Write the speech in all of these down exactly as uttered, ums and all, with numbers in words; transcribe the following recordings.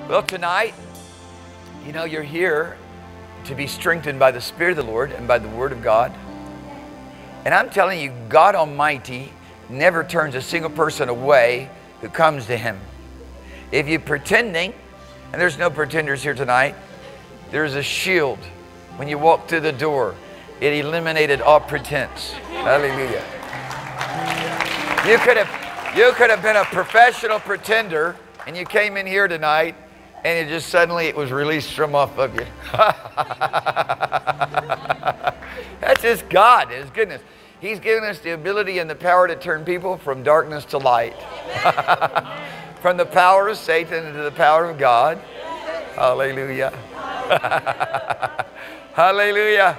Well, tonight, you know, you're here to be strengthened by the Spirit of the Lord and by the Word of God. And I'm telling you, God Almighty never turns a single person away who comes to Him. If you're pretending, and there's no pretenders here tonight, there's a shield. When you walk through the door, it eliminated all pretense. Hallelujah. You could have, you could have been a professional pretender, and you came in here tonight, and it just suddenly it was released from off of you. That's just God, His goodness. He's given us the ability and the power to turn people from darkness to light. From the power of Satan into the power of God. Hallelujah. Hallelujah.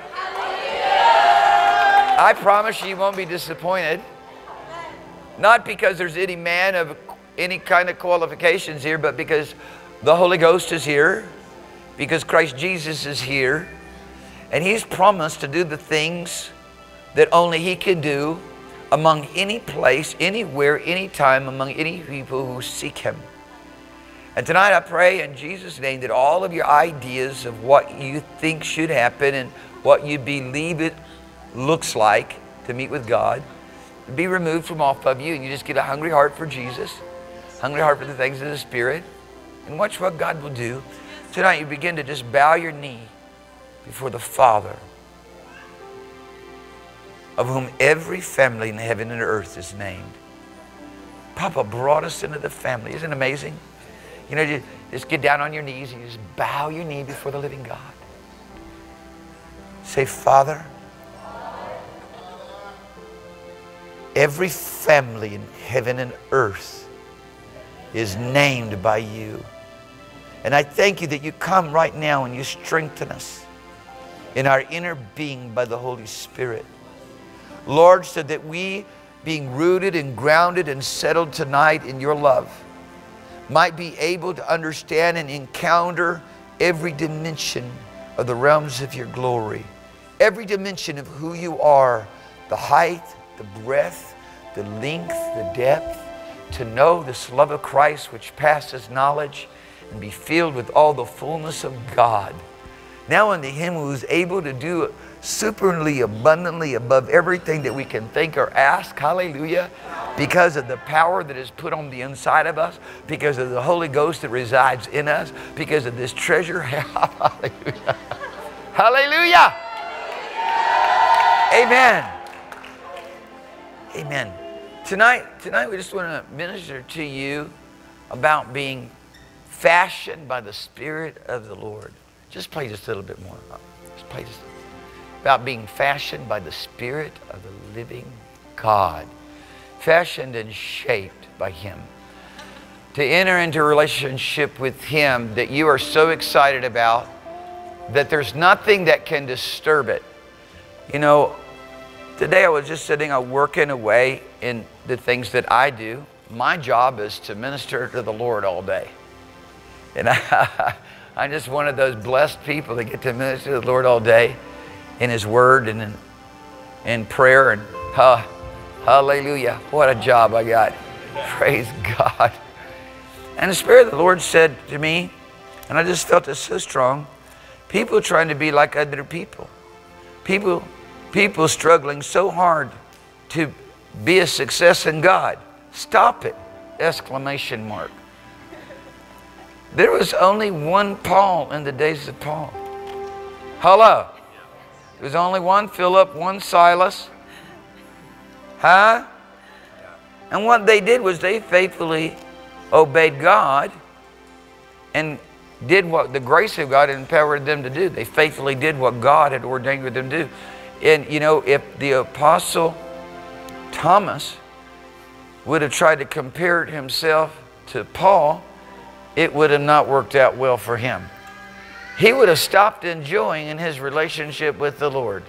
I promise you, you won't be disappointed. Not because there's any man of any kind of qualifications here, but because the Holy Ghost is here, because Christ Jesus is here, and He's promised to do the things that only He can do among any place, anywhere, anytime, among any people who seek Him. And tonight I pray in Jesus' name that all of your ideas of what you think should happen and what you believe it looks like to meet with God be removed from off of you, and you just get a hungry heart for Jesus, hungry heart for the things of the Spirit, and watch what God will do. Tonight you begin to just bow your knee before the Father, of whom every family in heaven and earth is named. Papa brought us into the family. Isn't it amazing? You know, just, just get down on your knees and you just bow your knee before the living God. Say, Father, every family in heaven and earth is named by you. And I thank you that you come right now and you strengthen us in our inner being by the Holy Spirit. Lord, so that we, being rooted and grounded and settled tonight in your love, might be able to understand and encounter every dimension of the realms of your glory. Every dimension of who you are, the height, the breadth, the length, the depth, to know this love of Christ which passes knowledge and be filled with all the fullness of God. Now unto Him who is able to do superly abundantly above everything that we can think or ask, hallelujah, because of the power that is put on the inside of us, because of the Holy Ghost that resides in us, because of this treasure. Hallelujah. Hallelujah. Amen. Amen. Tonight, tonight we just want to minister to you about being fashioned by the Spirit of the Lord. Just play just a little bit more. Just play just about being fashioned by the Spirit of the living God. Fashioned and shaped by Him. To enter into a relationship with Him that you are so excited about that there's nothing that can disturb it. You know, today I was just sitting, I'm working away in the things that I do. My job is to minister to the Lord all day. And I, I'm just one of those blessed people that get to minister to the Lord all day in His Word and in, in prayer. And uh, hallelujah, what a job I got. Praise God. And the Spirit of the Lord said to me, and I just felt it so strong, people trying to be like other people. People, people struggling so hard to be a success in God. Stop it! Exclamation mark. There was only one Paul in the days of Paul. Hello. There was only one Philip, one Silas. Huh? And what they did was they faithfully obeyed God and did what the grace of God empowered them to do. They faithfully did what God had ordained for them to do. And you know, if the Apostle Thomas would have tried to compare himself to Paul, it would have not worked out well for him. He would have stopped enjoying in his relationship with the Lord.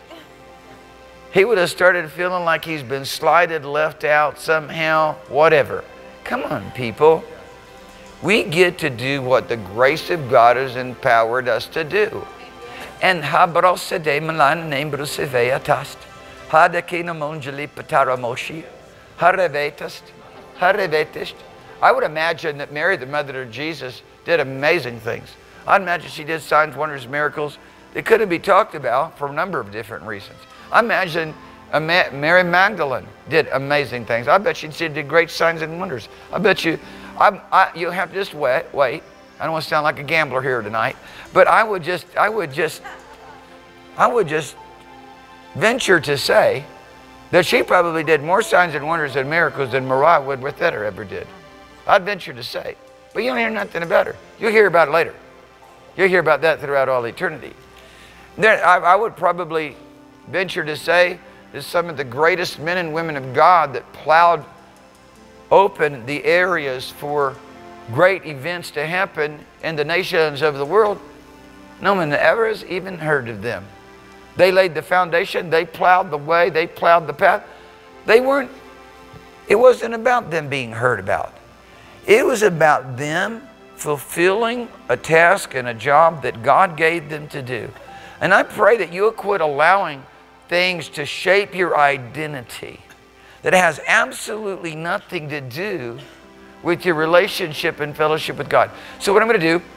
He would have started feeling like he's been slighted, left out somehow, whatever. Come on, people. We get to do what the grace of God has empowered us to do. And habrosede malan nembruseveatast. Hadakina monjali pataramoshi. Harevetast. Harevetist. I would imagine that Mary, the mother of Jesus, did amazing things. I imagine she did signs, wonders, miracles that couldn't be talked about for a number of different reasons. I imagine Mary Magdalene did amazing things. I bet she did great signs and wonders. I bet you, I, I, you have to just wait, wait. I don't want to sound like a gambler here tonight, but I would just, I would just, I would just venture to say that she probably did more signs and wonders and miracles than Mariah Woodworth-Etter ever did. I'd venture to say. But you don't hear nothing about her. You'll hear about it later. You'll hear about that throughout all eternity. There, I, I would probably venture to say that some of the greatest men and women of God that plowed open the areas for great events to happen in the nations of the world, no one ever has even heard of them. They laid the foundation, they plowed the way, they plowed the path. They weren't, it wasn't about them being heard about. It was about them fulfilling a task and a job that God gave them to do. And I pray that you'll quit allowing things to shape your identity that has absolutely nothing to do with your relationship and fellowship with God. So what I'm going to do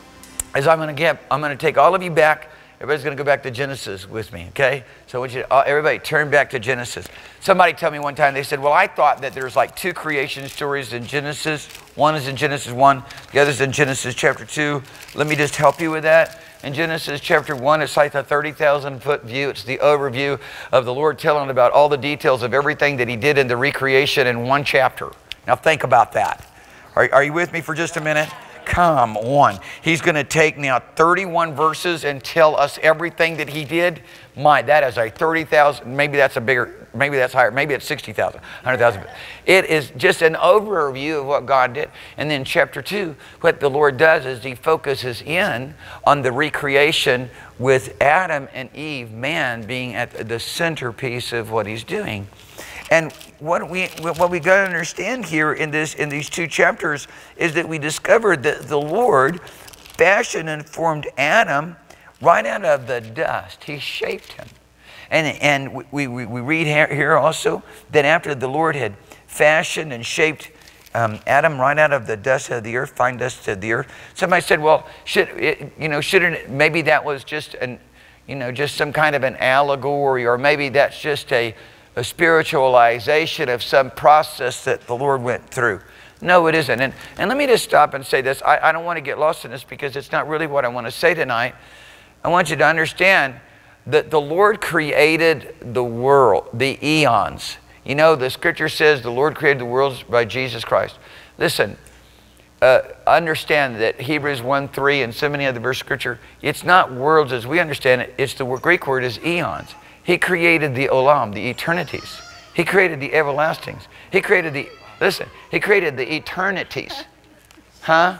is I'm going to get, I'm going to take all of you back. Everybody's going to go back to Genesis with me, okay? So I want you to, uh, everybody turn back to Genesis. Somebody told me one time, they said, well, I thought that there's like two creation stories in Genesis. One is in Genesis one, the other is in Genesis chapter two. Let me just help you with that. In Genesis chapter one, it's like a thirty thousand foot view. It's the overview of the Lord telling about all the details of everything that He did in the recreation in one chapter. Now think about that. Are, are you with me for just a minute? Come on. He's going to take now thirty-one verses and tell us everything that He did. My, that is a thirty thousand, maybe that's a bigger, maybe that's higher, maybe it's sixty thousand, one hundred thousand. It is just an overview of what God did. And then chapter two, what the Lord does is He focuses in on the recreation with Adam and Eve, man being at the centerpiece of what He's doing. And what we what we got to understand here in this in these two chapters is that we discovered that the Lord fashioned and formed Adam right out of the dust. He shaped him. And and we we, we read here, here also that after the Lord had fashioned and shaped um, Adam right out of the dust of the earth, fine dust of the earth. Somebody said, well, should it, you know, shouldn't it, maybe that was just an you know just some kind of an allegory, or maybe that's just a a spiritualization of some process that the Lord went through. No, it isn't. And, and let me just stop and say this. I, I don't want to get lost in this because it's not really what I want to say tonight. I want you to understand that the Lord created the world, the eons. You know, the scripture says the Lord created the worlds by Jesus Christ. Listen, uh, understand that Hebrews one three and so many other verses of scripture, it's not worlds as we understand it. It's the Greek word is eons. He created the olam, the eternities. He created the everlastings. He created the, listen, He created the eternities. Huh?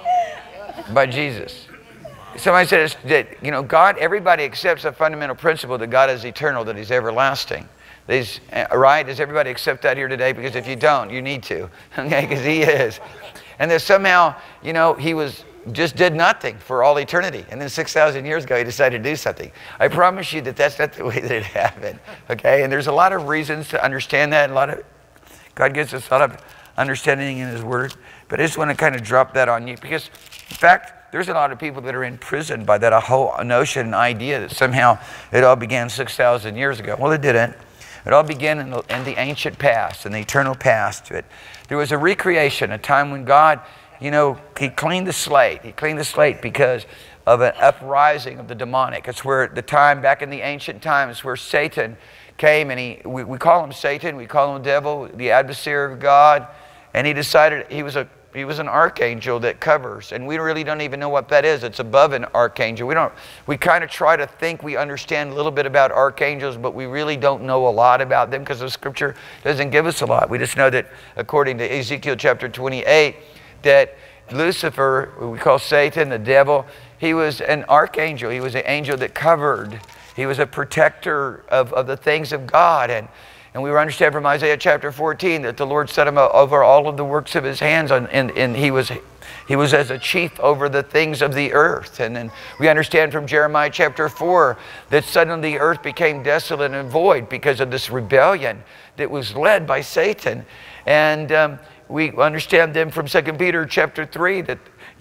By Jesus. Somebody said that, you know, God, everybody accepts a fundamental principle that God is eternal, that He's everlasting. He's, right? Does everybody accept that here today? Because if you don't, you need to. Okay? Because He is. And that somehow, you know, He was just did nothing for all eternity. And then six thousand years ago, He decided to do something. I promise you that that's not the way that it happened. Okay? And there's a lot of reasons to understand that. A lot of, God gives us a lot of understanding in His Word. But I just want to kind of drop that on you. Because, in fact, there's a lot of people that are in prison by that whole notion and idea that somehow it all began six thousand years ago. Well, it didn't. It all began in the, in the ancient past, in the eternal past. But there was a recreation, a time when God, you know, He cleaned the slate. He cleaned the slate because of an uprising of the demonic. It's where the time, back in the ancient times, where Satan came, and he, we, we call him Satan, we call him the devil, the adversary of God, and he decided he was a he was an archangel that covers, and we really don't even know what that is. It's above an archangel. We don't. We kind of try to think we understand a little bit about archangels, but we really don't know a lot about them because the Scripture doesn't give us a lot. We just know that according to Ezekiel chapter twenty-eight, that Lucifer, who we call Satan, the devil, he was an archangel. He was an angel that covered. He was a protector of, of the things of God. And, and we understand from Isaiah chapter fourteen that the Lord set him over all of the works of His hands. And, and, and he, was, he was as a chief over the things of the earth. And then we understand from Jeremiah chapter four that suddenly the earth became desolate and void because of this rebellion that was led by Satan. And um, we understand then from Second Peter chapter three that,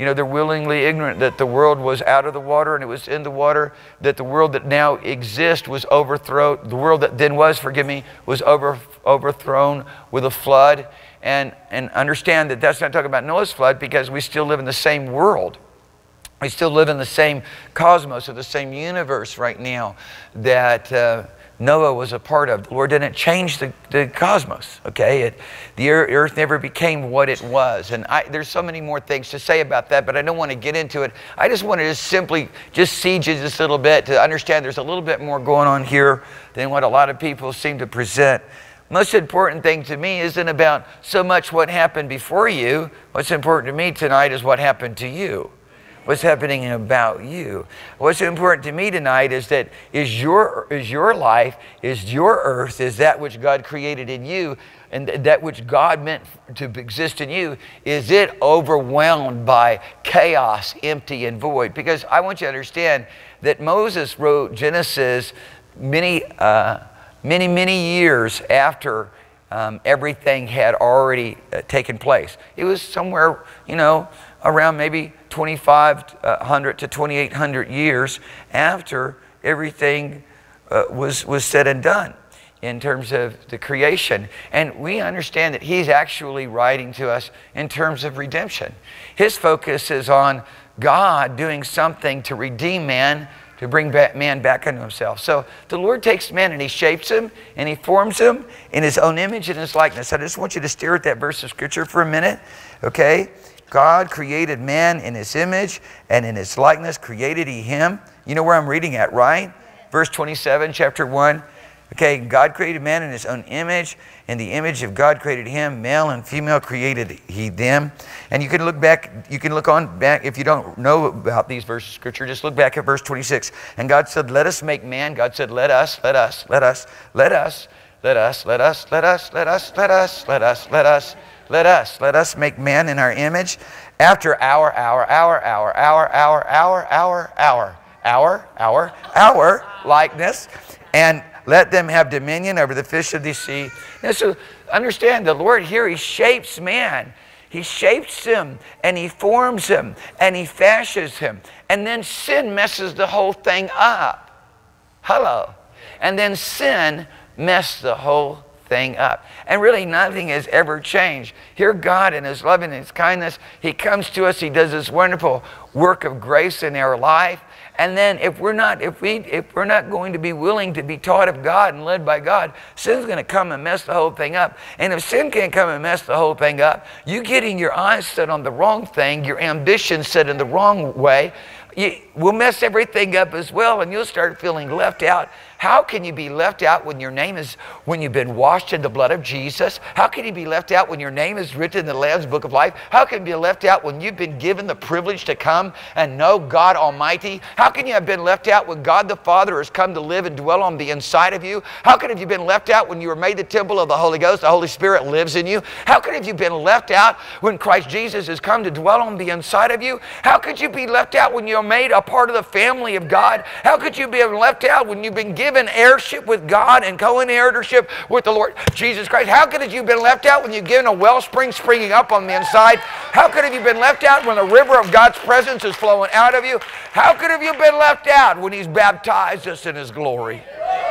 You know, they're willingly ignorant that the world was out of the water and it was in the water, that the world that now exists was overthrown, the world that then was, forgive me, was over, overthrown with a flood. And, and understand that that's not talking about Noah's flood, because we still live in the same world. We still live in the same cosmos, or the same universe right now that uh, Noah was a part of. The Lord didn't change the, the cosmos, okay? It, the earth never became what it was. And I, there's so many more things to say about that, but I don't want to get into it. I just wanted to simply just siege you just a little bit to understand there's a little bit more going on here than what a lot of people seem to present. Most important thing to me isn't about so much what happened before you. What's important to me tonight is what happened to you. What's happening about you. What's important to me tonight is that is your, is your life, is your earth, is that which God created in you, and that which God meant to exist in you, is it overwhelmed by chaos, empty and void? Because I want you to understand that Moses wrote Genesis many, uh, many, many years after um, everything had already uh, taken place. It was somewhere, you know, around maybe twenty-five hundred to twenty-eight hundred years after everything uh, was, was said and done in terms of the creation. And we understand that he's actually writing to us in terms of redemption. His focus is on God doing something to redeem man, to bring back man back into himself. So the Lord takes man and he shapes him and he forms him in his own image and his likeness. I just want you to stare at that verse of scripture for a minute, okay? God created man in his image, and in his likeness created he him. You know where I'm reading at, right? Verse twenty-seven, chapter one. Okay, God created man in his own image. In the image of God created him, male and female created he them. And you can look back, you can look on back, if you don't know about these verses of scripture, just look back at verse twenty-six. And God said, let us make man. God said, let us, let us, let us, let us, let us, let us, let us, let us, let us, let us, let us. Let us, let us make man in our image, after our, our, our, our, our, our, our, our, our, our, our, our likeness, and let them have dominion over the fish of the sea. And so understand, the Lord here, he shapes man. He shapes him, and he forms him, and he fashions him. And then sin messes the whole thing up. Hello. And then sin messed the whole thing thing up. And really nothing has ever changed. Here God in his love and his kindness, he comes to us, he does this wonderful work of grace in our life. And then if we're not, if we if we're not going to be willing to be taught of God and led by God, sin's going to come and mess the whole thing up. And if sin can't come and mess the whole thing up, you getting your eyes set on the wrong thing, your ambition set in the wrong way, you will mess everything up as well, and you'll start feeling left out. How can you be left out when your name is, when you've been washed in the blood of Jesus? How can you be left out when your name is written in the Lamb's Book of Life? How can you be left out when you've been given the privilege to come and know God Almighty? How can you have been left out when God the Father has come to live and dwell on the inside of you? How could have you been left out when you were made the temple of the Holy Ghost? The Holy Spirit lives in you. How could have you been left out when Christ Jesus has come to dwell on the inside of you? How could you be left out when you're made a part of the family of God? How could you be left out when you've been given heirship with God and co-inheritorship with the Lord Jesus Christ? How could have you been left out when you've given a wellspring springing up on the inside? How could have you been left out when the river of God's presence is flowing out of you? How could have you been left out when he's baptized us in his glory?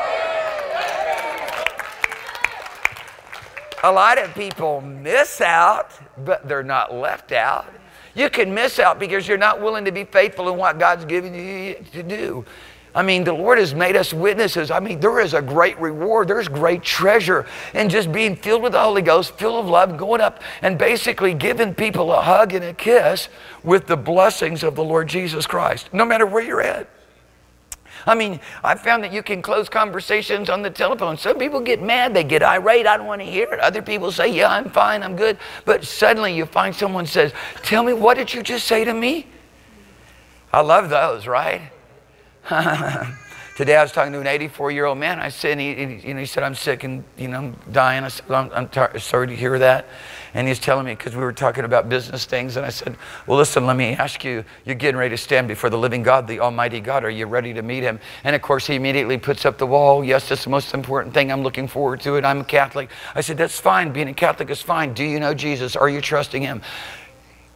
A lot of people miss out, but they're not left out. You can miss out because you're not willing to be faithful in what God's given you to do. I mean, the Lord has made us witnesses. I mean, there is a great reward. There's great treasure in just being filled with the Holy Ghost, filled with love, going up and basically giving people a hug and a kiss with the blessings of the Lord Jesus Christ, no matter where you're at. I mean, I found that you can close conversations on the telephone. Some people get mad, they get irate, I don't want to hear it. Other people say, yeah, I'm fine, I'm good. But suddenly you find someone says, tell me, what did you just say to me? I love those, right? Today I was talking to an eighty-four-year-old man. I said, and he, he, you know, he said, I'm sick and, you know, I'm dying. I said, I'm, I'm sorry to hear that. And he's telling me, because we were talking about business things, and I said, well, listen, let me ask you, you're getting ready to stand before the living God, the Almighty God. Are you ready to meet him? And of course, he immediately puts up the wall. Yes, that's the most important thing. I'm looking forward to it. I'm a Catholic. I said, that's fine. Being a Catholic is fine. Do you know Jesus? Are you trusting him?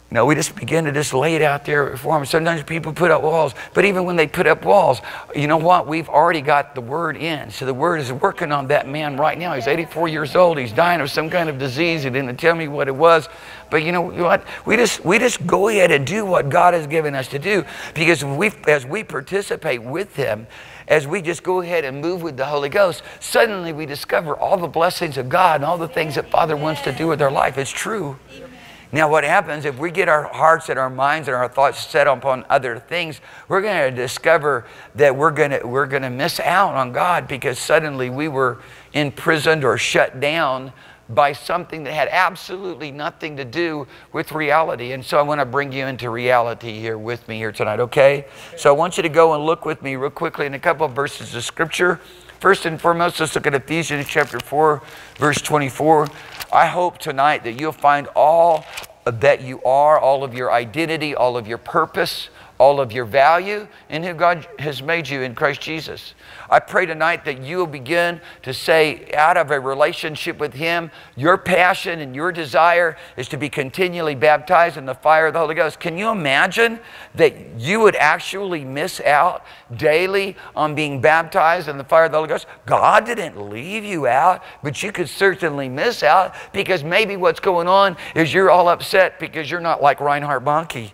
No, we just begin to just lay it out there for them. Sometimes people put up walls, but even when they put up walls, you know what? We've already got the word in. So the word is working on that man right now. He's eighty-four years old. He's dying of some kind of disease. He didn't tell me what it was. But you know what? We just, we just go ahead and do what God has given us to do, because we, as we participate with him, as we just go ahead and move with the Holy Ghost, suddenly we discover all the blessings of God and all the things that Father wants to do with our life. It's true. Now what happens if we get our hearts and our minds and our thoughts set upon other things, we're going to discover that we're going to, we're going to miss out on God, because suddenly we were imprisoned or shut down by something that had absolutely nothing to do with reality. And so I want to bring you into reality here with me here tonight, okay? So I want you to go and look with me real quickly in a couple of verses of Scripture. First and foremost, let's look at Ephesians chapter four, verse twenty-four. I hope tonight that you'll find all that you are, all of your identity, all of your purpose, all of your value in who God has made you in Christ Jesus. I pray tonight that you will begin to say, out of a relationship with him, your passion and your desire is to be continually baptized in the fire of the Holy Ghost. Can you imagine that you would actually miss out daily on being baptized in the fire of the Holy Ghost? God didn't leave you out, but you could certainly miss out, because maybe what's going on is you're all upset because you're not like Reinhard Bonnke.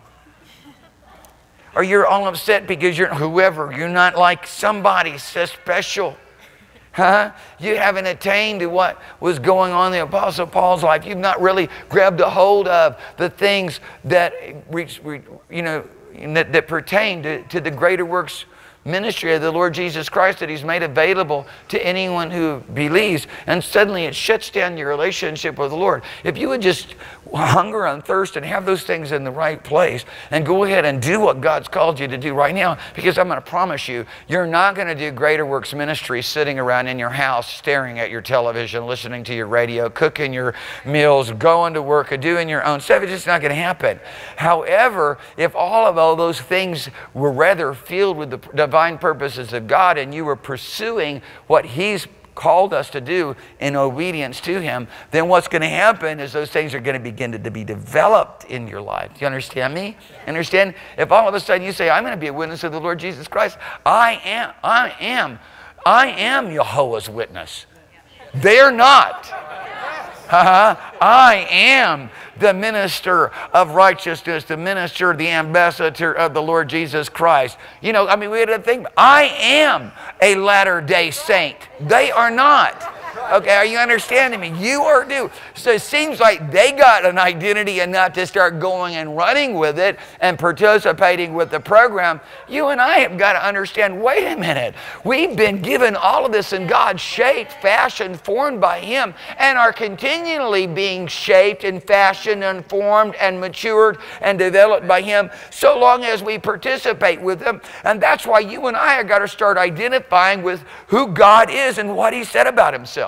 Or you're all upset because you're whoever, you're not like somebody so special. Huh? You haven't attained to what was going on in the Apostle Paul's life. You've not really grabbed a hold of the things that, you know, that, that pertain to, to the greater works ministry of the Lord Jesus Christ that he's made available to anyone who believes. And suddenly it shuts down your relationship with the Lord. If you would just hunger and thirst and have those things in the right place and go ahead and do what God's called you to do right now, because I'm going to promise you, you're not going to do greater works ministry sitting around in your house, staring at your television, listening to your radio, cooking your meals, going to work, or doing your own stuff. It's just not going to happen. However, if all of all those things were rather filled with the divine purposes of God, and you were pursuing what he's called us to do in obedience to him, then what's going to happen is those things are going to begin to, to be developed in your life. Do you understand me? Understand? If all of a sudden you say, I'm going to be a witness of the Lord Jesus Christ, I am, I am, I am Jehovah's Witness. They're not. Uh-huh. I am the minister of righteousness, the minister, the ambassador of the Lord Jesus Christ. You know, I mean, we had to think, I am a Latter-day Saint. They are not. Okay, are you understanding me? You are due. So it seems like they got an identity enough to start going and running with it and participating with the program. You and I have got to understand, wait a minute. We've been given all of this in God's shape, fashioned, formed by him, and are continually being shaped and fashioned and formed and matured and developed by him, so long as we participate with him. And that's why you and I have got to start identifying with who God is and what he said about himself.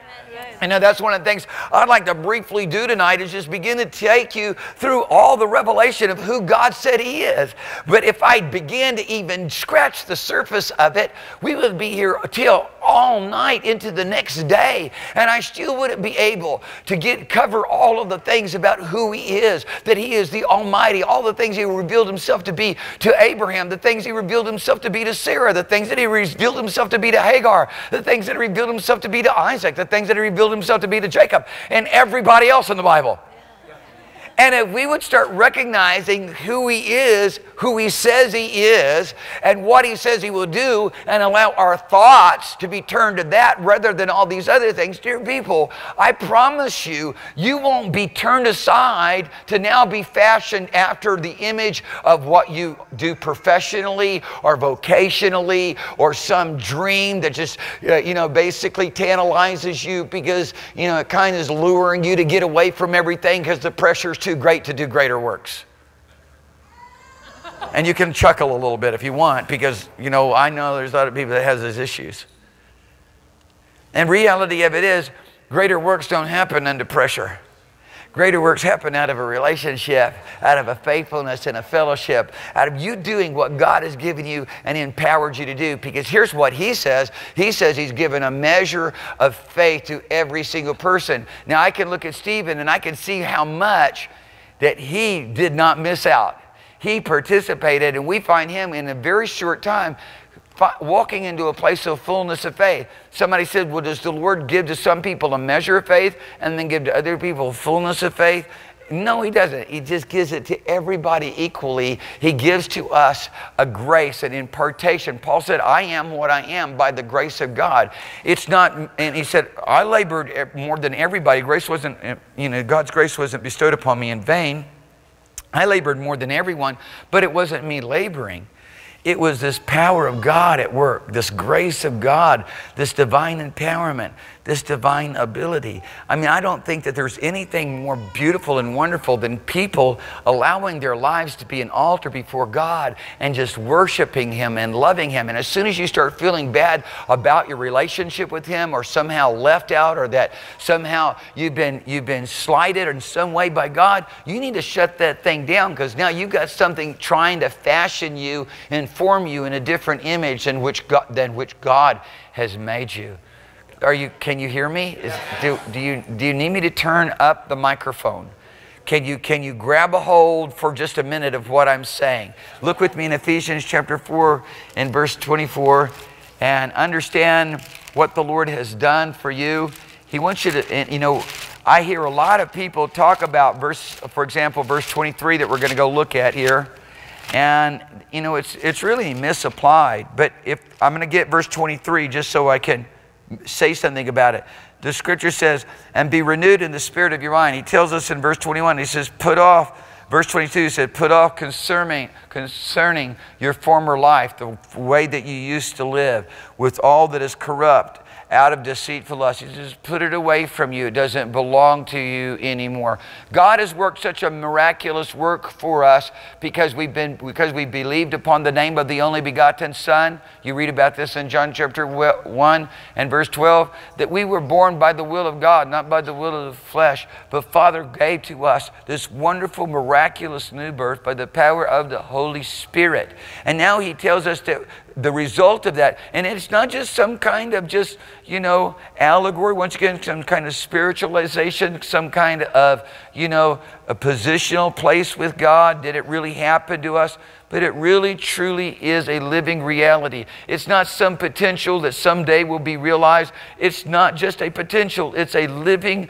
And now that's one of the things I'd like to briefly do tonight, is just begin to take you through all the revelation of who God said he is. But if I began to even scratch the surface of it, we would be here till all night into the next day. And I still wouldn't be able to get cover all of the things about who he is, that he is the Almighty, all the things he revealed himself to be to Abraham, the things he revealed himself to be to Sarah, the things that he revealed himself to be to Hagar, the things that he revealed himself to be to Isaac, the things that he revealed himself to be to Jacob, and everybody else in the Bible. And if we would start recognizing who he is, who he says he is, and what he says he will do, and allow our thoughts to be turned to that rather than all these other things, dear people, I promise you, you won't be turned aside to now be fashioned after the image of what you do professionally or vocationally, or some dream that just, uh, you know, basically tantalizes you because, you know, it kind of is luring you to get away from everything because the pressure's too great to do greater works. And you can chuckle a little bit if you want, because, you know, I know there's other people that has those issues. And reality of it is, greater works don't happen under pressure. Greater works happen out of a relationship, out of a faithfulness and a fellowship, out of you doing what God has given you and empowered you to do. Because here's what he says. He says he's given a measure of faith to every single person. Now, I can look at Stephen and I can see how much that he did not miss out. He participated, and we find him in a very short time walking into a place of fullness of faith. Somebody said, well, does the Lord give to some people a measure of faith and then give to other people fullness of faith? No, he doesn't. He just gives it to everybody equally. He gives to us a grace, an impartation. Paul said, I am what I am by the grace of God. It's not, and he said, I labored more than everybody. Grace wasn't, you know, God's grace wasn't bestowed upon me in vain. I labored more than everyone, but it wasn't me laboring. It was this power of God at work, this grace of God, this divine empowerment, this divine ability. I mean, I don't think that there's anything more beautiful and wonderful than people allowing their lives to be an altar before God and just worshiping Him and loving Him. And as soon as you start feeling bad about your relationship with Him, or somehow left out, or that somehow you've been, you've been slighted in some way by God, you need to shut that thing down, because now you've got something trying to fashion you and form you in a different image than which God, than which God has made you. Are you, can you hear me? Is, do, do, you, do you need me to turn up the microphone? Can you, can you grab a hold for just a minute of what I'm saying? Look with me in Ephesians chapter four and verse twenty-four and understand what the Lord has done for you. He wants you to, and, you know, I hear a lot of people talk about verse, for example, verse twenty-three that we're going to go look at here. And, you know, it's, it's really misapplied. But if I'm going to get verse twenty-three just so I can say something about it. The scripture says, and be renewed in the spirit of your mind. He tells us in verse twenty-one, he says, put off, verse twenty-two, he said, put off concerning, concerning your former life, the way that you used to live, with all that is corrupt, out of deceitful lust. You just put it away from you. It doesn't belong to you anymore. God has worked such a miraculous work for us because we've been because we believed upon the name of the only begotten Son. You read about this in John chapter one and verse twelve, that we were born by the will of God, not by the will of the flesh. But Father gave to us this wonderful, miraculous new birth by the power of the Holy Spirit. And now He tells us that the result of that, and it's not just some kind of just, you know, allegory, once again, some kind of spiritualization, some kind of, you know, a positional place with God. Did it really happen to us? But it really, truly is a living reality. It's not some potential that someday will be realized. It's not just a potential. It's a living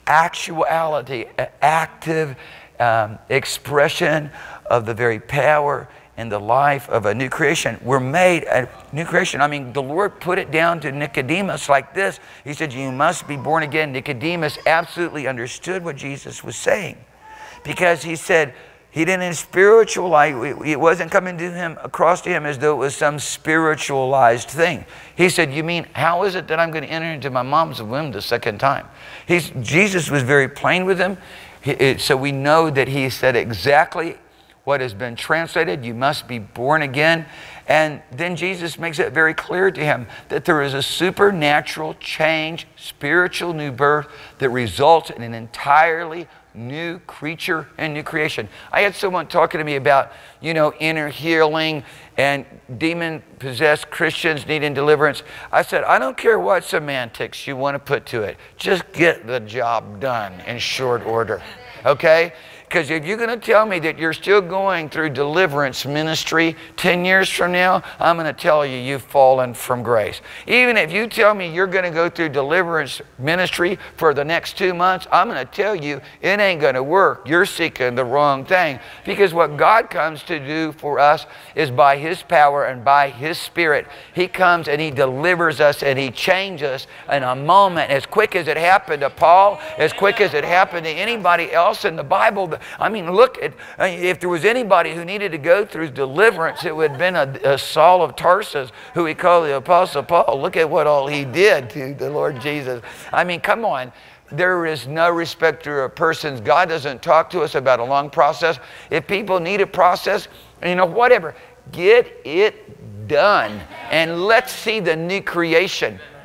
actuality, an active um, expression of the very power in the life of a new creation. We're made a new creation. I mean, the Lord put it down to Nicodemus like this. He said, you must be born again. Nicodemus absolutely understood what Jesus was saying, because he said he didn't spiritualize. It wasn't coming to him, across to him as though it was some spiritualized thing. He said, you mean, how is it that I'm going to enter into my mom's womb the second time? He's, Jesus was very plain with him. He, it, so we know that he said exactly what has been translated. You must be born again. And then Jesus makes it very clear to him that there is a supernatural change, spiritual new birth that results in an entirely new creature and new creation. I had someone talking to me about, you know, inner healing and demon-possessed Christians needing deliverance. I said, I don't care what semantics you want to put to it. Just get the job done in short order, okay? Because if you're going to tell me that you're still going through deliverance ministry ten years from now, I'm going to tell you you've fallen from grace. Even if you tell me you're going to go through deliverance ministry for the next two months, I'm going to tell you it ain't going to work. You're seeking the wrong thing. Because what God comes to do for us is by His power and by His Spirit. He comes and He delivers us and He changes us in a moment. As quick as it happened to Paul, as quick as it happened to anybody else in the Bible. I mean, look, at, if there was anybody who needed to go through deliverance, it would have been a, a Saul of Tarsus, who we call the Apostle Paul. Look at what all he did to the Lord Jesus. I mean, come on. There is no respecter of persons. God doesn't talk to us about a long process. If people need a process, you know, whatever, get it done. And let's see the new creation.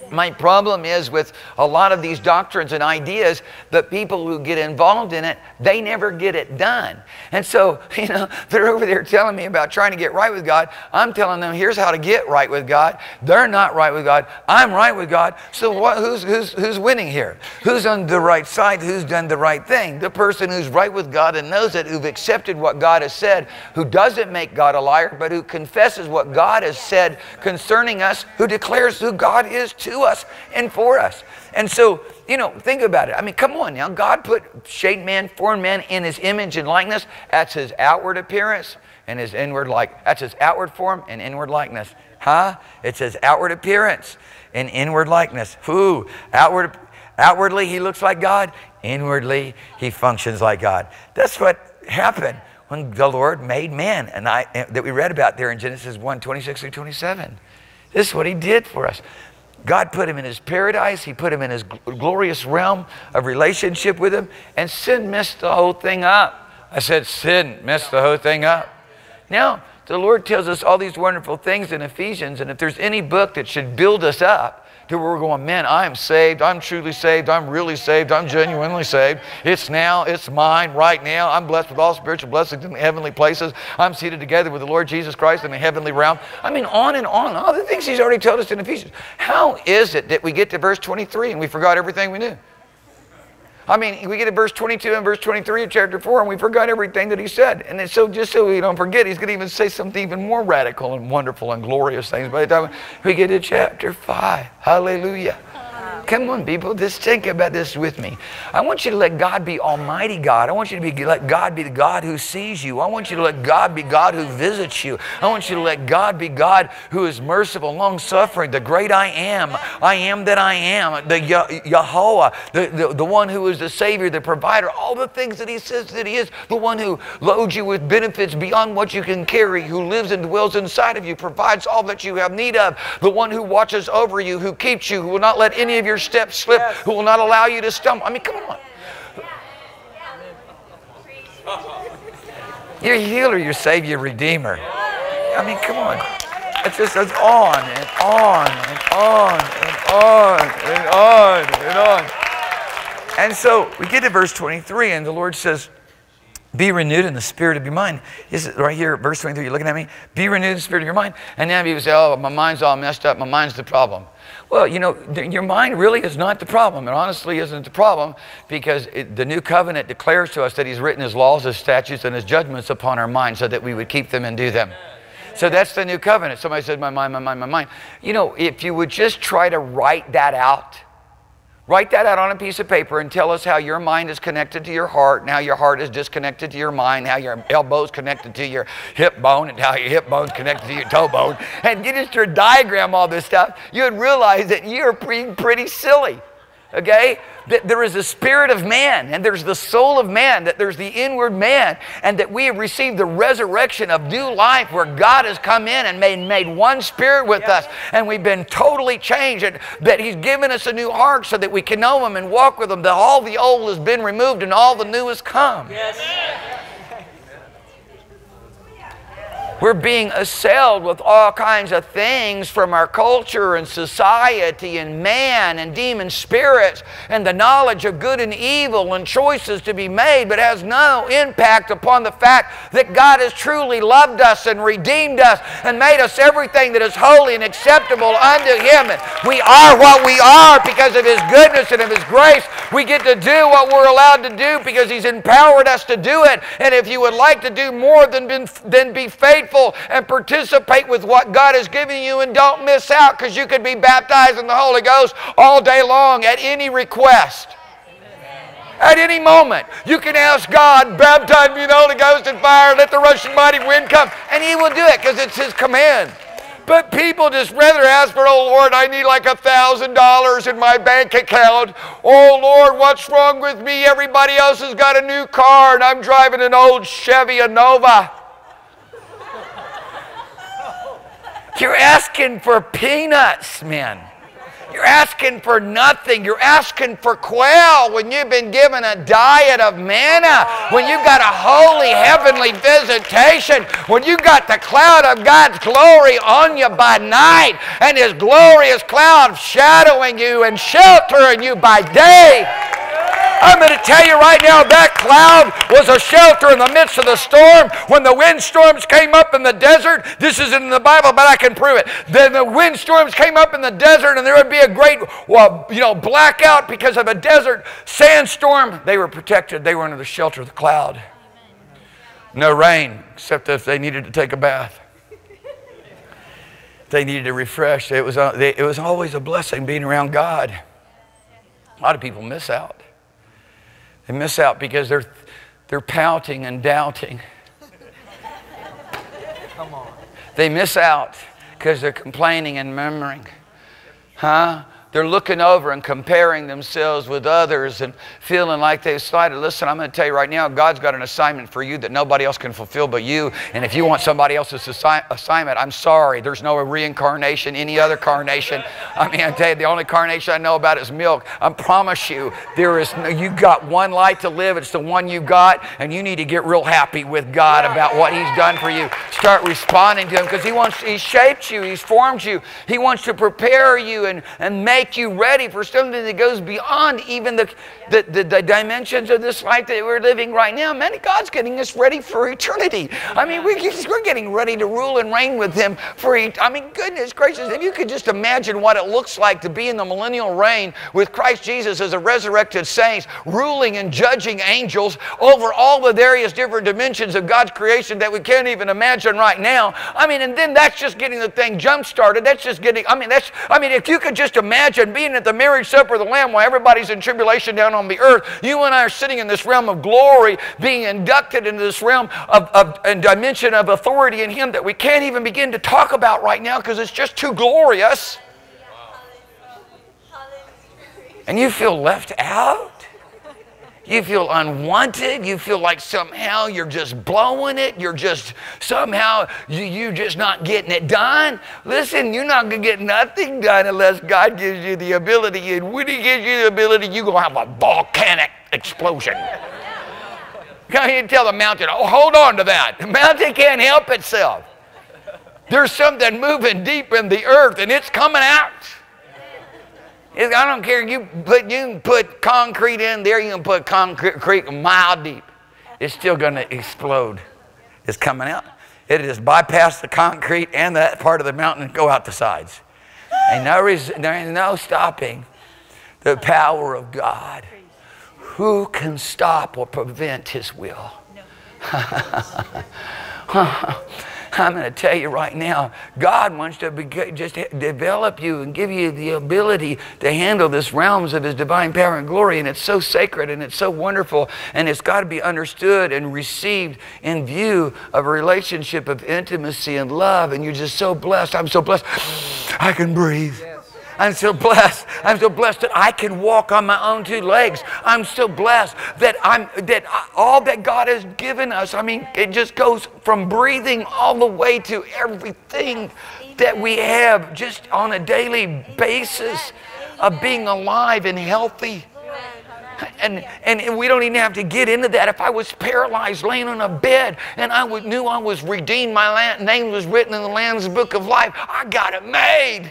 My problem is with a lot of these doctrines and ideas, the people who get involved in it, they never get it done. And so, you know, they're over there telling me about trying to get right with God. I'm telling them, here's how to get right with God. They're not right with God. I'm right with God. So what, who's, who's, who's winning here? Who's on the right side? Who's done the right thing? The person who's right with God and knows it, who've accepted what God has said, who doesn't make God a liar, but who confesses what God has said concerning us, who declares who God is to us and for us. And so, you know, think about it. I mean, come on now. God put shaped man, formed man in his image and likeness. That's his outward appearance and his inward like. That's his outward form and inward likeness. Huh? It's his outward appearance and inward likeness. Who? Outward, outwardly he looks like God. Inwardly he functions like God. That's what happened when the Lord made man, and I that we read about there in Genesis one, twenty-six through twenty-seven. This is what he did for us. God put him in his paradise. He put him in his glorious realm of relationship with him. And sin messed the whole thing up. I said sin messed the whole thing up. Now, the Lord tells us all these wonderful things in Ephesians. And if there's any book that should build us up to where we're going, man, I am saved. I'm truly saved. I'm really saved. I'm genuinely saved. It's now. It's mine right now. I'm blessed with all spiritual blessings in the heavenly places. I'm seated together with the Lord Jesus Christ in the heavenly realm. I mean, on and on. All the things he's already told us in Ephesians. How is it that we get to verse twenty-three and we forgot everything we knew? I mean, we get to verse twenty-two and verse twenty-three of chapter four, and we forgot everything that he said. And it's so, just so we don't forget, he's going to even say something even more radical and wonderful and glorious things by the time we get to chapter five. Hallelujah. Come on, people, just think about this with me. I want you to let God be Almighty God. I want you to be, let God be the God who sees you. I want you to let God be God who visits you. I want you to let God be God who is merciful, long-suffering, the great I am. I am that I am, the Yahweh, the, the, the one who is the Savior, the provider, all the things that he says that he is, the one who loads you with benefits beyond what you can carry, who lives and dwells inside of you, provides all that you have need of, the one who watches over you, who keeps you, who will not let any of your steps slip, yes, who will not allow you to stumble. I mean, come on. Your healer, your Savior, Redeemer. I mean, come on. It's just it's on and on and on and on and on and on. And so we get to verse twenty-three, and the Lord says, be renewed in the spirit of your mind. Is it right here, verse twenty-three, you're looking at me? Be renewed in the spirit of your mind. And then people say, oh, my mind's all messed up. My mind's the problem. Well, you know, your mind really is not the problem. It honestly isn't the problem, because it, the new covenant declares to us that he's written his laws, his statutes, and his judgments upon our mind so that we would keep them and do them. So that's the new covenant. Somebody said, my mind, my mind, my mind. You know, if you would just try to write that out, write that out on a piece of paper and tell us how your mind is connected to your heart and how your heart is disconnected to your mind, how your elbow is connected to your hip bone and how your hip bone is connected to your toe bone. And you just to diagram all this stuff, you would realize that you're pretty, pretty silly. Okay? That there is a spirit of man, and there's the soul of man, that there's the inward man, and that we have received the resurrection of new life where God has come in and made, made one spirit with yeah. us, and we've been totally changed, and that he's given us a new heart so that we can know him and walk with him, that all the old has been removed and all the new has come. Yes. We're being assailed with all kinds of things from our culture and society and man and demon spirits and the knowledge of good and evil and choices to be made, but has no impact upon the fact that God has truly loved us and redeemed us and made us everything that is holy and acceptable unto him. And we are what we are because of his goodness and of his grace. We get to do what we're allowed to do because he's empowered us to do it. And if you would like to do more than, been, than be faithful and participate with what God has given you, and don't miss out, because you could be baptized in the Holy Ghost all day long at any request. At any moment, you can ask God, baptize me in the Holy Ghost and fire, let the rushing mighty wind come, and he will do it because it's his command. But people just rather ask for, oh Lord, I need like a thousand dollars in my bank account. Oh Lord, what's wrong with me? Everybody else has got a new car and I'm driving an old Chevy Nova. You're asking for peanuts, man. You're asking for nothing. You're asking for quail when you've been given a diet of manna, when you've got a holy heavenly visitation, when you've got the cloud of God's glory on you by night and His glorious cloud shadowing you and sheltering you by day. I'm going to tell you right now, that cloud was a shelter in the midst of the storm. When the windstorms came up in the desert, this isn't in the Bible, but I can prove it. Then the windstorms came up in the desert and there would be a great well, you know, blackout because of a desert sandstorm. They were protected. They were under the shelter of the cloud. No rain, except if they needed to take a bath. They needed to refresh. It was, it was always a blessing being around God. A lot of people miss out. They miss out because they're, they're pouting and doubting. Come on. They miss out because they're complaining and murmuring. Huh? They're looking over and comparing themselves with others and feeling like they've slighted. Listen, I'm going to tell you right now, God's got an assignment for you that nobody else can fulfill but you. And if you want somebody else's assi assignment, I'm sorry. There's no reincarnation, any other carnation. I mean, I tell you, the only carnation I know about is milk. I promise you, there is no, you got one life to live. It's the one you got, and you need to get real happy with God about what He's done for you. Start responding to Him because He wants, He shaped you, He's formed you. He wants to prepare you and, and make you ready for something that goes beyond even the, the, the, the dimensions of this life that we're living right now. Man, God's getting us ready for eternity. I mean, we, we're getting ready to rule and reign with Him for eternity. I mean, goodness gracious, if you could just imagine what it looks like to be in the millennial reign with Christ Jesus as a resurrected saints, ruling and judging angels over all the various different dimensions of God's creation that we can't even imagine right now. I mean, and then that's just getting the thing jump-started. That's just getting, I mean, that's, I mean, if you could just imagine being at the marriage supper of the Lamb while everybody's in tribulation down on the earth, you and I are sitting in this realm of glory, being inducted into this realm of, of and dimension of authority in Him that we can't even begin to talk about right now because it's just too glorious. And you feel left out. You feel unwanted. You feel like somehow you're just blowing it. You're just somehow, you, you're just not getting it done. Listen, you're not going to get nothing done unless God gives you the ability. And when He gives you the ability, you're going to have a volcanic explosion. Can't you tell the mountain, oh, hold on to that. The mountain can't help itself. There's something moving deep in the earth and it's coming out. I don't care. You put you can put concrete in there. You can put concrete a mile deep. It's still going to explode. It's coming out. It just bypass the concrete and that part of the mountain and go out the sides. And no there ain't no stopping the power of God. Who can stop or prevent His will? I'm going to tell you right now, God wants to be, just develop you and give you the ability to handle this realms of His divine power and glory. And it's so sacred and it's so wonderful. And it's got to be understood and received in view of a relationship of intimacy and love. And you're just so blessed. I'm so blessed. I can breathe. I'm so blessed. I'm so blessed that I can walk on my own two legs. I'm so blessed that I'm that I, all that God has given us. I mean, it just goes from breathing all the way to everything that we have just on a daily basis of being alive and healthy. And, and we don't even have to get into that. If I was paralyzed laying on a bed and I would, knew I was redeemed, my name was written in the Lamb's Book of Life, I got it made.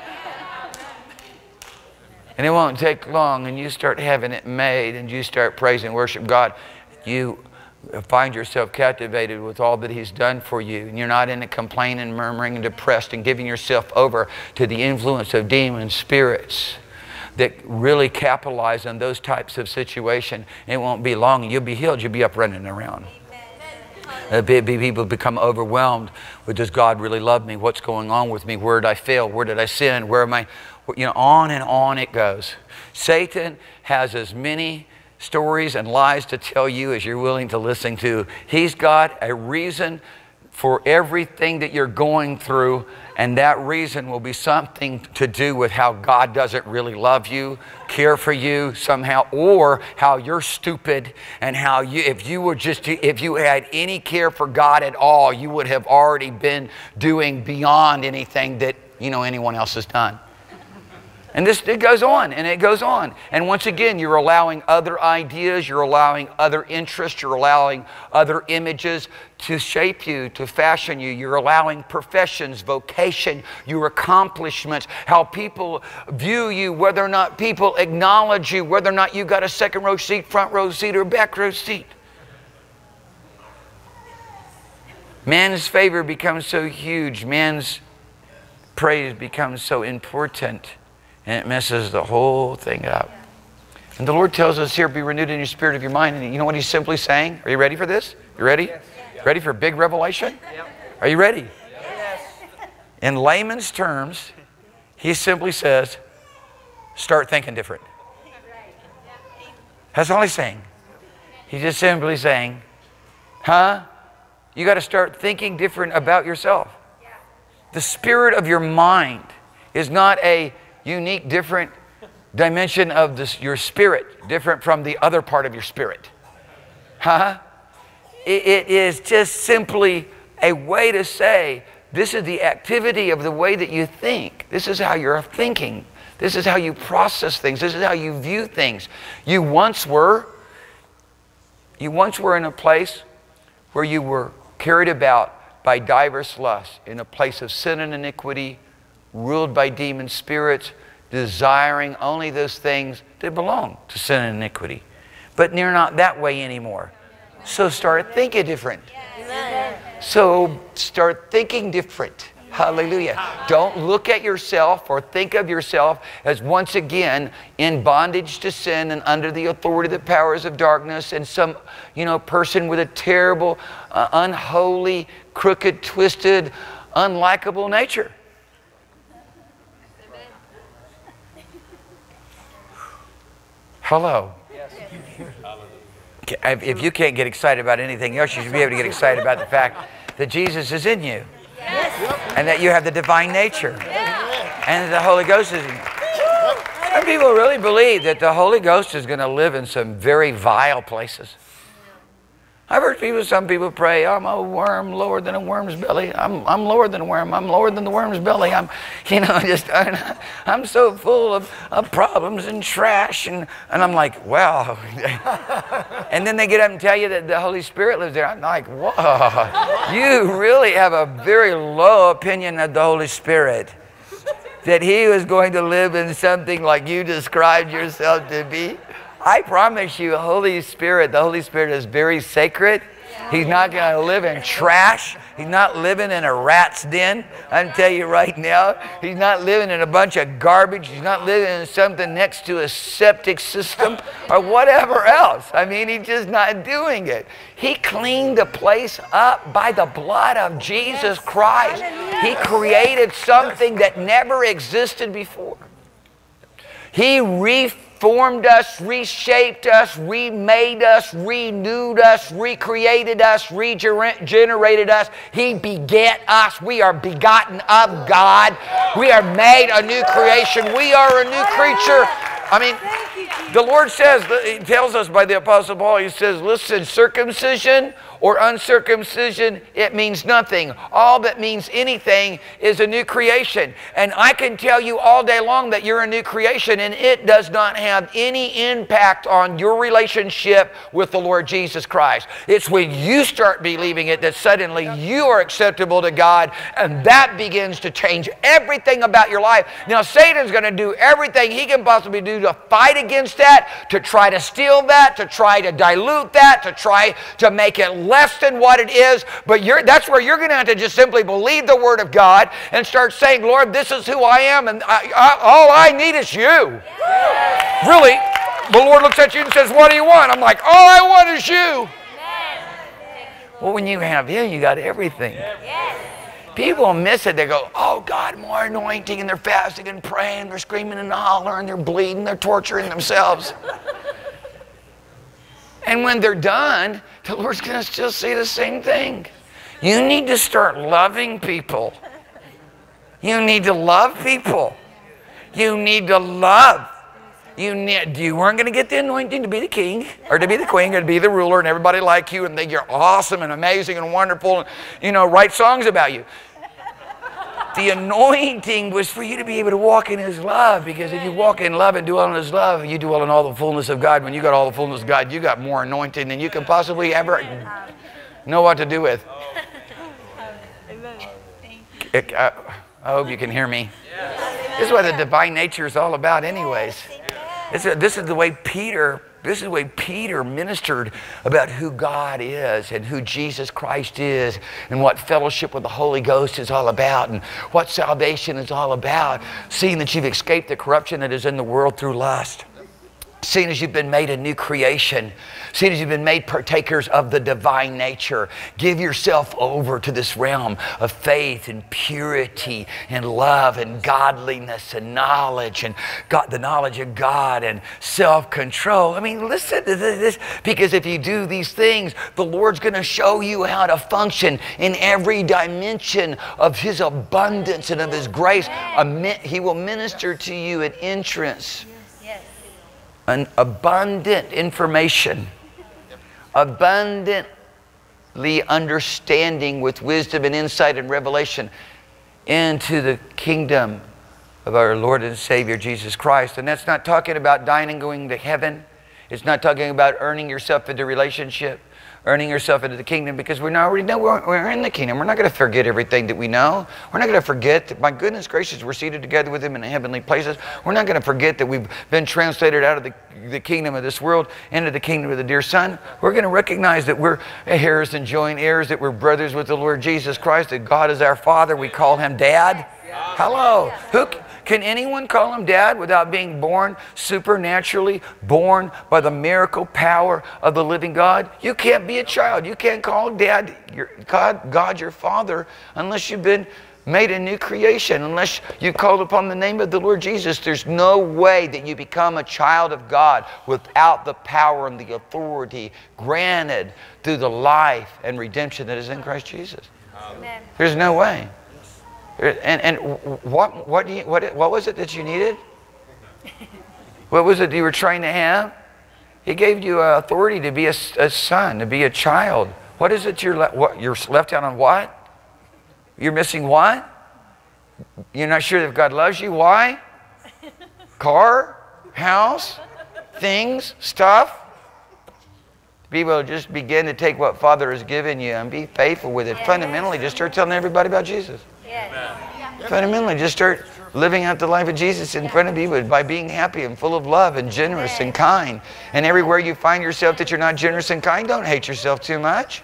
And it won't take long, and you start having it made, and you start praising and worship God. You find yourself captivated with all that He's done for you, and you're not in it complaining, murmuring, and depressed, and giving yourself over to the influence of demon spirits that really capitalize on those types of situations. It won't be long, and you'll be healed. You'll be up running around. Uh, people become overwhelmed with, does God really love me? What's going on with me? Where did I fail? Where did I sin? Where am I? You know, on and on it goes. Satan has as many stories and lies to tell you as you're willing to listen to. He's got a reason for everything that you're going through, and that reason will be something to do with how God doesn't really love you, care for you somehow, or how you're stupid, and how you, if you were just, if you had any care for God at all, you would have already been doing beyond anything that, you know, anyone else has done. And this, it goes on, and it goes on. And once again, you're allowing other ideas, you're allowing other interests, you're allowing other images to shape you, to fashion you. You're allowing professions, vocation, your accomplishments, how people view you, whether or not people acknowledge you, whether or not you got a second row seat, front row seat, or back row seat. Man's favor becomes so huge, man's praise becomes so important. And it messes the whole thing up. And the Lord tells us here, be renewed in your spirit of your mind. And you know what he's simply saying? Are you ready for this? You ready? Yes. Ready for big revelation? Yep. Are you ready? Yes. In layman's terms, he simply says, start thinking different. That's all he's saying. He's just simply saying, huh? You got to start thinking different about yourself. The spirit of your mind is not a unique, different dimension of this, your spirit, different from the other part of your spirit. Huh? It, it is just simply a way to say, this is the activity of the way that you think. This is how you're thinking. This is how you process things. This is how you view things. You once were, you once were in a place where you were carried about by diverse lusts, in a place of sin and iniquity, ruled by demon spirits, desiring only those things that belong to sin and iniquity. But you're not that way anymore. So start thinking different. So start thinking different. Hallelujah. Don't look at yourself or think of yourself as once again in bondage to sin and under the authority of the powers of darkness and some, you know, person with a terrible, uh, unholy, crooked, twisted, unlikable nature. Hello. If you can't get excited about anything else, you should be able to get excited about the fact that Jesus is in you. Yes. And that you have the divine nature. Yes. And that the Holy Ghost is in you. Some people really believe that the Holy Ghost is going to live in some very vile places. I've heard people, some people pray, I'm a worm lower than a worm's belly. I'm, I'm lower than a worm. I'm lower than the worm's belly. I'm, you know, just, I'm so full of, of problems and trash. And, and I'm like, wow. And then they get up and tell you that the Holy Spirit lives there. I'm like, whoa. You really have a very low opinion of the Holy Spirit. That he was going to live in something like you described yourself to be. I promise you, Holy Spirit, the Holy Spirit is very sacred. He's not going to live in trash. He's not living in a rat's den. I can tell you right now, he's not living in a bunch of garbage. He's not living in something next to a septic system or whatever else. I mean, he's just not doing it. He cleaned the place up by the blood of Jesus Christ. He created something that never existed before. He reformed us, reshaped us, remade us, renewed us, recreated us, regenerated us. He begat us. We are begotten of God. We are made a new creation. We are a new creature. I mean, the Lord says, He tells us by the Apostle Paul, He says, listen, circumcision or uncircumcision, it means nothing. All that means anything is a new creation. And I can tell you all day long that you're a new creation, and it does not have any impact on your relationship with the Lord Jesus Christ. It's when you start believing it that suddenly you are acceptable to God, and that begins to change everything about your life. Now, Satan's going to do everything he can possibly do to fight against that, to try to steal that, to try to dilute that, to try to make it less than what it is, but you're, that's where you're going to have to just simply believe the Word of God and start saying, Lord, this is who I am, and I, I, all I need is you. Yes. Really, the Lord looks at you and says, what do you want? I'm like, all I want is you. Yes. Well, when you have Him, you got everything. Yes. People miss it. They go, oh, God, more anointing, and they're fasting and praying, they're screaming and hollering, they're bleeding, they're torturing themselves. And when they're done, the Lord's going to still say the same thing. You need to start loving people. You need to love people. You need to love. You, need, you weren't going to get the anointing to be the king or to be the queen or to be the ruler and everybody like you and think you're awesome and amazing and wonderful and, you know, write songs about you. The anointing was for you to be able to walk in His love, because if you walk in love and dwell in His love, you dwell in all the fullness of God. When you got all the fullness of God, you got more anointing than you can possibly ever know what to do with. It, I, I hope you can hear me. This is what the divine nature is all about anyways. This is, this is the way Peter... This is the way Peter ministered about who God is and who Jesus Christ is and what fellowship with the Holy Ghost is all about and what salvation is all about. Seeing that you've escaped the corruption that is in the world through lust. Seeing as you've been made a new creation. Seeing as you've been made partakers of the divine nature. Give yourself over to this realm of faith and purity and love and godliness and knowledge and God, the knowledge of God and self-control. I mean, listen to this, because if you do these things, the Lord's going to show you how to function in every dimension of His abundance and of His grace. He will minister to you at entrance. An abundant information, abundantly understanding with wisdom and insight and revelation into the kingdom of our Lord and Savior Jesus Christ. And that's not talking about dying and going to heaven. It's not talking about earning yourself into relationship, earning yourself into the kingdom, because we already know we're, we're in the kingdom. We're not going to forget everything that we know. We're not going to forget that, my goodness gracious, we're seated together with Him in the heavenly places. We're not going to forget that we've been translated out of the, the kingdom of this world into the kingdom of the dear Son. We're going to recognize that we're heirs and joint heirs, that we're brothers with the Lord Jesus Christ, that God is our Father. We call Him Dad. Hello. Who, can anyone call Him Dad without being born supernaturally, born by the miracle power of the living God? You can't be a child. You can't call Dad your God, God your Father, unless you've been made a new creation, unless you called upon the name of the Lord Jesus. There's no way that you become a child of God without the power and the authority granted through the life and redemption that is in Christ Jesus. Amen. There's no way. And, and what, what, do you, what, what was it that you needed? What was it you were trying to have? He gave you authority to be a, a son, to be a child. What is it you're, what, you're left out on what? You're missing what? You're not sure if God loves you. Why? Car, house, things, stuff. Be able to just begin to take what Father has given you and be faithful with it. Fundamentally, just start telling everybody about Jesus. Yes. Fundamentally, just start living out the life of Jesus in front of you by being happy and full of love and generous and kind. And everywhere you find yourself that you're not generous and kind, don't hate yourself too much.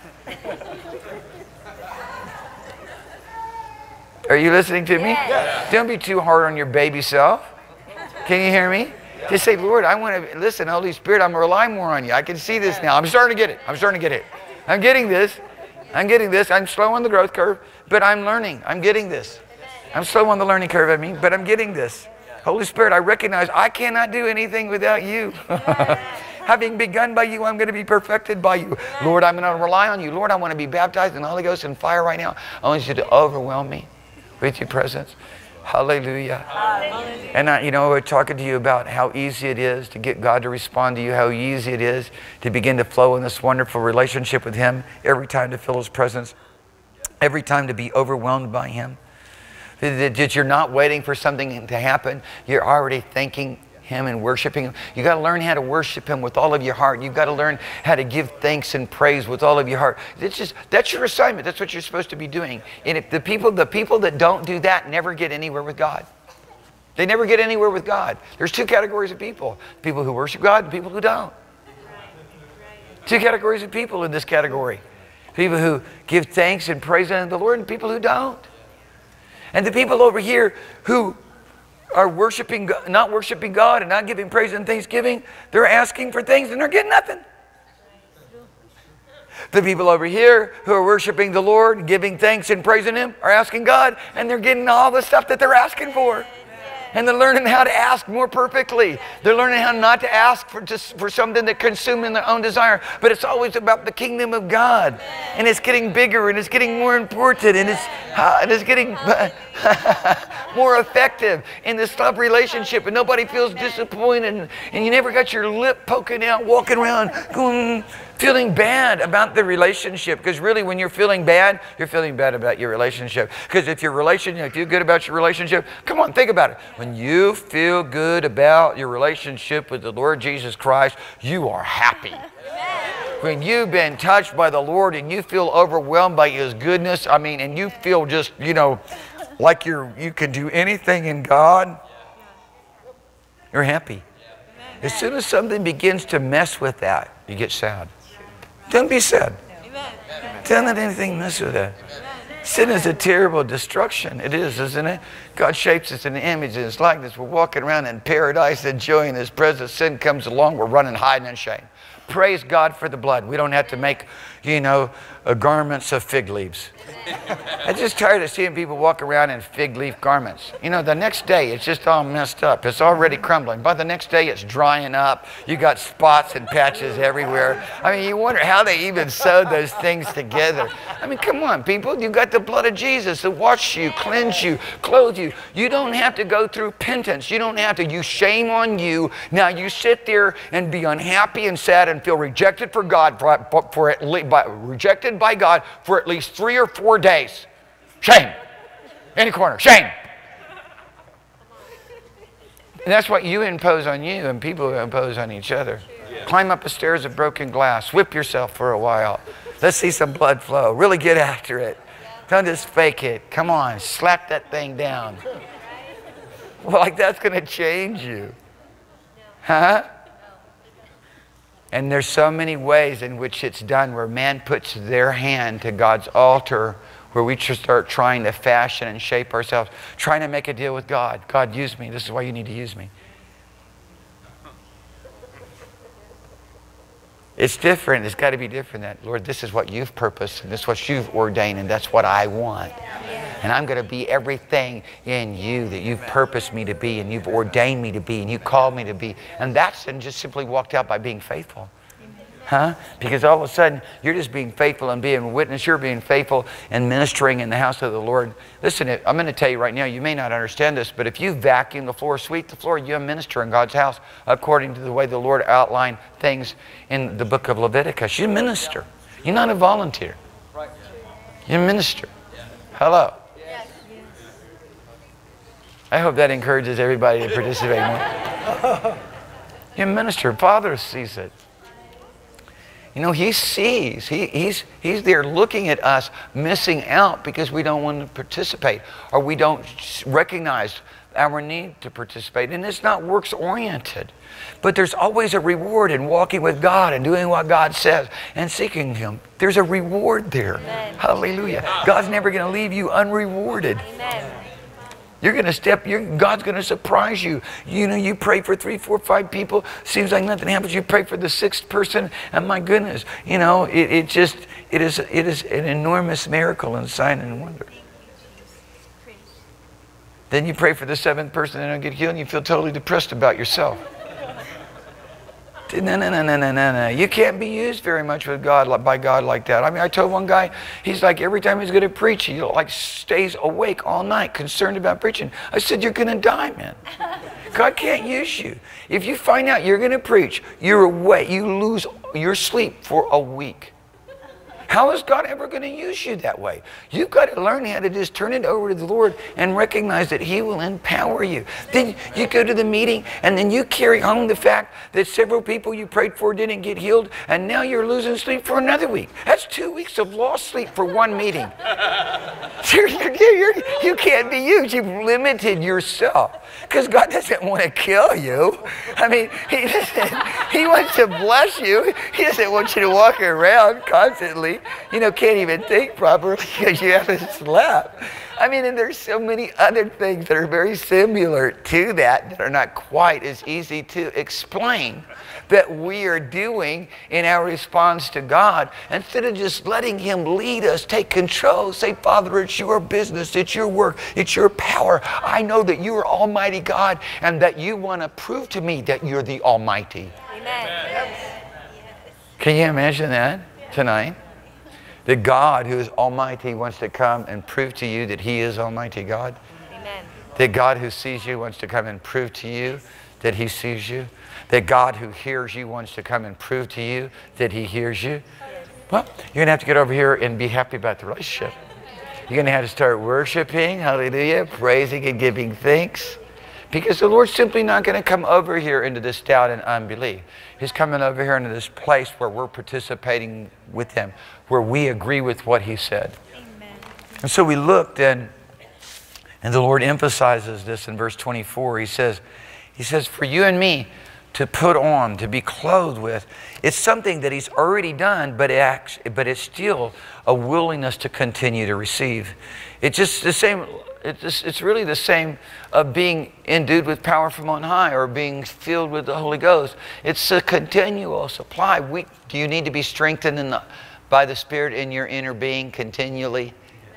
Are you listening to me? Yes. Don't be too hard on your baby self. Can you hear me? Just say, Lord, I want to, listen, Holy Spirit, I'm going to rely more on you. I can see this now. I'm starting to get it. I'm starting to get it. I'm getting this. I'm getting this. I'm slow on the growth curve, but I'm learning. I'm getting this. I'm slow on the learning curve, I mean, but I'm getting this. Holy Spirit, I recognize I cannot do anything without you. Having begun by you, I'm going to be perfected by you. Lord, I'm going to rely on you. Lord, I want to be baptized in the Holy Ghost and fire right now. I want you to overwhelm me with your presence. Hallelujah. Hallelujah. And I, you know, we're talking to you about how easy it is to get God to respond to you, how easy it is to begin to flow in this wonderful relationship with Him, every time to feel His presence, every time to be overwhelmed by Him. That you're not waiting for something to happen. You're already thanking Him and worshiping Him. You got to learn how to worship Him with all of your heart. You've got to learn how to give thanks and praise with all of your heart. It's just, that's your assignment. That's what you're supposed to be doing. And if the people, the people that don't do that never get anywhere with God. They never get anywhere with God. There's two categories of people. People who worship God and people who don't. Two categories of people in this category. People who give thanks and praise unto the Lord and people who don't. And the people over here who are worshiping, not worshiping God and not giving praise and thanksgiving, they're asking for things and they're getting nothing. The people over here who are worshiping the Lord, giving thanks and praising Him, are asking God and they're getting all the stuff that they're asking for. And they're learning how to ask more perfectly. They're learning how not to ask for just for something that consumes in their own desire. But it's always about the kingdom of God. And it's getting bigger and it's getting more important and it's, uh, and it's getting more effective in this love relationship. And nobody feels disappointed. And, and you never got your lip poking out, walking around going, Feeling bad about the relationship, because really when you're feeling bad, you're feeling bad about your relationship. Because if your relationship, if you feel good about your relationship, come on, think about it. When you feel good about your relationship with the Lord Jesus Christ, you are happy. When you've been touched by the Lord and you feel overwhelmed by His goodness, I mean, and you feel just, you know, like you're, you can do anything in God, you're happy. As soon as something begins to mess with that, you get sad. Don't be sad. Don't let anything mess with that. Sin is a terrible destruction. It is, isn't it? God shapes us in the image and His likeness. We're walking around in paradise, enjoying His presence. Sin comes along, we're running, hiding in shame. Praise God for the blood. We don't have to make, you know, uh, garments of fig leaves. I'm just tired of seeing people walk around in fig leaf garments. You know, the next day, it's just all messed up. It's already crumbling. By the next day, it's drying up. You got spots and patches everywhere. I mean, you wonder how they even sewed those things together. I mean, come on, people. You've got the blood of Jesus to wash you, cleanse you, clothe you. You don't have to go through penance. You don't have to. You shame on you. Now you sit there and be unhappy and sad and feel rejected for God, for, for at least, by, rejected by God for at least three or four days. Shame. Any corner. Shame. And that's what you impose on you and people impose on each other. Yeah. Climb up the stairs of broken glass. Whip yourself for a while. Let's see some blood flow. Really get after it. Don't just fake it. Come on. Slap that thing down. Well, like that's going to change you. Huh? And there's so many ways in which it's done where man puts their hand to God's altar, where we just start trying to fashion and shape ourselves, trying to make a deal with God. God, use me. This is why you need to use me. It's different. It's got to be different. That, Lord, this is what you've purposed, and this is what you've ordained, and that's what I want. And I'm going to be everything in you that you've purposed me to be, and you've ordained me to be, and you called me to be. And that's and just simply walked out by being faithful. Huh? Because all of a sudden, you're just being faithful and being a witness. You're being faithful and ministering in the house of the Lord. Listen, I'm going to tell you right now, you may not understand this, but if you vacuum the floor, sweep the floor, you're a minister in God's house according to the way the Lord outlined things in the book of Leviticus. You minister. You're not a volunteer. You're a minister. Hello. I hope that encourages everybody to participate more. You're a minister. Father sees it. You know, He sees. He, he's, he's there looking at us missing out because we don't want to participate or we don't recognize our need to participate. And it's not works-oriented. But there's always a reward in walking with God and doing what God says and seeking Him. There's a reward there. Amen. Hallelujah. God's never going to leave you unrewarded. Amen. You're going to step, you're, God's going to surprise you. You know, you pray for three, four, five people. Seems like nothing happens. You pray for the sixth person, and my goodness, you know, it, it just, it is, it is an enormous miracle and sign and wonder. Then you pray for the seventh person, and they don't get healed, and you feel totally depressed about yourself. No, no, no, no, no, no, no. You can't be used very much with God, by God like that. I mean, I told one guy, he's like, every time he's going to preach, he like stays awake all night, concerned about preaching. I said, you're going to die, man. God can't use you. If you find out you're going to preach, you're awake, you lose your sleep for a week. How is God ever going to use you that way? You've got to learn how to just turn it over to the Lord and recognize that He will empower you. Then you go to the meeting and then you carry home the fact that several people you prayed for didn't get healed and now you're losing sleep for another week. That's two weeks of lost sleep for one meeting. You're, you're, you're, you can't be used. You've limited yourself because God doesn't want to kill you. I mean, he, doesn't, he wants to bless you. He doesn't want you to walk around constantly. You know, can't even think properly because you haven't slept. I mean, and there's so many other things that are very similar to that that are not quite as easy to explain that we are doing in our response to God. Instead of just letting Him lead us, take control, say, Father, it's your business, it's your work, it's your power. I know that you are Almighty God and that you want to prove to me that you're the Almighty. Amen. Can you imagine that tonight? That God, who is Almighty, wants to come and prove to you that He is Almighty God. Amen. That God who sees you wants to come and prove to you that He sees you? That God who hears you wants to come and prove to you that He hears you? Well, you're going to have to get over here and be happy about the relationship. You're going to have to start worshiping, hallelujah, praising and giving thanks. Because the Lord's simply not going to come over here into this doubt and unbelief. He's coming over here into this place where we're participating with Him, where we agree with what He said. Amen. And so we looked, and, and the Lord emphasizes this in verse twenty-four. He says, He says, for you and me to put on, to be clothed with, it's something that He's already done, but, it acts, but it's still a willingness to continue to receive. It's just the same... It's, it's really the same of being endued with power from on high or being filled with the Holy Ghost. It's a continual supply. We, do you need to be strengthened in the, by the Spirit in your inner being continually?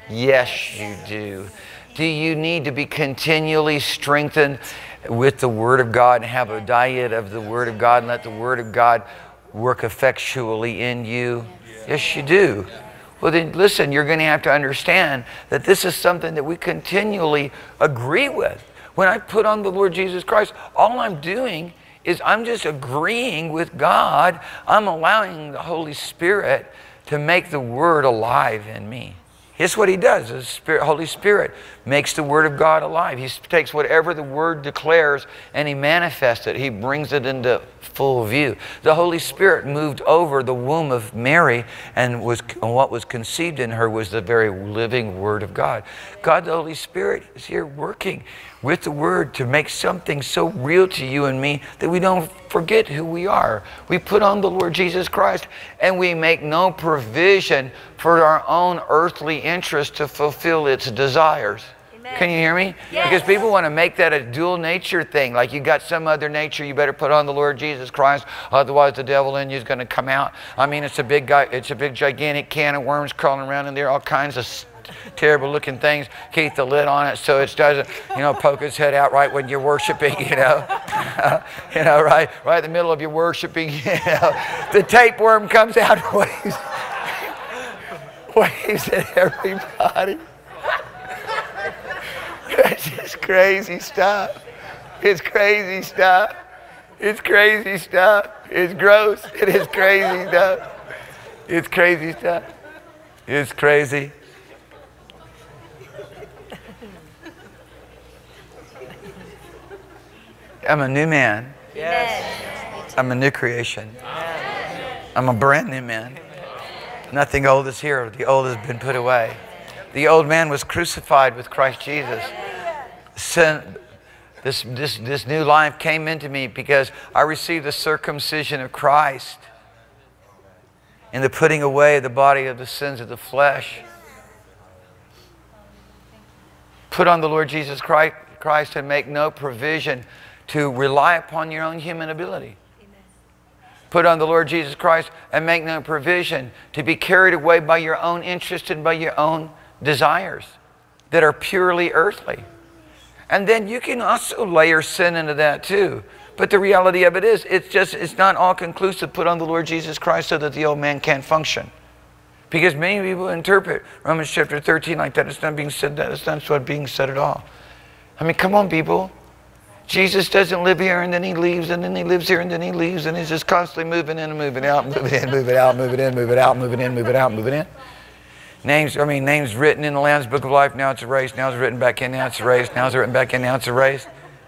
Yes, you do. Do you need to be continually strengthened with the Word of God and have a diet of the Word of God and let the Word of God work effectually in you? Yes, you do. Well, then listen, you're going to have to understand that this is something that we continually agree with. When I put on the Lord Jesus Christ, all I'm doing is I'm just agreeing with God. I'm allowing the Holy Spirit to make the Word alive in me. Here's what He does. The Spirit, Holy Spirit makes the Word of God alive. He takes whatever the Word declares and He manifests it. He brings it into full view. The Holy Spirit moved over the womb of Mary, and was and what was conceived in her was the very living Word of God. God, the Holy Spirit, is here working with the Word to make something so real to you and me that we don't forget who we are. We put on the Lord Jesus Christ, and we make no provision for our own earthly interest to fulfill its desires. Amen. Can you hear me? Yes. Because people want to make that a dual nature thing. Like you got some other nature, you better put on the Lord Jesus Christ, otherwise the devil in you is going to come out. I mean, it's a big guy, it's a big gigantic can of worms crawling around in there, all kinds of terrible looking things. Keep the lid on it so it doesn't, you know, poke its head out right when you're worshiping, you know. You know, right, right in the middle of your worshiping, you know. The tapeworm comes out and waves, waves at everybody. It's just crazy stuff. It's crazy stuff. It's crazy stuff. It's gross. It is crazy stuff. It's crazy stuff. It's crazy. I'm a new man. Yes. I'm a new creation. I'm a brand new man. Nothing old is here. The old has been put away. The old man was crucified with Christ Jesus. Sin, this, this, this new life came into me because I received the circumcision of Christ in the putting away of the body of the sins of the flesh. Put on the Lord Jesus Christ, Christ and make no provision to rely upon your own human ability. Put on the Lord Jesus Christ and make no provision to be carried away by your own interest and by your own desires that are purely earthly. And then you can also layer sin into that too. But the reality of it is, it's just, it's not all conclusive. Put on the Lord Jesus Christ so that the old man can't function. Because many people interpret Romans chapter thirteen like that. It's not being said that. It's not what's being said at all. I mean, come on, people. Jesus doesn't live here and then He leaves and then He lives here and then He leaves and He's just constantly moving in and moving out, moving in, moving out, moving in, moving out, moving in, moving out, moving in. Names, I mean, names written in the Lamb's Book of Life, now it's erased, now it's written back in, now it's erased, now it's written back in, now it's erased.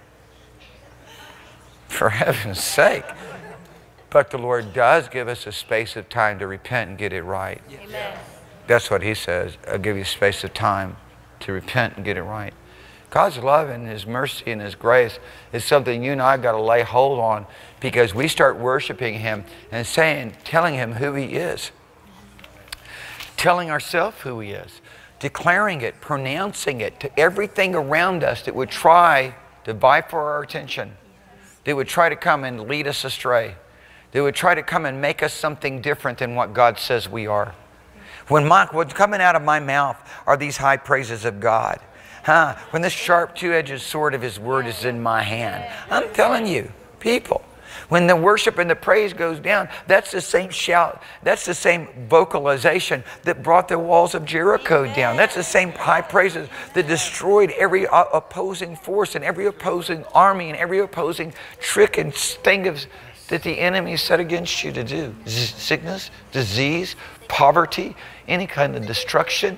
For heaven's sake. But the Lord does give us a space of time to repent and get it right. Amen. That's what He says. I'll give you a space of time to repent and get it right. God's love and His mercy and His grace is something you and I got to lay hold on, because we start worshiping Him and saying, telling Him who He is. Telling ourselves who He is. Declaring it, pronouncing it to everything around us that would try to vie for our attention. That would try to come and lead us astray. They would try to come and make us something different than what God says we are. When my, what's coming out of my mouth are these high praises of God. Huh? When this sharp two-edged sword of His Word is in my hand. I'm telling you, people, When the worship and the praise goes down, that's the same shout, that's the same vocalization that brought the walls of Jericho down. That's the same high praises that destroyed every opposing force and every opposing army and every opposing trick and thing of, that the enemy set against you to do. Sickness, disease, poverty, any kind of destruction.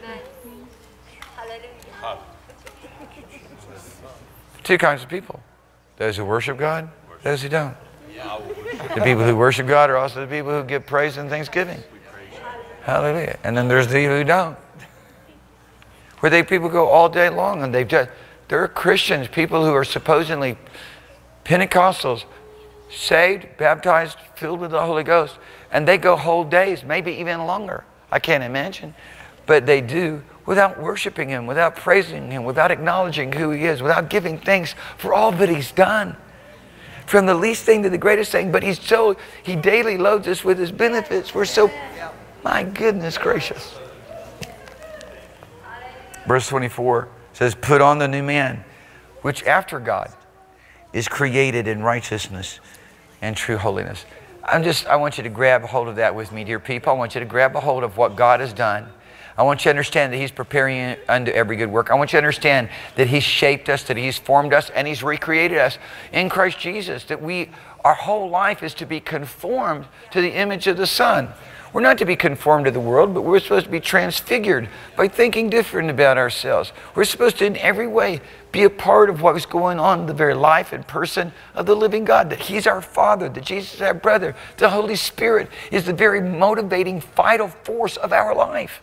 Two kinds of people. Those who worship God, those who don't. The people who worship God are also the people who give praise and thanksgiving. Hallelujah. And then there's the people who don't. Where they people go all day long and they've just, they're Christians, people who are supposedly Pentecostals, saved, baptized, filled with the Holy Ghost, and they go whole days, maybe even longer. I can't imagine. But they do without worshiping Him, without praising Him, without acknowledging who He is, without giving thanks for all that He's done. From the least thing to the greatest thing, but He's so, He daily loads us with His benefits. We're so, my goodness gracious. Verse twenty-four says, put on the new man, which after God is created in righteousness and true holiness. I'm just, I want you to grab a hold of that with me, dear people. I want you to grab a hold of what God has done. I want you to understand that He's preparing you unto every good work. I want you to understand that He's shaped us, that He's formed us, and He's recreated us in Christ Jesus. That we, our whole life is to be conformed to the image of the Son. We're not to be conformed to the world, but we're supposed to be transfigured by thinking different about ourselves. We're supposed to in every way be a part of what is going on in the very life and person of the living God. That He's our Father, that Jesus is our brother. The Holy Spirit is the very motivating, vital force of our life.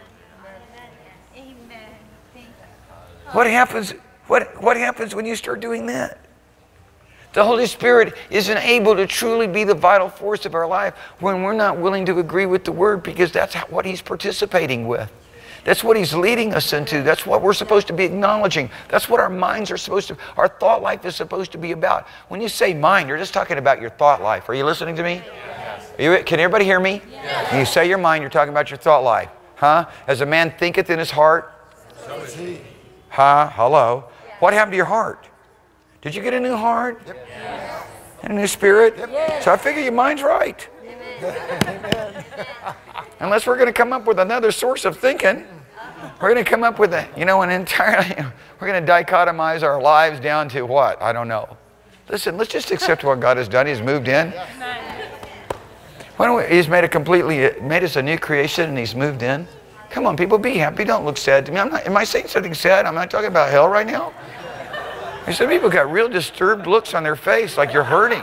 What happens, what, what happens when you start doing that? The Holy Spirit isn't able to truly be the vital force of our life when we're not willing to agree with the Word, because that's how, what He's participating with. That's what He's leading us into. That's what we're supposed to be acknowledging. That's what our minds are supposed to, our thought life is supposed to be about. When you say mind, you're just talking about your thought life. Are you listening to me? Yes. Are you, can everybody hear me? Yes. When you say your mind, you're talking about your thought life. Huh? As a man thinketh in his heart, so is he. Huh? Hello. Yes. What happened to your heart? Did you get a new heart? Yep. Yes. And a new spirit? Yep. Yes. So I figure your mind's right. Amen. Unless we're going to come up with another source of thinking, we're going to come up with a, you know, an entirely, we're going to dichotomize our lives down to what? I don't know. Listen, let's just accept what God has done. He's moved in. Why don't we, He's made a completely, made us a new creation, and He's moved in. Come on, people, be happy. Don't look sad to me. I'm not, am I saying something sad? I'm not talking about hell right now. Some people got real disturbed looks on their face, like you're hurting.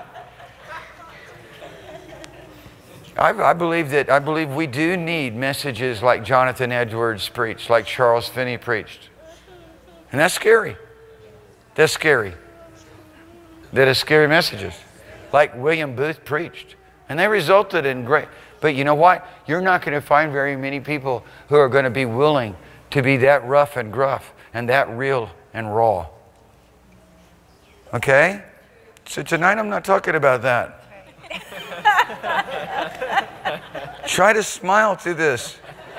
I, I believe that I believe we do need messages like Jonathan Edwards preached, like Charles Finney preached, and that's scary. That's scary. That is scary messages, like William Booth preached, and they resulted in great. But you know what? You're not going to find very many people who are going to be willing to be that rough and gruff and that real and raw. Okay? So tonight I'm not talking about that. Try to smile through this.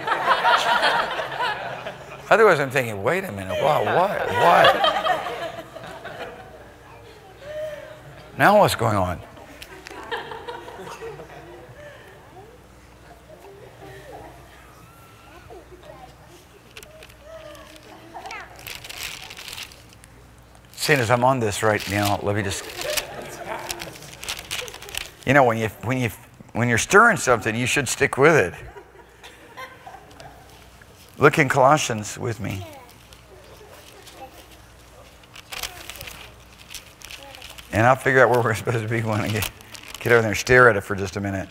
Otherwise I'm thinking, wait a minute, wow, what? What? Now what's going on? Seeing as I'm on this right now, let me just, you know, when you when you when you're stirring something, you should stick with it. Look in Colossians with me. And I'll figure out where we're supposed to be when I get, get over there and stare at it for just a minute.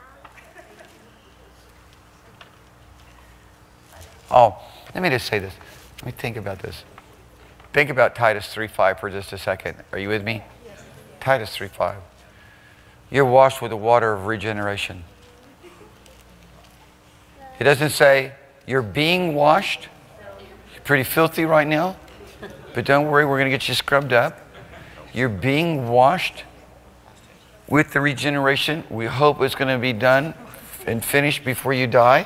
Oh, let me just say this. Let me think about this. Think about Titus three five for just a second. Are you with me? Yes. Titus three five. You're washed with the water of regeneration. It doesn't say you're being washed. You're pretty filthy right now. But don't worry, we're going to get you scrubbed up. You're being washed with the regeneration. We hope it's going to be done and finished before you die.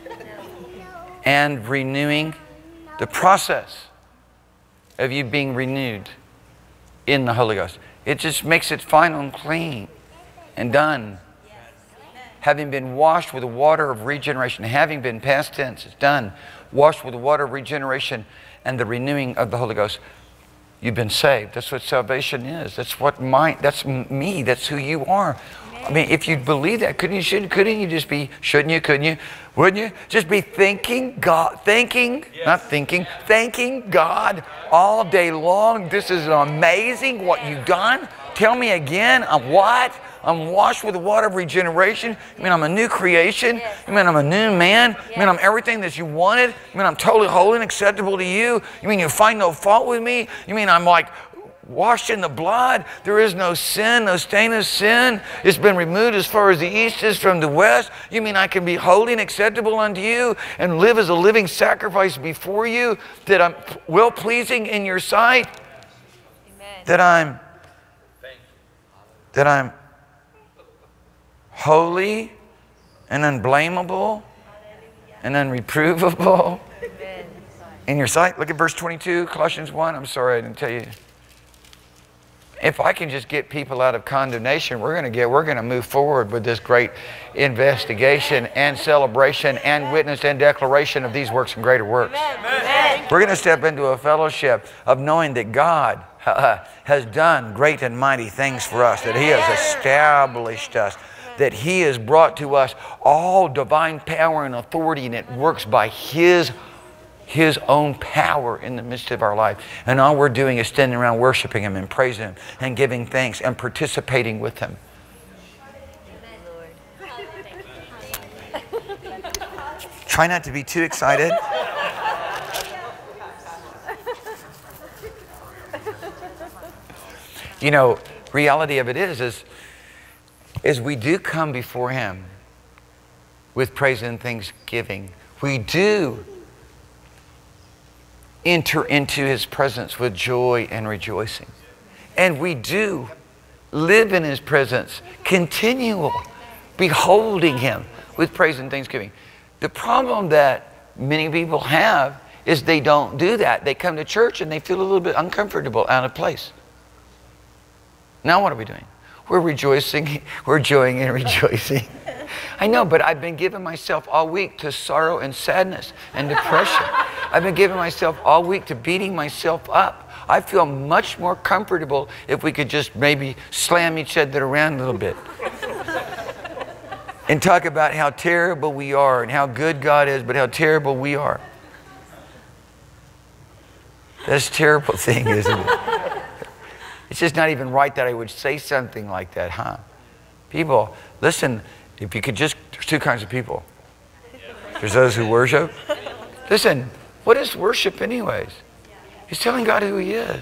And renewing the process of you being renewed in the Holy Ghost. It just makes it final and clean and done. Having been washed with the water of regeneration, having been past tense, it's done. Washed with the water of regeneration and the renewing of the Holy Ghost. You've been saved. That's what salvation is. That's what my, that's me. That's who you are. I mean, if you believe that, couldn't you, shouldn't, couldn't you just be, shouldn't you, couldn't you, wouldn't you? Just be thanking God, thanking, yes. not thinking, thanking God all day long. This is amazing what you've done. Tell me again, I'm what? I'm washed with the water of regeneration. You mean I'm a new creation? You mean I'm a new man? You mean I'm everything that you wanted? You mean I'm totally holy and acceptable to you? You mean you find no fault with me? You mean I'm like washed in the blood? There is no sin, no stain of sin. It's been removed as far as the east is from the west. You mean I can be holy and acceptable unto you and live as a living sacrifice before you, that I'm well-pleasing in your sight? Amen. That I'm that I'm holy and unblameable and unreprovable in your sight. Look at verse twenty-two, Colossians one. I'm sorry I didn't tell you. If I can just get people out of condemnation, we're going to get, we're going to move forward with this great investigation and celebration and witness and declaration of these works and greater works. Amen. We're going to step into a fellowship of knowing that God uh, has done great and mighty things for us, that He has established us, that He has brought to us all divine power and authority, and it works by His His own power in the midst of our life. And all we're doing is standing around worshiping Him and praising Him and giving thanks and participating with Him. Try not to be too excited. You know, reality of it is, is, is we do come before Him with praise and thanksgiving. We do enter into His presence with joy and rejoicing. And we do live in His presence, continual, beholding Him with praise and thanksgiving. The problem that many people have is they don't do that. They come to church and they feel a little bit uncomfortable, out of place. Now what are we doing? We're rejoicing, we're joying and rejoicing. I know, but I've been giving myself all week to sorrow and sadness and depression. I've been giving myself all week to beating myself up. I feel much more comfortable if we could just maybe slam each other around a little bit. And talk about how terrible we are and how good God is, but how terrible we are. That's a terrible thing, isn't it? It's just not even right that I would say something like that, huh? People, listen, if you could just, there's two kinds of people. There's those who worship. Listen, what is worship anyways? It's telling God who He is.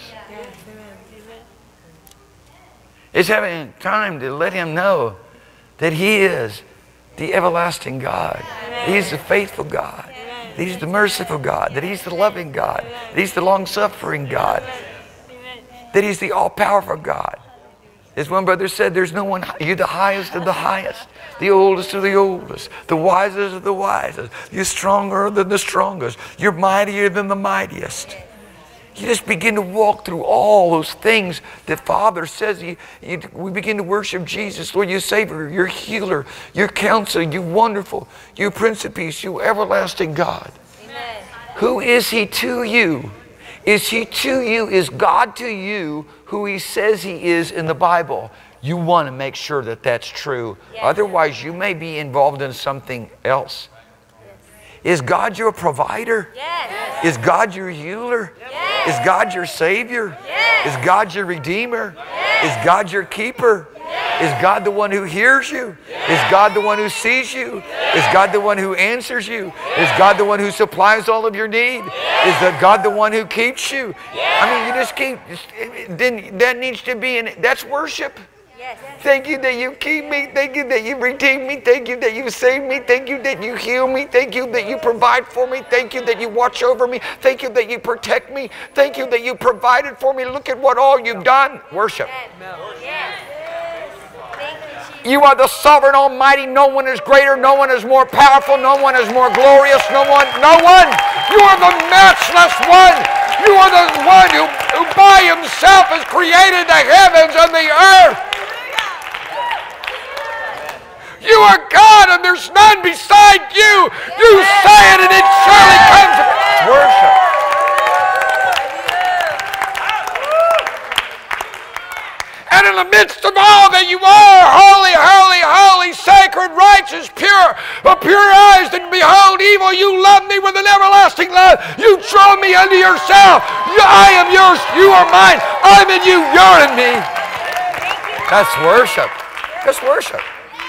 It's having time to let Him know that He is the everlasting God. He's the faithful God. He's the merciful God. That He's the loving God. That He's the long-suffering God. That He's the all-powerful God. As one brother said, there's no one, you're the highest of the highest, the oldest of the oldest, the wisest of the wisest. You're stronger than the strongest. You're mightier than the mightiest. You just begin to walk through all those things that Father says. You, you, we begin to worship Jesus, Lord, you Savior, your healer, your counselor, you wonderful, you Prince of Peace, you everlasting God. Amen. Who is He to you? Is He to you? Is God to you who He says He is in the Bible? You want to make sure that that's true. Yes. Otherwise, you may be involved in something else. Is God your provider? Yes. Is God your healer? Yes. Is God your Savior? Yes. Is God your Redeemer? Yes. Is God your keeper? Yes. Is God the one who hears you? Yes. Is God the one who sees you? Yes. Is God the one who answers you? Yes. Is God the one who supplies all of your need? Yes. Is the God the one who keeps you? Yes. I mean, you just keep, then that needs to be, in, that's worship. Yes. Thank you that you keep me. Thank you that you redeem me. Thank you that you save me. Thank you that you heal me. Thank you that you provide for me. Thank you that you watch over me. Thank you that you protect me. Thank you that you provided for me. Look at what all you've done. Worship. Yes. You are the sovereign Almighty. No one is greater. No one is more powerful. No one is more glorious. No one. No one. You are the matchless one. You are the one who, who by Himself has created the heavens and the are God and there's none beside you. You say it and it surely comes to pass. Worship. And in the midst of all that you are, holy, holy, holy, sacred, righteous, pure, of pure eyes, and behold evil, you love me with an everlasting love. You draw me unto yourself. I am yours, you are mine. I'm in you, you're in me. That's worship. That's worship.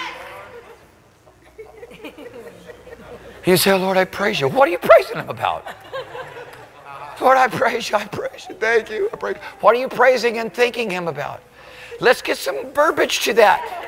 You say, Lord, I praise you. What are you praising him about? Lord, I praise you. I praise you. Thank you. I praise you. What are you praising and thanking him about? Let's get some verbiage to that.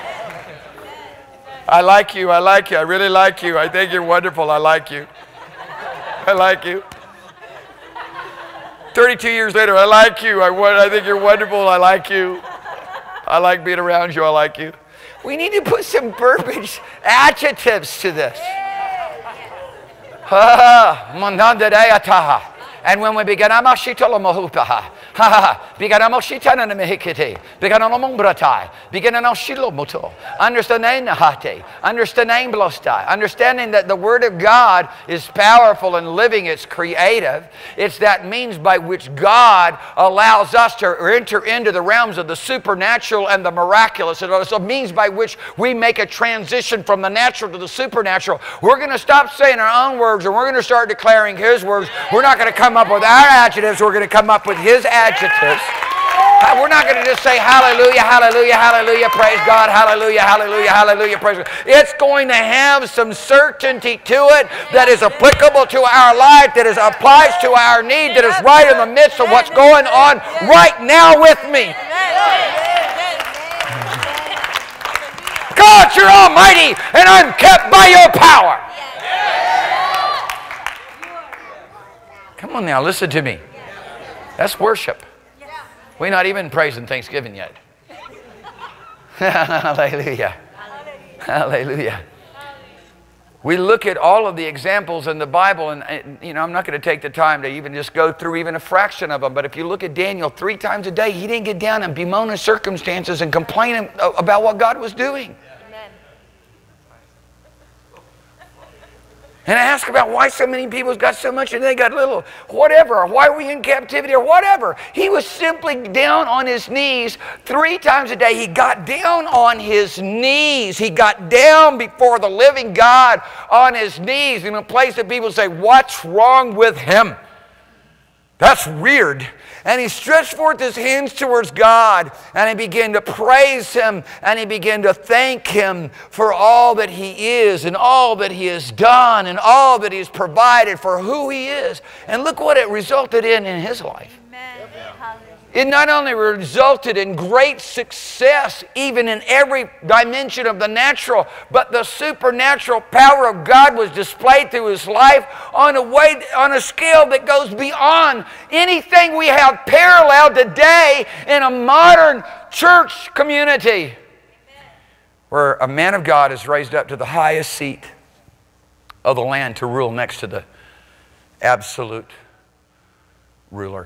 I like you. I like you. I really like you. I think you're wonderful. I like you. I like you. thirty-two years later, I like you. I, I think you're wonderful. I like you. I like being around you. I like you. We need to put some verbiage, adjectives to this. And when we begin, understanding that the Word of God is powerful and living, it's creative. It's that means by which God allows us to enter into the realms of the supernatural and the miraculous. It's a means by which we make a transition from the natural to the supernatural. We're going to stop saying our own words and we're going to start declaring His words. We're not going to come up with our adjectives, we're going to come up with His adjectives. We're not going to just say hallelujah, hallelujah, hallelujah, praise God, hallelujah, hallelujah, hallelujah, praise God. It's going to have some certainty to it that is applicable to our life, that is applies to our need, that is right in the midst of what's going on right now with me. God, you're almighty, and I'm kept by your power. Come on now, listen to me. That's worship. We're not even praising Thanksgiving yet. Hallelujah. Hallelujah. We look at all of the examples in the Bible, and you know, I'm not going to take the time to even just go through even a fraction of them, but if you look at Daniel, three times a day, he didn't get down and bemoan his circumstances and complain about what God was doing. And ask about why so many people's got so much and they got little, whatever, or why are we in captivity or whatever. He was simply down on his knees three times a day. He got down on his knees. He got down before the living God on his knees in a place that people say, what's wrong with him? That's weird. And he stretched forth his hands towards God, and he began to praise Him, and he began to thank Him for all that He is, and all that He has done, and all that He has provided for who He is. And look what it resulted in in his life. Amen. It not only resulted in great success, even in every dimension of the natural, but the supernatural power of God was displayed through his life on a way, on a scale that goes beyond anything we have paralleled today in a modern church community, where a man of God is raised up to the highest seat of the land to rule next to the absolute ruler.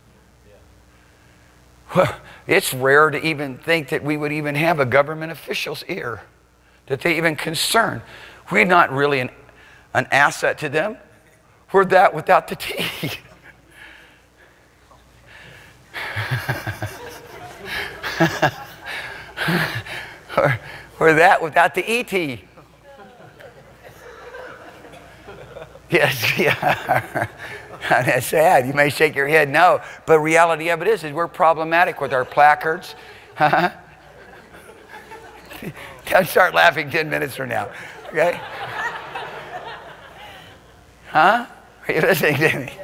Well, it's rare to even think that we would even have a government official's ear, that they even concern. We're not really an, an asset to them. We're that without the T. we're, we're that without the E T. Yes, yeah. That's sad. You may shake your head no, but reality of it is, is we're problematic with our placards. Don't start laughing ten minutes from now, okay? Huh? Are you listening to me?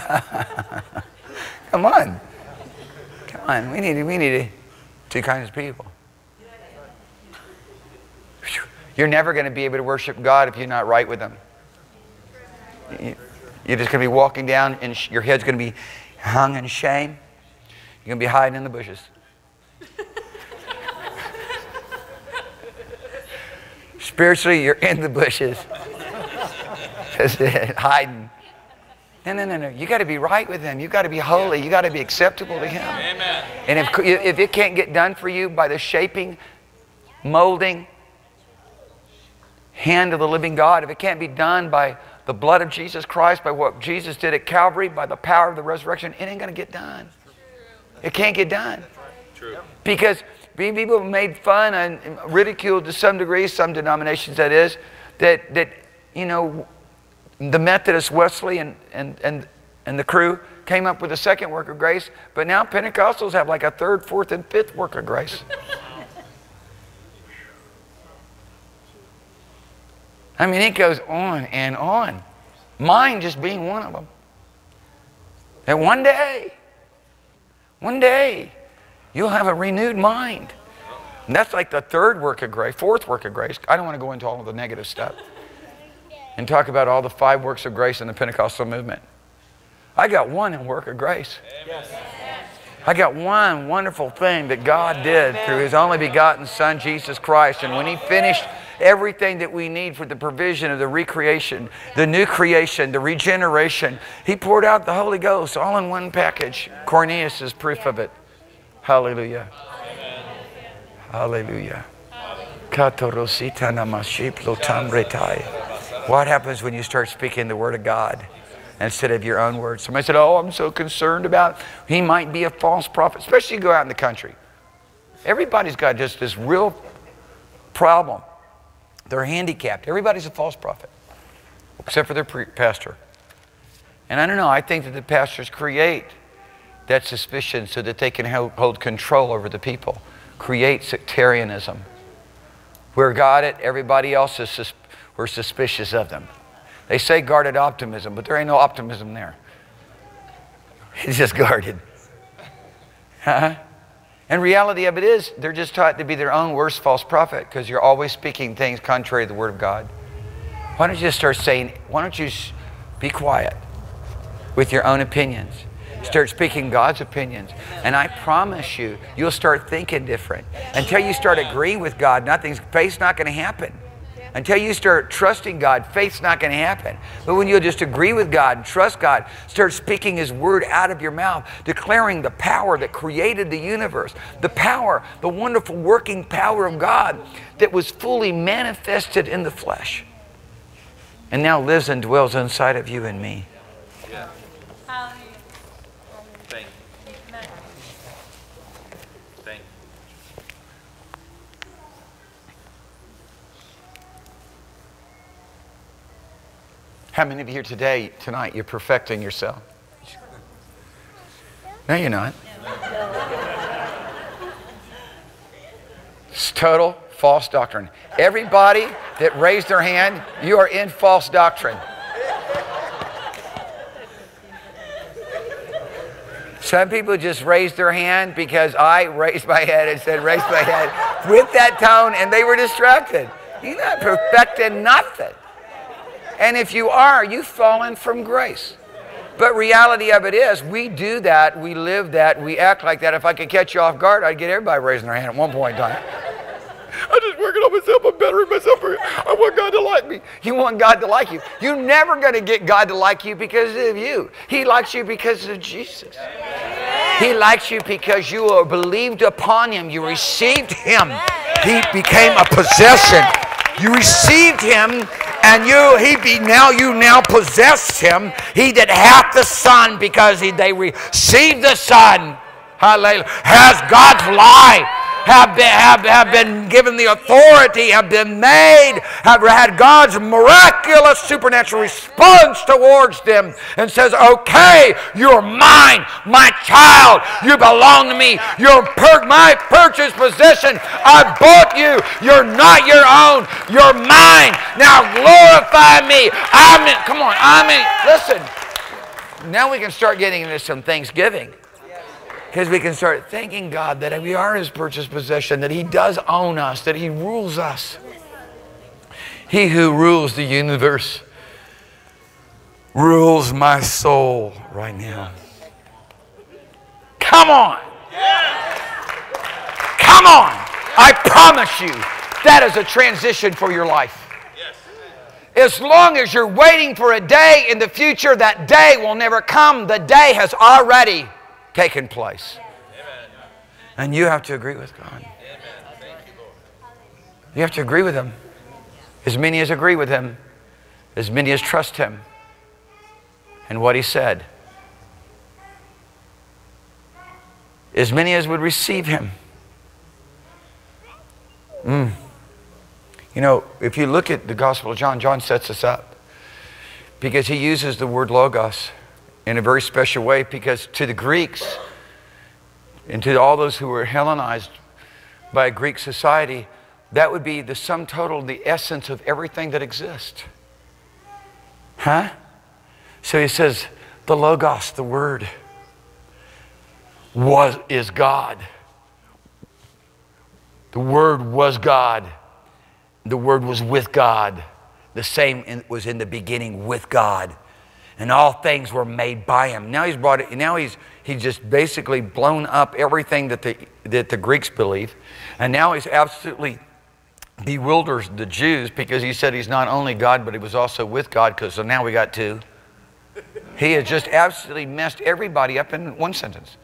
Come on. Come on. We need, we need two kinds of people. You're never going to be able to worship God if you're not right with Him. You're just going to be walking down and your head's going to be hung in shame. You're going to be hiding in the bushes. Spiritually, you're in the bushes. Hiding. No, no, no, no. You got to be right with Him. You got to be holy. You got to be acceptable to Him. Amen. And if, if it can't get done for you by the shaping, molding, hand of the living God, if it can't be done by the blood of Jesus Christ, by what Jesus did at Calvary, by the power of the resurrection, it ain't going to get done. It can't get done. True. Because being people made fun and ridiculed to some degree, some denominations that is, that, that you know, the Methodist, Wesley, and, and, and, and the crew came up with a second work of grace, but now Pentecostals have like a third, fourth, and fifth work of grace. I mean, it goes on and on. Mine just being one of them. And one day, one day, you'll have a renewed mind. And that's like the third work of grace, fourth work of grace. I don't want to go into all of the negative stuff and talk about all the five works of grace in the Pentecostal movement. I got one in work of grace. Yes. I got one wonderful thing that God did through His only begotten Son, Jesus Christ. And when He finished everything that we need for the provision of the recreation, the new creation, the regeneration, He poured out the Holy Ghost all in one package. Cornelius is proof of it. Hallelujah. Hallelujah. What happens when you start speaking the Word of God instead of your own words? Somebody said, oh, I'm so concerned about, he might be a false prophet, especially you go out in the country. Everybody's got just this real problem. They're handicapped. Everybody's a false prophet, except for their pastor. And I don't know, I think that the pastors create that suspicion so that they can hold control over the people. Create sectarianism. We're guarded, everybody else is sus we're suspicious of them. They say guarded optimism, but there ain't no optimism there. It's just guarded. Huh? And reality of it is, they're just taught to be their own worst false prophet because you're always speaking things contrary to the Word of God. Why don't you just start saying, why don't you be quiet with your own opinions? Start speaking God's opinions. And I promise you, you'll start thinking different. Until you start agreeing with God, nothing's, faith's not going to happen. Until you start trusting God, faith's not going to happen. But when you'll just agree with God and trust God, start speaking His Word out of your mouth, declaring the power that created the universe, the power, the wonderful working power of God that was fully manifested in the flesh and now lives and dwells inside of you and me. Yeah. Thank you. Thank you. How many of you here today, tonight, you're perfecting yourself? No, you're not. It's total false doctrine. Everybody that raised their hand, you are in false doctrine. Some people just raised their hand because I raised my head and said, raise my head with that tone, and they were distracted. You're not perfecting nothing. And if you are, you've fallen from grace. But reality of it is, we do that, we live that, we act like that. If I could catch you off guard, I'd get everybody raising their hand at one point in time. I'm just working on myself, I'm bettering myself. I want God to like me. You want God to like you. You're never going to get God to like you because of you. He likes you because of Jesus. He likes you because you are believed upon Him. You received Him. He became a possession. You received Him, and you he be now you now possess Him. He that hath the Son, because he, they received the Son, hallelujah, has God's life. Have been, have, have been given the authority, have been made, have had God's miraculous supernatural response towards them and says, okay, you're mine, my child, you belong to me, you're per my purchased possession, I bought you, you're not your own, you're mine, now glorify me, I'm in, come on, I'm in, listen, now we can start getting into some Thanksgiving. Because we can start thanking God that we are His purchased possession, that He does own us, that He rules us. He who rules the universe rules my soul right now. Come on. Come on. I promise you, that is a transition for your life. As long as you're waiting for a day in the future, that day will never come. The day has already taken place. Amen. And you have to agree with God. Amen. You have to agree with Him. As many as agree with him, as many as trust him and what he said, as many as would receive him. Mm. You know, if you look at the Gospel of John, John sets us up because he uses the word logos in a very special way, because to the Greeks and to all those who were Hellenized by a Greek society, that would be the sum total, the essence of everything that exists. Huh? So he says, the Logos, the Word, was, is God. The Word was God. The Word was with God. The same in, was in the beginning with God. And all things were made by him. Now he's brought it, now he's he's just basically blown up everything that the that the Greeks believe. And now he's absolutely bewilders the Jews, because he said he's not only God, but he was also with God, because so now we got two. He has just absolutely messed everybody up in one sentence.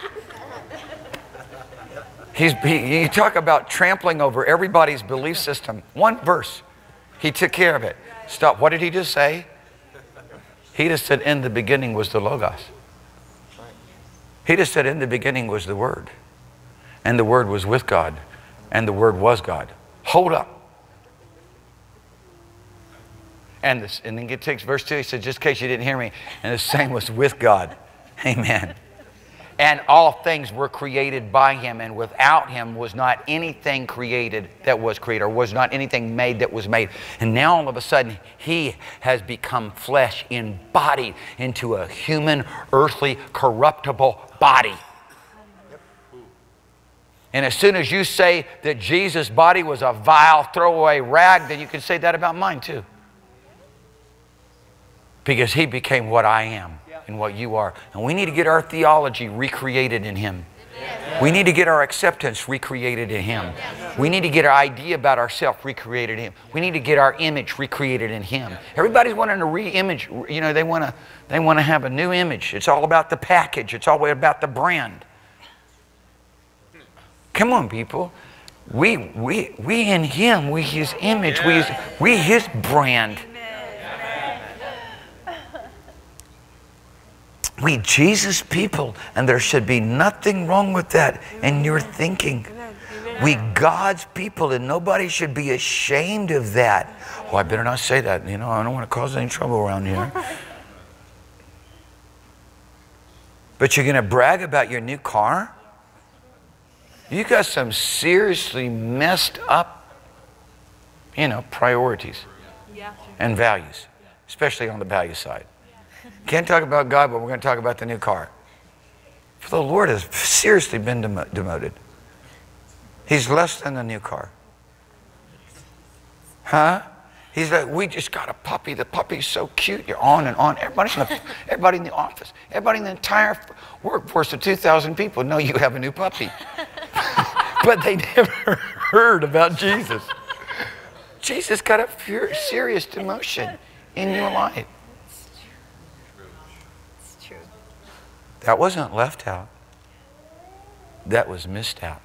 He's, he, you talk about trampling over everybody's belief system. One verse, he took care of it. Stop. What did he just say? He just said, in the beginning was the Logos. He just said, in the beginning was the Word. And the Word was with God. And the Word was God. Hold up. And, this, and then it takes verse two. He said, just in case you didn't hear me. And the same was with God. Amen. And all things were created by him, and without him was not anything created that was created, or was not anything made that was made. And now all of a sudden, he has become flesh, embodied into a human, earthly, corruptible body. And as soon as you say that Jesus' body was a vile, throwaway rag, then you can say that about mine too. Because he became what I am and what you are. And we need to get our theology recreated in him. We need to get our acceptance recreated in him. We need to get our idea about ourselves recreated in him. We need to get our image recreated in him. Everybody's wanting to re-image. You know, they want to they want to have a new image. It's all about the package. It's all about the brand. Come on, people. We we we in him. We his image. We his, we his brand. We Jesus people, and there should be nothing wrong with that in your thinking. We God's people, and nobody should be ashamed of that. Oh, I better not say that. You know, I don't want to cause any trouble around here. But you're going to brag about your new car? You got some seriously messed up, you know, priorities and values, especially on the value side. Can't talk about God, but we're going to talk about the new car. For the Lord has seriously been dem demoted. He's less than the new car. Huh? He's like, we just got a puppy. The puppy's so cute. You're on and on. Everybody in the, everybody in the office, everybody in the entire workforce of two thousand people know you have a new puppy. But they never heard about Jesus. Jesus got a serious demotion in your life. That wasn't left out. That was missed out.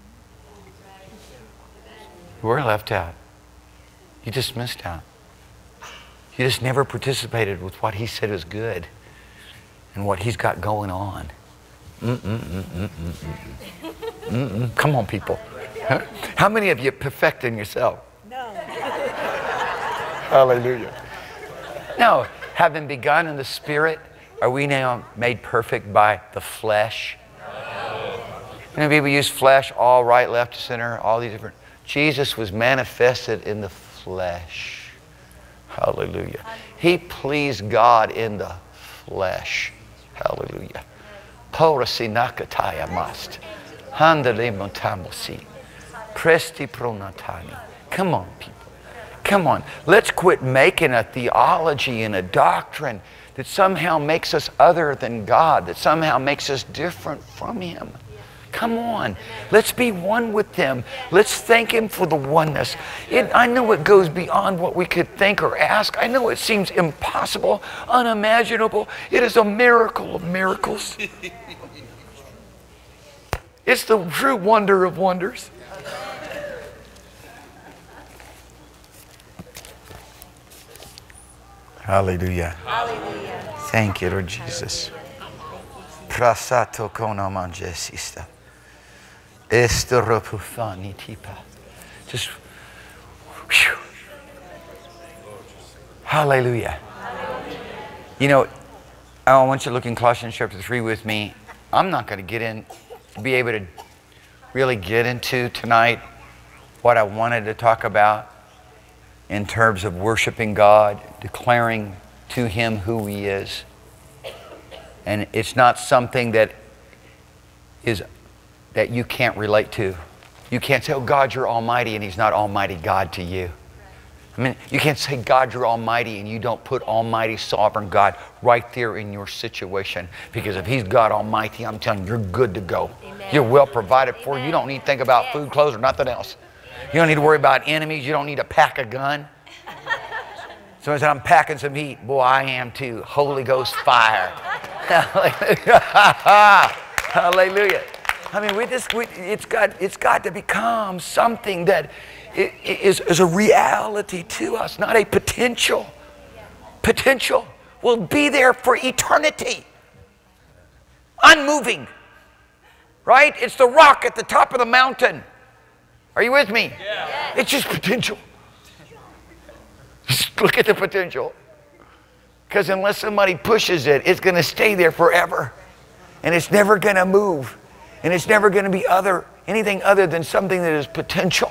You were left out. You just missed out. You just never participated with what he said is good and what he's got going on. Mm -mm, mm -mm, mm -mm. Mm -mm. Come on, people. Huh? How many of you perfecting yourself? No. Hallelujah. No, having begun in the Spirit, are we now made perfect by the flesh? No. You know, people use flesh, all right, left, center, all these different. Jesus was manifested in the flesh. Hallelujah. He pleased God in the flesh. Hallelujah. Porasinakataya must. Handale montamosi. Presti pronatani. Come on, people. Come on. Let's quit making a theology and a doctrine that somehow makes us other than God, that somehow makes us different from him. Come on. Let's be one with them. Let's thank him for the oneness. It, I know it goes beyond what we could think or ask. I know it seems impossible, unimaginable. It is a miracle of miracles. It's the true wonder of wonders. Hallelujah. Hallelujah. Thank you, Lord Jesus. Prasato kono manjesista. Esteropufani tipa. Just, whew. Hallelujah. You know, I want you to look in Colossians chapter three with me. I'm not going to get in, be able to really get into tonight what I wanted to talk about in terms of worshiping God, declaring to Him who He is. And it's not something that is that you can't relate to. You can't say, oh, God, you're almighty, and He's not almighty God to you. I mean, you can't say, God, you're almighty, and you don't put almighty, sovereign God right there in your situation. Because if He's God almighty, I'm telling you, you're good to go. Amen. You're well provided for. You don't need to think about food, clothes, or nothing else. You don't need to worry about enemies. You don't need to pack a gun. Someone said, I'm packing some heat. Boy, I am too. Holy Ghost fire. Hallelujah. Hallelujah. I mean, we just, we, it's got, it's got to become something that is, is a reality to us, not a potential. Potential will be there for eternity. Unmoving. Right? It's the rock at the top of the mountain. Are you with me? Yeah. It's just potential. Just look at the potential. Because unless somebody pushes it, it's going to stay there forever. And it's never going to move. And it's never going to be other anything other than something that is potential.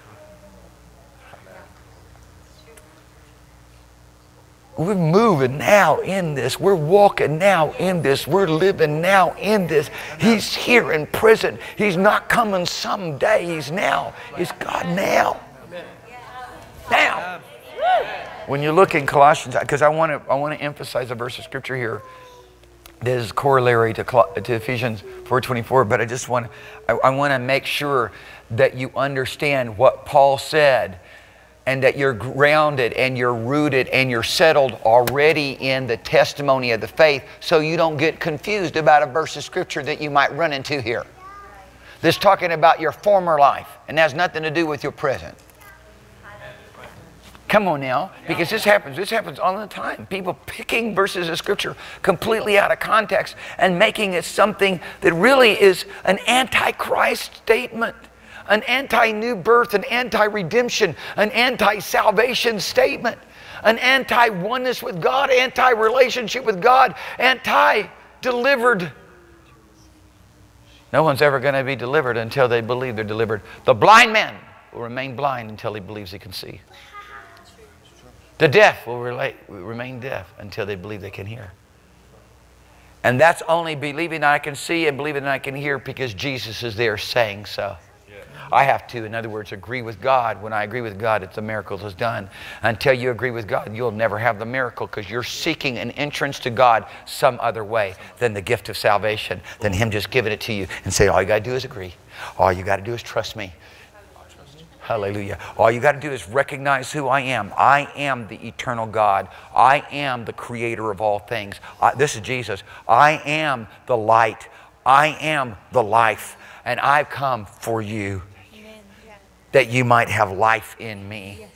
We're moving now in this. We're walking now in this. We're living now in this. He's here in prison. He's not coming someday. He's now. He's God now. Now. When you look in Colossians, because I want to I want to emphasize a verse of Scripture here that is corollary to, to Ephesians four twenty-four, but I just want I, I want to make sure that you understand what Paul said, and that you're grounded and you're rooted and you're settled already in the testimony of the faith, so you don't get confused about a verse of Scripture that you might run into here. This talking about your former life, and has nothing to do with your present. Come on now, because this happens. This happens all the time. People picking verses of Scripture completely out of context and making it something that really is an anti-Christ statement, an anti-new birth, an anti-redemption, an anti-salvation statement, an anti-oneness with God, anti-relationship with God, anti-delivered. No one's ever going to be delivered until they believe they're delivered. The blind man will remain blind until he believes he can see. The deaf will relate, remain deaf until they believe they can hear. And that's only believing I can see and believing I can hear because Jesus is there saying so. Yeah. I have to, in other words, agree with God. When I agree with God, it's the miracle is done. Until you agree with God, you'll never have the miracle, because you're seeking an entrance to God some other way than the gift of salvation, than Him just giving it to you and say, all you got to do is agree. All you got to do is trust me. Hallelujah. All you got to do is recognize who I am. I am the eternal God. I am the creator of all things. I, this is Jesus. I am the light. I am the life. And I've come for you. Amen. That you might have life in me. Yes.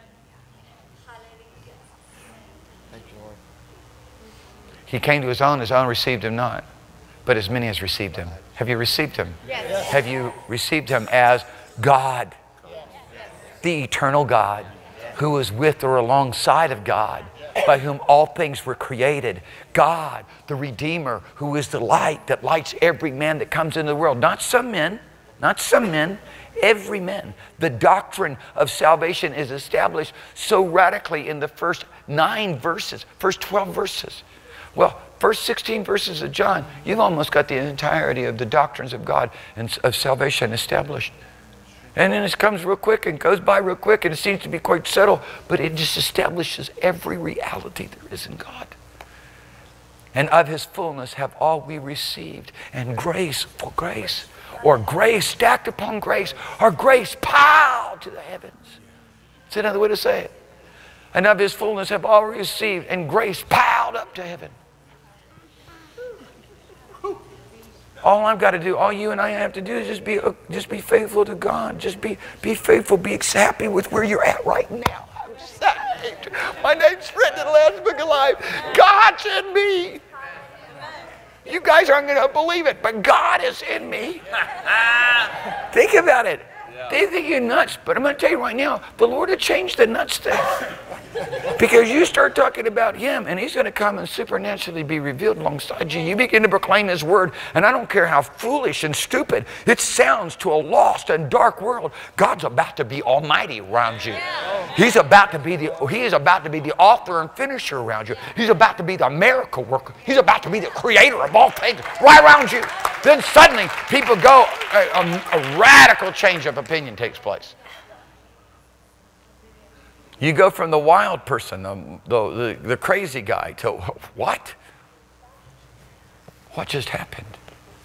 Thank you, Lord. He came to His own. His own received Him not. But as many as received Him. Have you received Him? Yes. Have you received Him as God? The eternal God, who is with or alongside of God, by whom all things were created. God, the Redeemer, who is the light that lights every man that comes into the world. Not some men, not some men, every man. The doctrine of salvation is established so radically in the first nine verses, first twelve verses. Well, first sixteen verses of John, you've almost got the entirety of the doctrines of God and of salvation established. And then it comes real quick and goes by real quick, and it seems to be quite settled, but it just establishes every reality there is in God. And of His fullness have all we received, and grace for grace, or grace stacked upon grace, or grace piled to the heavens. It's another way to say it. And of His fullness have all received, and grace piled up to heaven. All I've got to do, all you and I have to do is just be, uh, just be faithful to God. Just be, be faithful. Be happy with where you're at right now. I'm just, saved. My name's written in the Lamb's Book of Life. God's in me. You guys aren't going to believe it, but God is in me. Think about it. They think you're nuts, but I'm going to tell you right now, the Lord will change the nuts thing. Because you start talking about Him, and He's going to come and supernaturally be revealed alongside you. You begin to proclaim His word, and I don't care how foolish and stupid it sounds to a lost and dark world. God's about to be almighty around you. He's about to be the He is about to be the author and finisher around you. He's about to be the miracle worker. He's about to be the creator of all things right around you. Then suddenly people go, a, a, a radical change of opinion takes place. You go from the wild person, the, the, the crazy guy, to what? What just happened?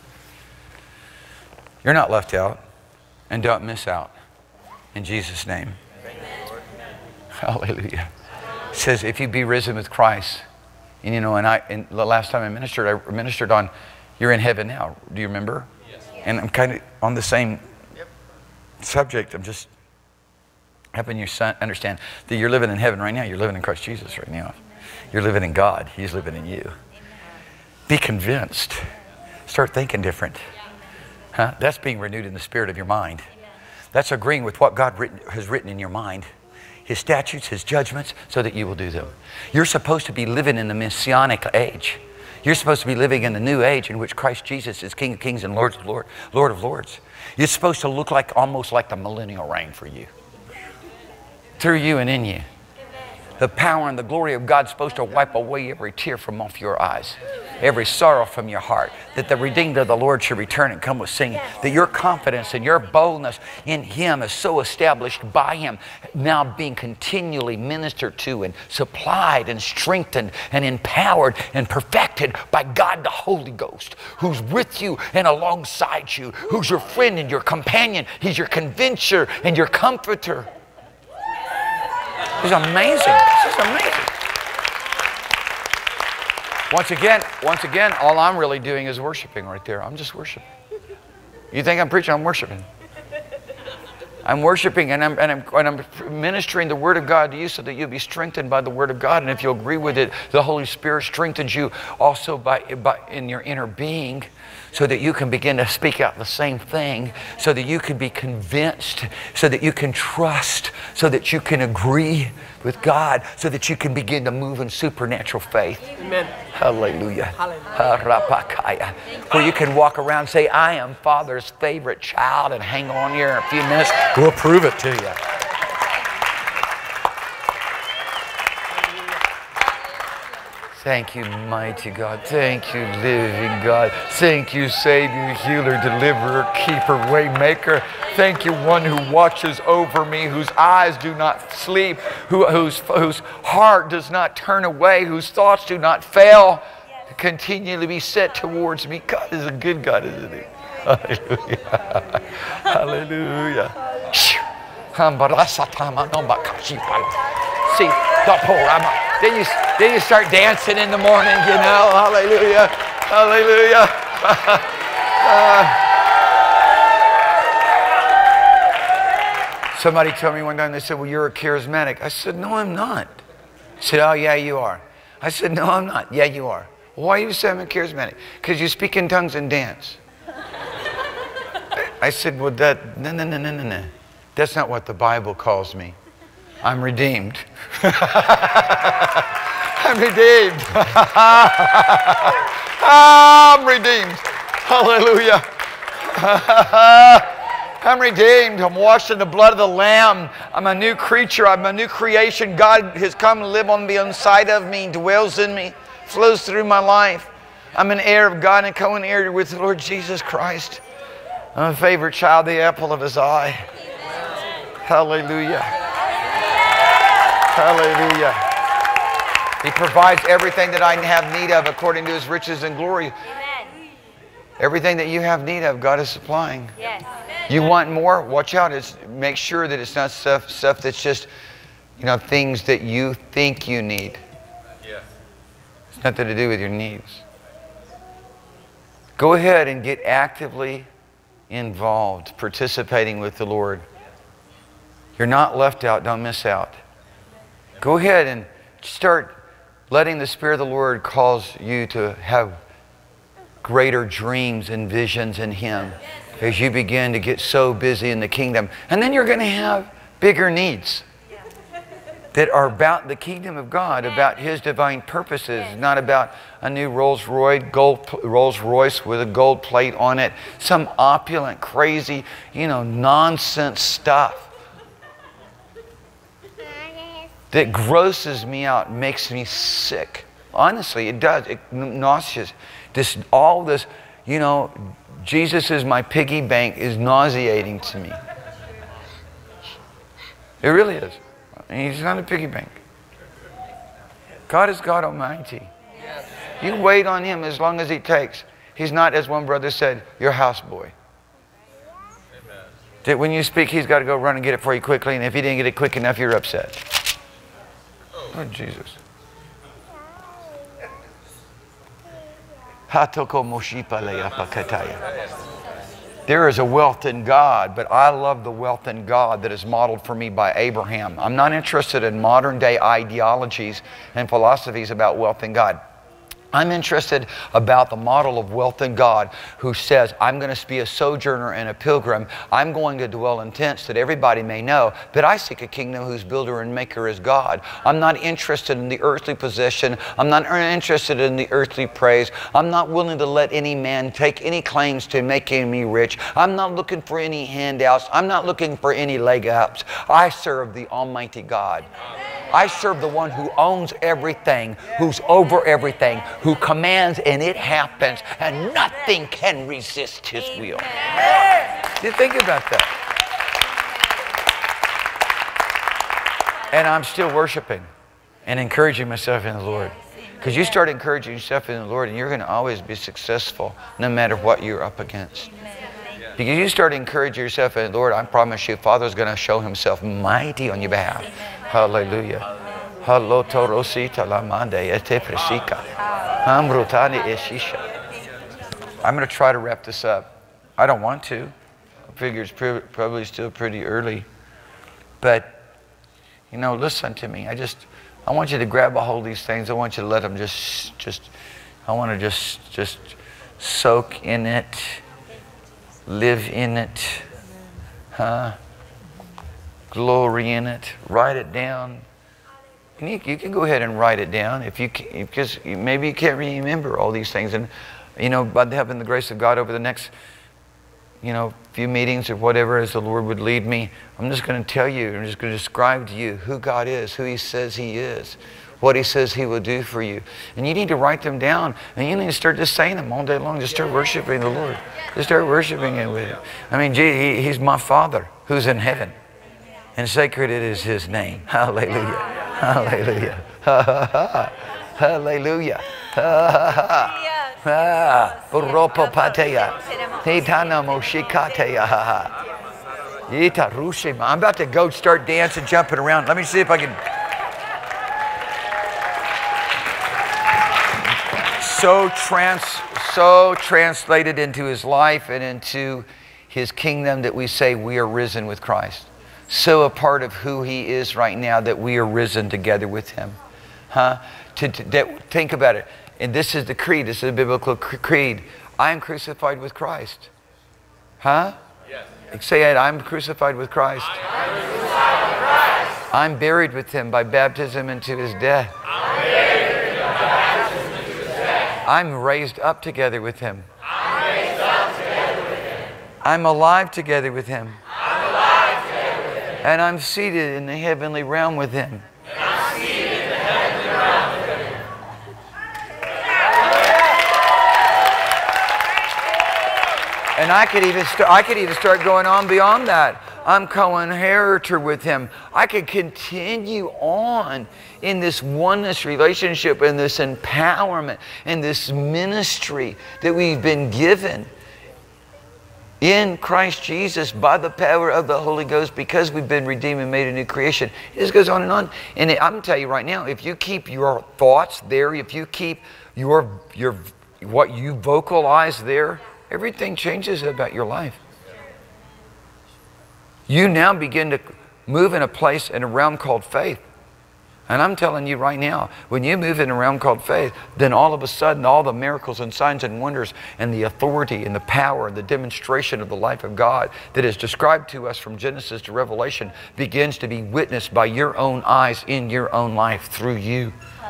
You're not left out, and don't miss out. In Jesus' name. Hallelujah. It says, if you be risen with Christ, and you know, and I, and the last time I ministered, I ministered on, you're in heaven now. Do you remember? Yes. And I'm kind of on the same yep. subject. I'm just helping you understand that you're living in heaven right now. You're living in Christ Jesus right now. You're living in God. He's living in you. Be convinced. Start thinking different. Huh? That's being renewed in the spirit of your mind. That's agreeing with what God written, has written in your mind. His statutes, His judgments, so that you will do them. You're supposed to be living in the Messianic age. You're supposed to be living in the new age in which Christ Jesus is King of Kings and Lord of Lords. Lord of Lords. You're supposed to look like almost like the millennial reign for you. Through you and in you. The power and the glory of God is supposed to wipe away every tear from off your eyes, every sorrow from your heart, that the redeemed of the Lord should return and come with singing, that your confidence and your boldness in Him is so established by Him, now being continually ministered to and supplied and strengthened and empowered and perfected by God the Holy Ghost, who's with you and alongside you, who's your friend and your companion. He's your convincer and your comforter. It's amazing. It's just amazing. Once again, once again, all I'm really doing is worshiping right there. I'm just worshiping. You think I'm preaching? I'm worshiping. I'm worshiping and I'm, and, I'm, and I'm ministering the Word of God to you so that you'll be strengthened by the Word of God. And if you'll agree with it, the Holy Spirit strengthens you also by, by in your inner being, so that you can begin to speak out the same thing, so that you can be convinced, so that you can trust, so that you can agree with God, so that you can begin to move in supernatural faith. Amen. Hallelujah. Hallelujah. Where you can walk around and say, I am Father's favorite child, and hang on here in a few minutes. We'll prove it to you. Thank you, mighty God. Thank you, living God. Thank you, Savior, healer, deliverer, keeper, way maker. Thank you, one who watches over me, whose eyes do not sleep, who, whose, whose heart does not turn away, whose thoughts do not fail, to continually be set towards me. God is a good God, isn't He? Hallelujah. Hallelujah. See, then you, then you start dancing in the morning, you know. Hallelujah. Hallelujah. uh, somebody told me one time, they said, well, you're a charismatic. I said, no, I'm not. I said, oh, yeah, you are. I said, no, I'm not. Yeah, you are. Well, why do you say I'm a charismatic? Because you speak in tongues and dance. I said, well, that, no, no, no, no, no, no. That's not what the Bible calls me. I'm redeemed. I'm redeemed. I'm redeemed. Hallelujah. I'm redeemed. I'm washed in the blood of the Lamb. I'm a new creature. I'm a new creation. God has come to live on the inside of me, dwells in me, flows through my life. I'm an heir of God and co-heir with the Lord Jesus Christ. I'm a favorite child, the apple of His eye. Hallelujah. Hallelujah. He provides everything that I have need of according to His riches and glory. Amen. Everything that you have need of, God is supplying. Yes. You want more? Watch out. It's, make sure that it's not stuff, stuff that's just, you know, things that you think you need. Yeah. It's nothing to do with your needs. Go ahead and get actively involved, participating with the Lord. You're not left out. Don't miss out. Go ahead and start letting the Spirit of the Lord cause you to have greater dreams and visions in Him as you begin to get so busy in the kingdom. And then you're going to have bigger needs that are about the kingdom of God, about His divine purposes, not about a new Rolls Royce, gold, Rolls Royce with a gold plate on it, some opulent, crazy, you know, nonsense stuff that grosses me out, makes me sick. Honestly, it does. It nauseous. This, all this, you know, Jesus is my piggy bank is nauseating to me. It really is. He's not a piggy bank. God is God Almighty. You wait on Him as long as He takes. He's not, as one brother said, your houseboy. That when you speak, He's got to go run and get it for you quickly, and if He didn't get it quick enough, you're upset. Oh, Jesus. There is a wealth in God, but I love the wealth in God that is modeled for me by Abraham. I'm not interested in modern day ideologies and philosophies about wealth in God. I'm interested about the model of wealth in God who says, I'm going to be a sojourner and a pilgrim. I'm going to dwell in tents that everybody may know that I seek a kingdom whose builder and maker is God. I'm not interested in the earthly possession. I'm not interested in the earthly praise. I'm not willing to let any man take any claims to making me rich. I'm not looking for any handouts. I'm not looking for any leg ups. I serve the Almighty God. I serve the one who owns everything, who's over everything, who commands and it happens, and nothing can resist His will. You think about that. And I'm still worshiping and encouraging myself in the Lord. Because you start encouraging yourself in the Lord and you're going to always be successful no matter what you're up against. Because you start encouraging yourself in the Lord, I promise you, Father's going to show Himself mighty on your behalf. Hallelujah. I'm going to try to wrap this up. I don't want to. I figure it's probably still pretty early. But, you know, listen to me. I just, I want you to grab a hold of these things. I want you to let them just, just, I want to just, just soak in it, live in it, huh? Glory in it. Write it down. And you, you can go ahead and write it down if you can, because maybe you can't remember all these things. And, you know, by the help and the grace of God over the next, you know, few meetings or whatever as the Lord would lead me, I'm just going to tell you, I'm just going to describe to you who God is, who He says He is, what He says He will do for you. And you need to write them down, and you need to start just saying them all day long. Just start worshiping the Lord. Just start worshiping Him with it. I mean, gee, he, He's my Father who's in heaven. And sacred it is His name. Hallelujah. Hallelujah. Hallelujah. I'm about to go start dancing, jumping around. Let me see if I can. So trans, so translated into His life and into His kingdom that we say we are risen with Christ. So a part of who He is right now that we are risen together with Him. Huh? To, to, that, think about it. And this is the creed. This is a biblical creed. I am crucified with Christ. Huh? Yes. Say it. I'm crucified with Christ. I'm crucified with Christ. I'm buried with Him by baptism into His death. I'm buried with Him by baptism into His death. I'm raised up together with Him. I'm raised up together with Him. I'm alive together with Him. And I'm seated in the heavenly realm with Him. And I'm seated in the heavenly realm with Him. And I could even start, I could even start going on beyond that. I'm co-inheritor with Him. I could continue on in this oneness relationship and this empowerment and this ministry that we've been given in Christ Jesus by the power of the Holy Ghost, because we've been redeemed and made a new creation. It just goes on and on. And I'm going to tell you right now, if you keep your thoughts there, if you keep your, your, what you vocalize there, everything changes about your life. You now begin to move in a place, in a realm called faith. And I'm telling you right now, when you move in a realm called faith, then all of a sudden, all the miracles and signs and wonders and the authority and the power and the demonstration of the life of God that is described to us from Genesis to Revelation begins to be witnessed by your own eyes in your own life through you.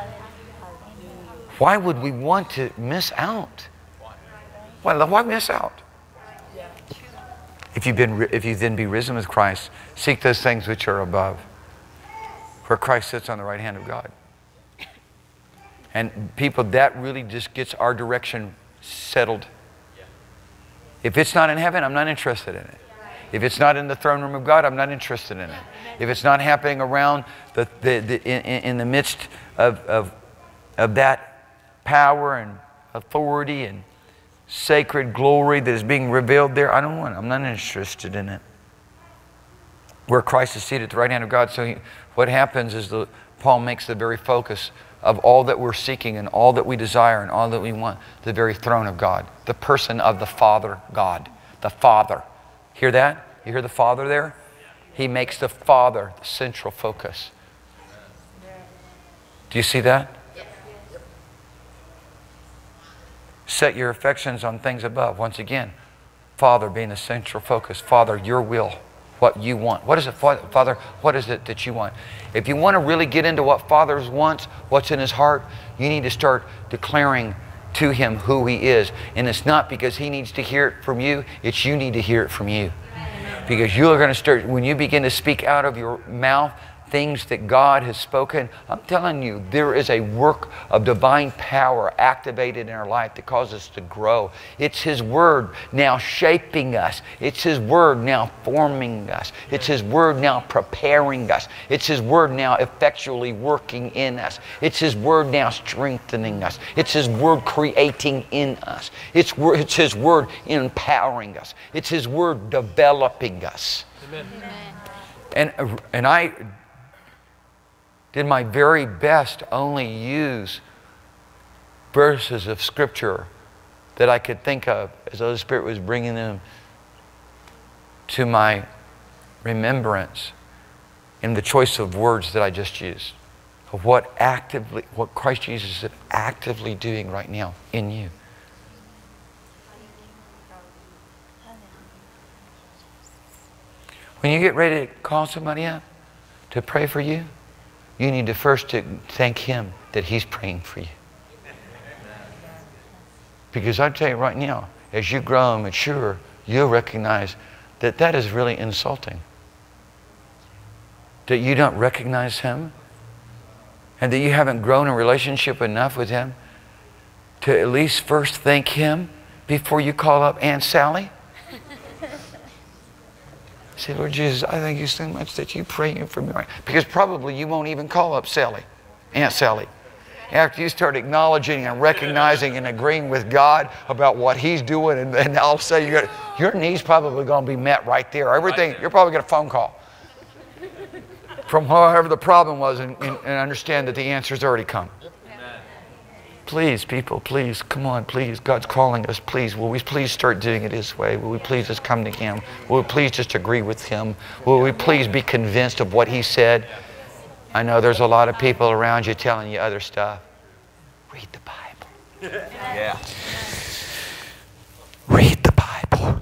Why would we want to miss out? Why, why miss out? If you've been, if you then be risen with Christ, seek those things which are above, where Christ sits on the right hand of God. And people, that really just gets our direction settled. If it's not in heaven, I'm not interested in it. If it's not in the throne room of God, I'm not interested in it. If it's not happening around the, the, the in, in the midst of, of, of that power and authority and sacred glory that is being revealed there, I don't want it. I'm not interested in it. Where Christ is seated at the right hand of God. So he, what happens is the, Paul makes the very focus of all that we're seeking and all that we desire and all that we want, the very throne of God, the person of the Father God, the Father. Hear that? You hear the Father there? He makes the Father the central focus. Do you see that? Set your affections on things above. Once again, Father being the central focus. Father, your will. What you want. What is it, Father? What is it that you want? If you want to really get into what Father wants, what's in His heart, you need to start declaring to Him who He is. And it's not because He needs to hear it from you, it's you need to hear it from you. Because you're going to start, when you begin to speak out of your mouth things that God has spoken, I'm telling you, there is a work of divine power activated in our life that causes us to grow. It's His Word now shaping us. It's His Word now forming us. It's His Word now preparing us. It's His Word now effectually working in us. It's His Word now strengthening us. It's His Word creating in us. It's, it's His Word empowering us. It's His Word developing us. Amen. And, and I did my very best to only use verses of Scripture that I could think of as the Holy Spirit was bringing them to my remembrance in the choice of words that I just used, of what actively, what Christ Jesus is actively doing right now in you. When you get ready to call somebody up to pray for you, you need to first to thank Him that He's praying for you. Because I tell you right now, as you grow and mature, you'll recognize that that is really insulting. That you don't recognize Him and that you haven't grown a relationship enough with Him to at least first thank Him before you call up Aunt Sally. Say, Lord Jesus, I thank you so much that you pray for me. Because probably you won't even call up Sally, Aunt Sally. After you start acknowledging and recognizing and agreeing with God about what He's doing, and then all of a sudden you're, your need's probably going to be met right there. Everything, you're probably going to get a phone call from whoever the problem was, and, and, and understand that the answer's already come. Please, people, please, come on, please. God's calling us, please. Will we please start doing it His way? Will we please just come to Him? Will we please just agree with Him? Will we please be convinced of what He said? I know there's a lot of people around you telling you other stuff. Read the Bible. Yeah. Read the Bible.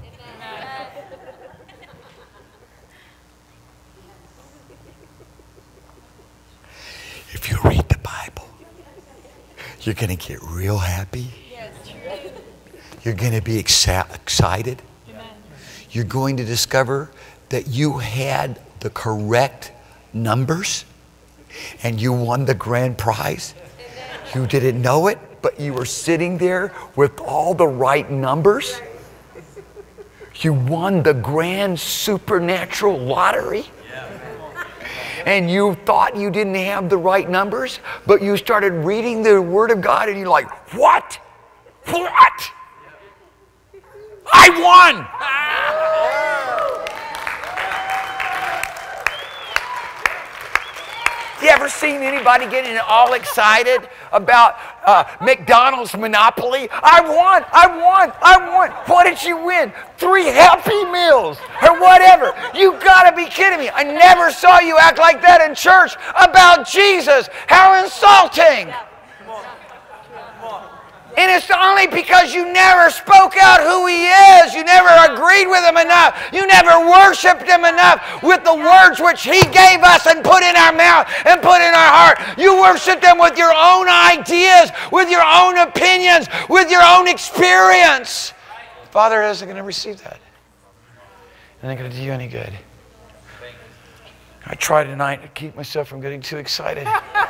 If you read the Bible, you're going to get real happy. You're going to be exa- excited. You're going to discover that you had the correct numbers and you won the grand prize. You didn't know it, but you were sitting there with all the right numbers. You won the grand supernatural lottery. And you thought you didn't have the right numbers, but you started reading the Word of God and you're like, what? What? I won! ever seen anybody getting all excited about uh, McDonald's Monopoly? I won, I won, I won. What did you win? Three Happy Meals or whatever. You gotta be kidding me. I never saw you act like that in church about Jesus. How insulting. And it's only because you never spoke out who He is. You never agreed with Him enough. You never worshiped Him enough with the words which He gave us and put in our mouth and put in our heart. You worshiped Him with your own ideas, with your own opinions, with your own experience. Father isn't going to receive that. It ain't going to do you any good. I try tonight to keep myself from getting too excited.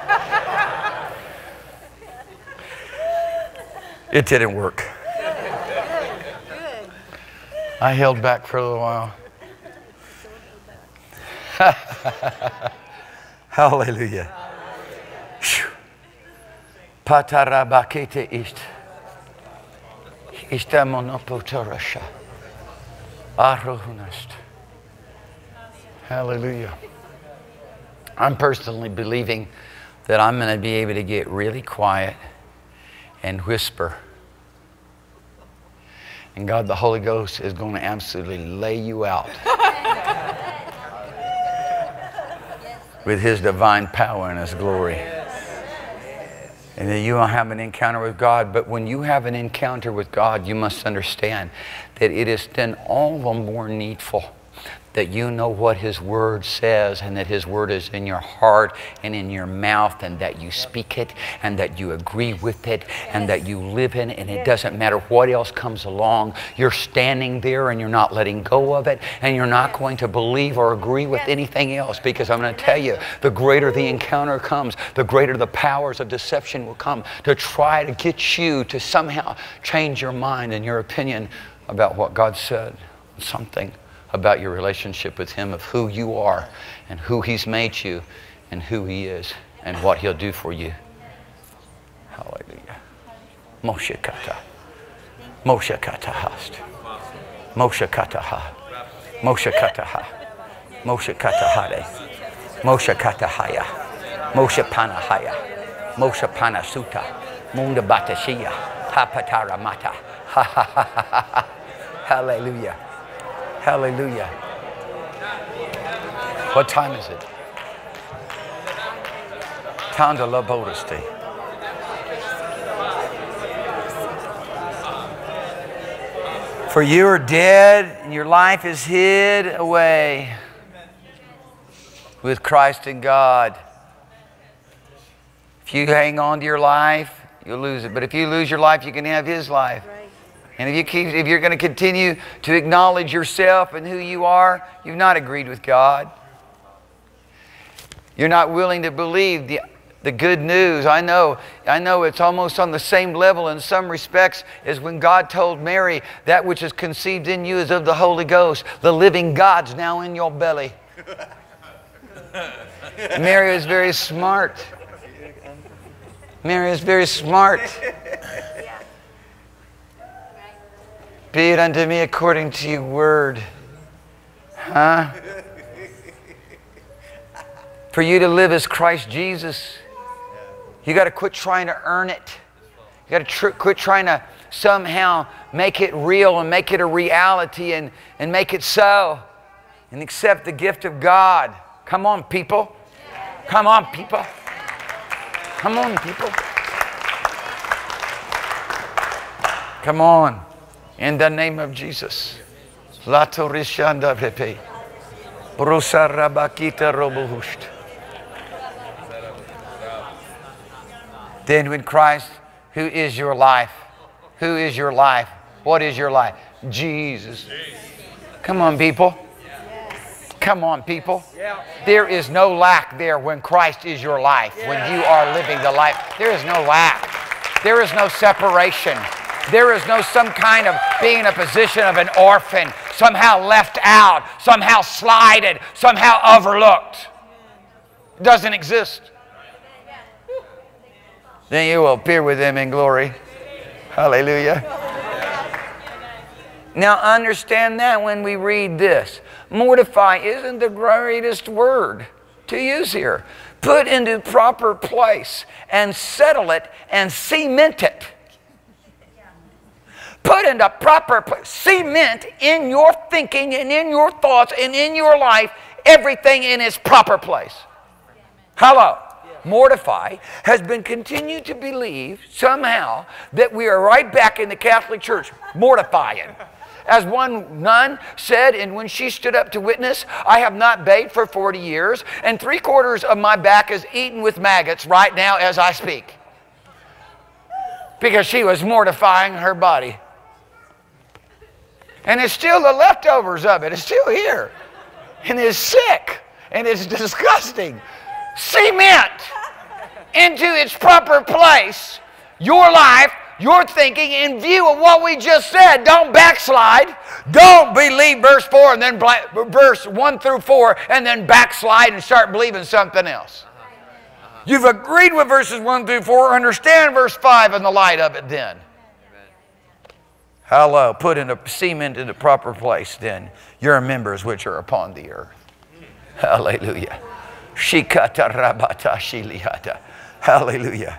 It didn't work. I held back for a little while. Hallelujah. Patarabakete ist. Ista monopotorasha. Arohunast. Hallelujah. I'm personally believing that I'm going to be able to get really quiet and whisper. And God, the Holy Ghost, is going to absolutely lay you out with His divine power and His glory. And then you will have an encounter with God. But when you have an encounter with God, you must understand that it is then all the more needful that you know what His Word says, and that His Word is in your heart and in your mouth, and that you speak it, and that you agree with it, and that you live in it, and it doesn't matter what else comes along. You're standing there and you're not letting go of it, and you're not going to believe or agree with anything else, because I'm going to tell you, the greater the encounter comes, the greater the powers of deception will come to try to get you to somehow change your mind and your opinion about what God said, something about your relationship with Him, of who you are and who He's made you and who He is and what He'll do for you. Hallelujah. Moshe kata. Moshe kata hast. Moshe kata ha. Moshe kata ha. Moshe kata hare. Moshe kata haya. Moshe pana haya. Moshe pana suta. Munda batashia. Hapatara mata. Ha ha ha ha ha. Hallelujah. Hallelujah. What time is it? Tanda la bodasti. For you are dead, and your life is hid away with Christ in God. If you hang on to your life, you'll lose it. But if you lose your life, you can have His life. And if, you keep, if you're going to continue to acknowledge yourself and who you are, you've not agreed with God. You're not willing to believe the, the good news. I know, I know it's almost on the same level in some respects as when God told Mary, that which is conceived in you is of the Holy Ghost. The living God's now in your belly. Mary was very smart. Mary is very smart. Be it unto me according to your word. Huh? For you to live as Christ Jesus, you got to quit trying to earn it. You got to tr quit trying to somehow make it real and make it a reality and, and make it so. And accept the gift of God. Come on, people. Come on, people. Come on, people. Come on. In the name of Jesus. La torishanda pepe. Brusa rabakita robohust. Then when Christ, who is your life? Who is your life? What is your life? Jesus. Come on, people. Come on, people. There is no lack there when Christ is your life. When you are living the life. There is no lack. There is no separation. There is no some kind of being in a position of an orphan, somehow left out, somehow slighted, somehow overlooked. It doesn't exist. Then you will appear with Him in glory. Hallelujah. Now understand that when we read this. Mortify isn't the greatest word to use here. put into proper place and settle it and cement it. Put into proper place, cement in your thinking and in your thoughts and in your life everything in its proper place. Hello. Mortify has been continued to believe somehow that we are right back in the Catholic Church mortifying. As one nun said, and when she stood up to witness, I have not bathed for forty years, and three quarters of my back is eaten with maggots right now as I speak. Because she was mortifying her body. And it's still the leftovers of it. It's still here. And it's sick. And it's disgusting. Cement into its proper place your life, your thinking in view of what we just said. Don't backslide. Don't believe verse four and then verse one through four and then backslide and start believing something else. You've agreed with verses one through four. Understand verse five in the light of it then. Hello. Put in a cement in the proper place then your members which are upon the earth. Hallelujah. Shikata rabata shiliata. Hallelujah.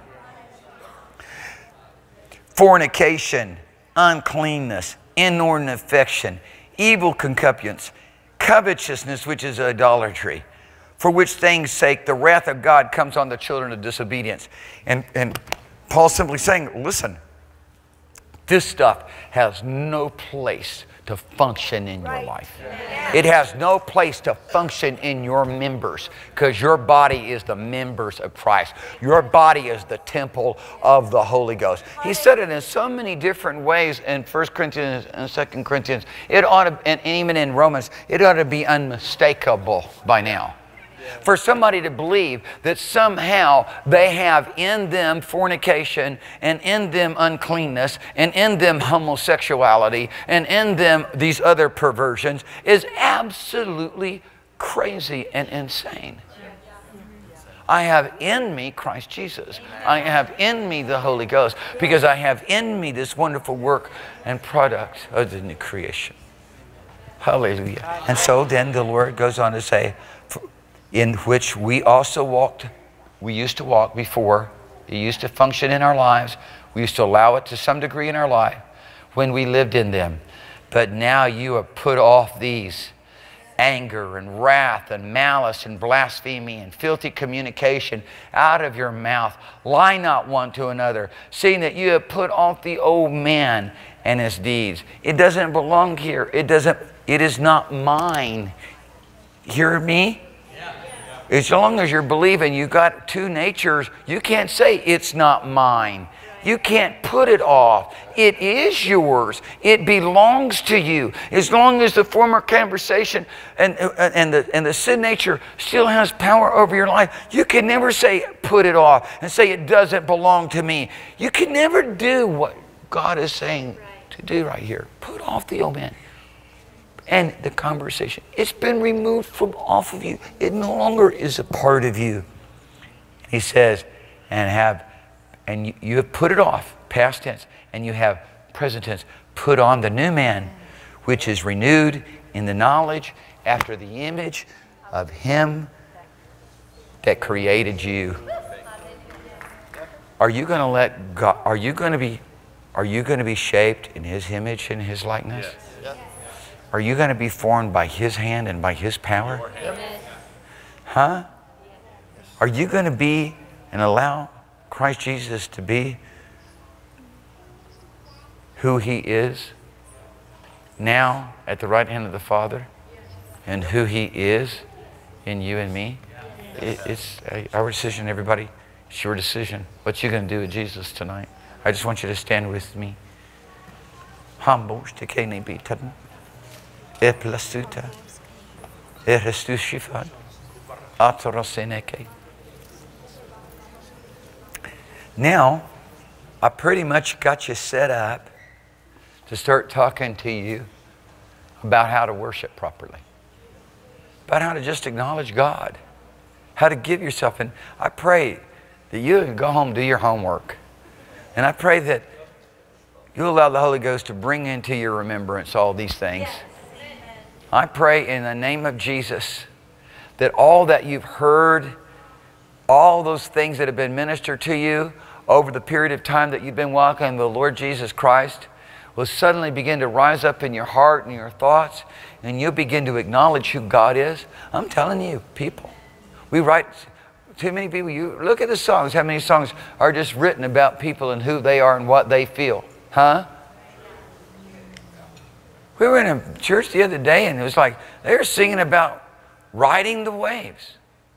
Fornication, uncleanness, inordinate affection, evil concupiscence, covetousness, which is idolatry, for which things' sake the wrath of God comes on the children of disobedience. And, and Paul's simply saying, listen, this stuff has no place to function in your life. It has no place to function in your members because your body is the members of Christ. Your body is the temple of the Holy Ghost. He said it in so many different ways in First Corinthians and Second Corinthians. It ought to, and even in Romans, it ought to be unmistakable by now. For somebody to believe that somehow they have in them fornication and in them uncleanness and in them homosexuality and in them these other perversions is absolutely crazy and insane. I have in me Christ Jesus. I have in me the Holy Ghost because I have in me this wonderful work and product of the new creation. Hallelujah. And so then the Lord goes on to say, in which we also walked, we used to walk before. It used to function in our lives. We used to allow it to some degree in our life when we lived in them. But now you have put off these: anger and wrath and malice and blasphemy and filthy communication out of your mouth. Lie not one to another, seeing that you have put off the old man and his deeds. It doesn't belong here. It doesn't, it is not mine. Hear me? As long as you're believing you've got two natures, you can't say it's not mine. You can't put it off. It is yours. It belongs to you. As long as the former conversation and, and, the, and the sin nature still has power over your life, you can never say put it off and say it doesn't belong to me. You can never do what God is saying to do right here. Put off the old man. And the conversation, it's been removed from off of you. It no longer is a part of you. He says, and have, and you, you have put it off, past tense, and you have present tense, put on the new man, which is renewed in the knowledge after the image of him that created you. Are you going to let God, are you going to be, are you going to be shaped in his image and his likeness? Yes. Yes. Are you going to be formed by his hand and by his power? Huh? Are you going to be and allow Christ Jesus to be who he is now at the right hand of the Father and who he is in you and me? It, it's our decision, everybody. It's your decision. What you going to do with Jesus tonight? I just want you to stand with me. Humble, Eplasuta, Erestushifan, Atoroseneke. Now, I pretty much got you set up to start talking to you about how to worship properly, about how to just acknowledge God, how to give yourself. And I pray that you go home, do your homework. And I pray that you allow the Holy Ghost to bring into your remembrance all these things. I pray in the name of Jesus that all that you've heard all those things that have been ministered to you over the period of time that you've been walking with the Lord Jesus Christ will suddenly begin to rise up in your heart and your thoughts, and you'll begin to acknowledge who God is. I'm telling you, people, we write too many people. You look at the songs. How many songs are just written about people and who they are and what they feel? Huh? We were in a church the other day, and it was like they were singing about riding the waves.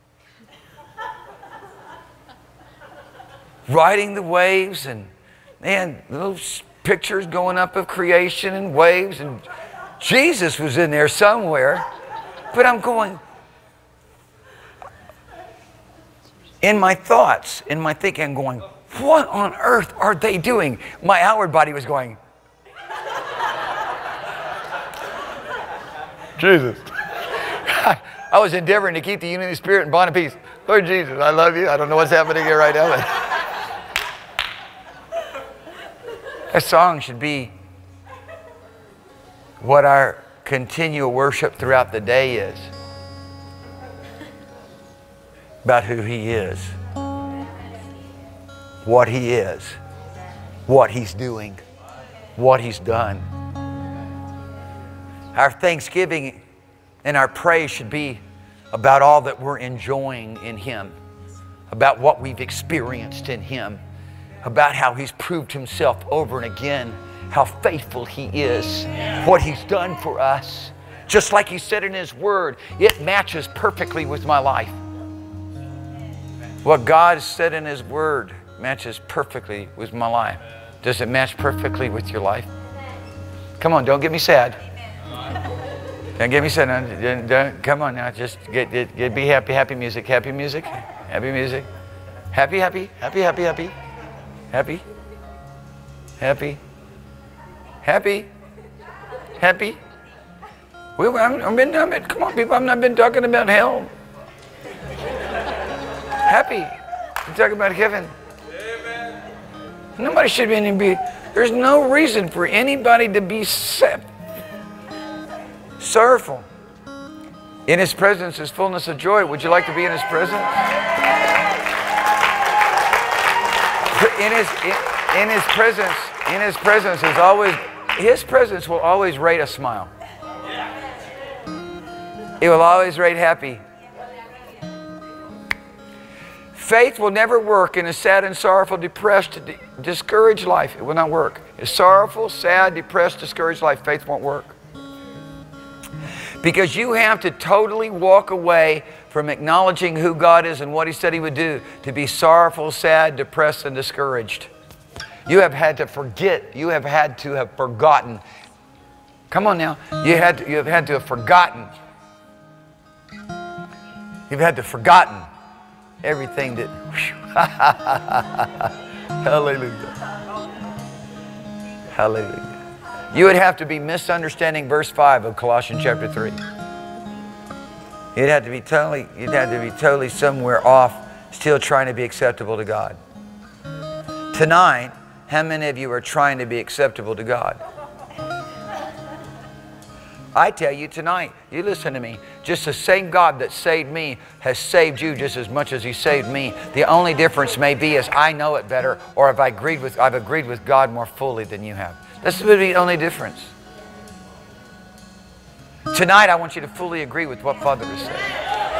Riding the waves, and man, little pictures going up of creation and waves, and Jesus was in there somewhere. But I'm going, in my thoughts, in my thinking, I'm going, what on earth are they doing? My outward body was going, Jesus. I was endeavoring to keep the unity of the Spirit and bond of peace. Lord Jesus, I love you. I don't know what's happening here right now. But a song should be what our continual worship throughout the day is. About who He is. What He is. What He's doing. What He's done. Our thanksgiving and our praise should be about all that we're enjoying in Him. About what we've experienced in Him. About how He's proved Himself over and again. How faithful He is. What He's done for us. Just like He said in His Word, it matches perfectly with my life. What God said in His Word matches perfectly with my life. Does it match perfectly with your life? Come on, don't get me sad. Don't get me sad. Don't, don't, come on now, just get, get, get, be happy. Happy music, happy music, happy music. Happy, happy, happy, happy, happy. Happy, happy, happy, happy. Well, I'm, I've been, I've been, come on, people, I've not been talking about hell. Happy. I'm talking about heaven. Amen. Nobody should be, there's no reason for anybody to be sad, sorrowful. In His presence is fullness of joy. Would you like to be in His presence? In His, in, in His presence, in His presence is always, His presence will always rate a smile. It will always rate happy. Faith will never work in a sad and sorrowful, depressed, discouraged life. It will not work. A sorrowful, sad, depressed, discouraged life, faith won't work. Because you have to totally walk away from acknowledging who God is and what He said He would do to be sorrowful, sad, depressed, and discouraged. You have had to forget. You have had to have forgotten. Come on now. You, had to, you have had to have forgotten. You've had to have forgotten everything that... Hallelujah. Hallelujah. You would have to be misunderstanding verse five of Colossians chapter three. You'd have to be totally, you'd have to be totally somewhere off, still trying to be acceptable to God. Tonight, how many of you are trying to be acceptable to God? I tell you tonight, you listen to me, just the same God that saved me has saved you just as much as He saved me. The only difference may be is I know it better, or if I agreed with, I've agreed with God more fully than you have. That's the only difference. Tonight, I want you to fully agree with what Father has said.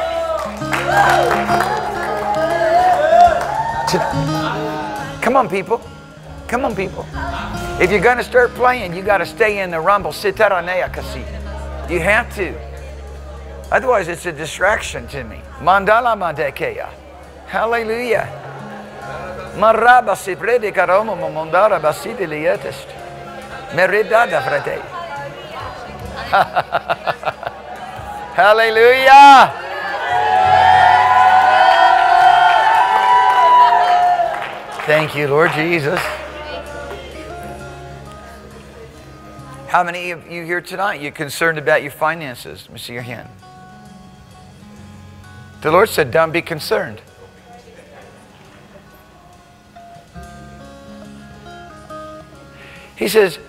To, come on, people. Come on, people. If you're going to start playing, you got to stay in the rumble. You have to. Otherwise, it's a distraction to me. Mandala mandekeya. Hallelujah. Maraba si prede karomo mondara basidi lietest. Meridada frate. Hallelujah. Thank you, Lord Jesus. How many of you here tonight, you're concerned about your finances? Let me see your hand. The Lord said, don't be concerned. He says,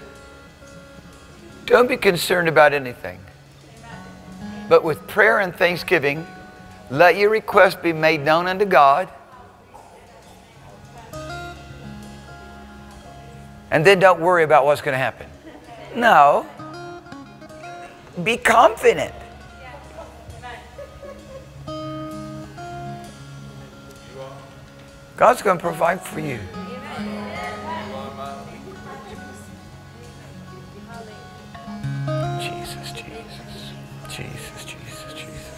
don't be concerned about anything. But with prayer and thanksgiving, Let your request be made known unto God. And then don't worry about what's going to happen. No. Be confident. God's going to provide for you. Jesus, Jesus, Jesus, Jesus, Jesus.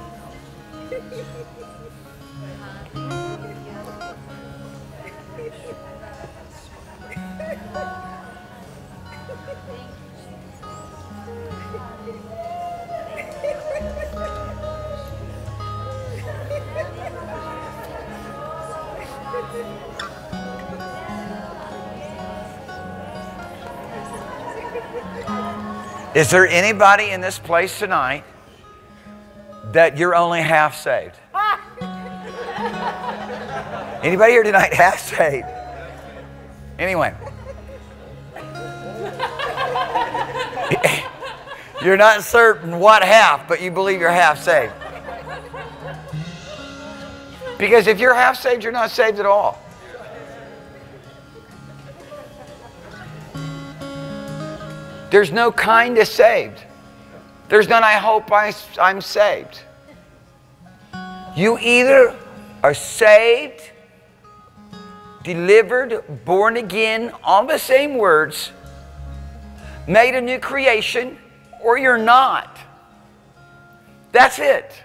Is there anybody in this place tonight that you're only half saved? Anybody here tonight half saved? Anyway. You're not certain what half, but you believe you're half saved. Because if you're half saved, you're not saved at all. There's no kind of saved. There's none, I hope I, I'm saved. You either are saved, delivered, born again, all the same words, made a new creation, or you're not. That's it.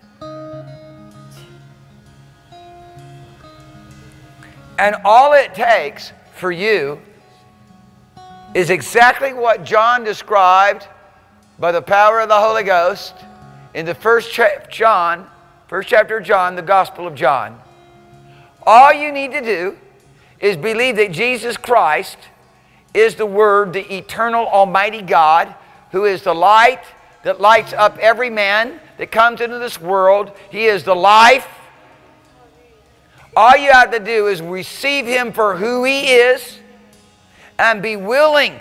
And all it takes for you is exactly what John described by the power of the Holy Ghost in the first cha- John, first chapter of John, the Gospel of John. All you need to do is believe that Jesus Christ is the Word, the eternal Almighty God, who is the light that lights up every man that comes into this world. He is the life. All you have to do is receive Him for who He is and be willing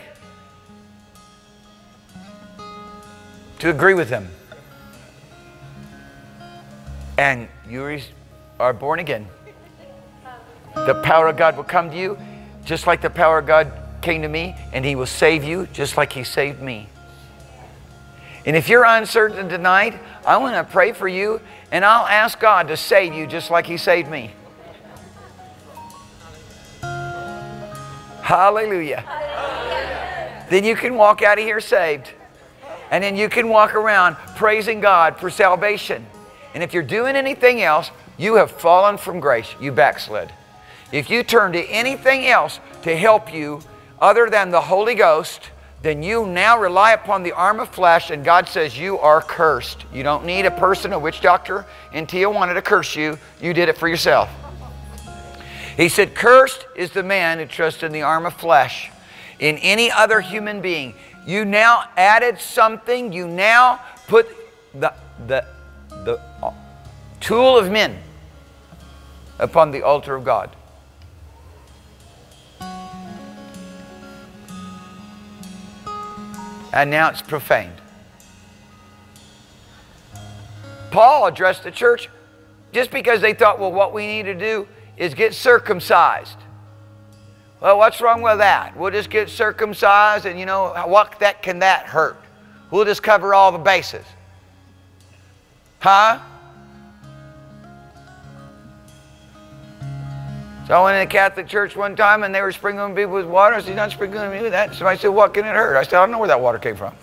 to agree with Him. And you are born again. The power of God will come to you just like the power of God came to me, and He will save you just like He saved me. And if you're uncertain tonight, I want to pray for you, and I'll ask God to save you just like He saved me. Hallelujah. Hallelujah. Then you can walk out of here saved. And then you can walk around praising God for salvation. And if you're doing anything else, you have fallen from grace. You backslid. If you turn to anything else to help you other than the Holy Ghost, then you now rely upon the arm of flesh, and God says you are cursed. You don't need a person, a witch doctor in Tijuana to curse you. You did it for yourself. He said, cursed is the man who trusts in the arm of flesh, in any other human being. You now added something. You now put the, the, the tool of men upon the altar of God. And now it's profaned. Paul addressed the church just because they thought, well, what we need to do is get circumcised. Well, what's wrong with that? We'll just get circumcised, and you know, what that can that hurt? We'll just cover all the bases. Huh? So I went in a Catholic church one time, and they were sprinkling people with water. I said, you're not sprinkling me with that. Somebody said, what can it hurt? I said, I don't know where that water came from.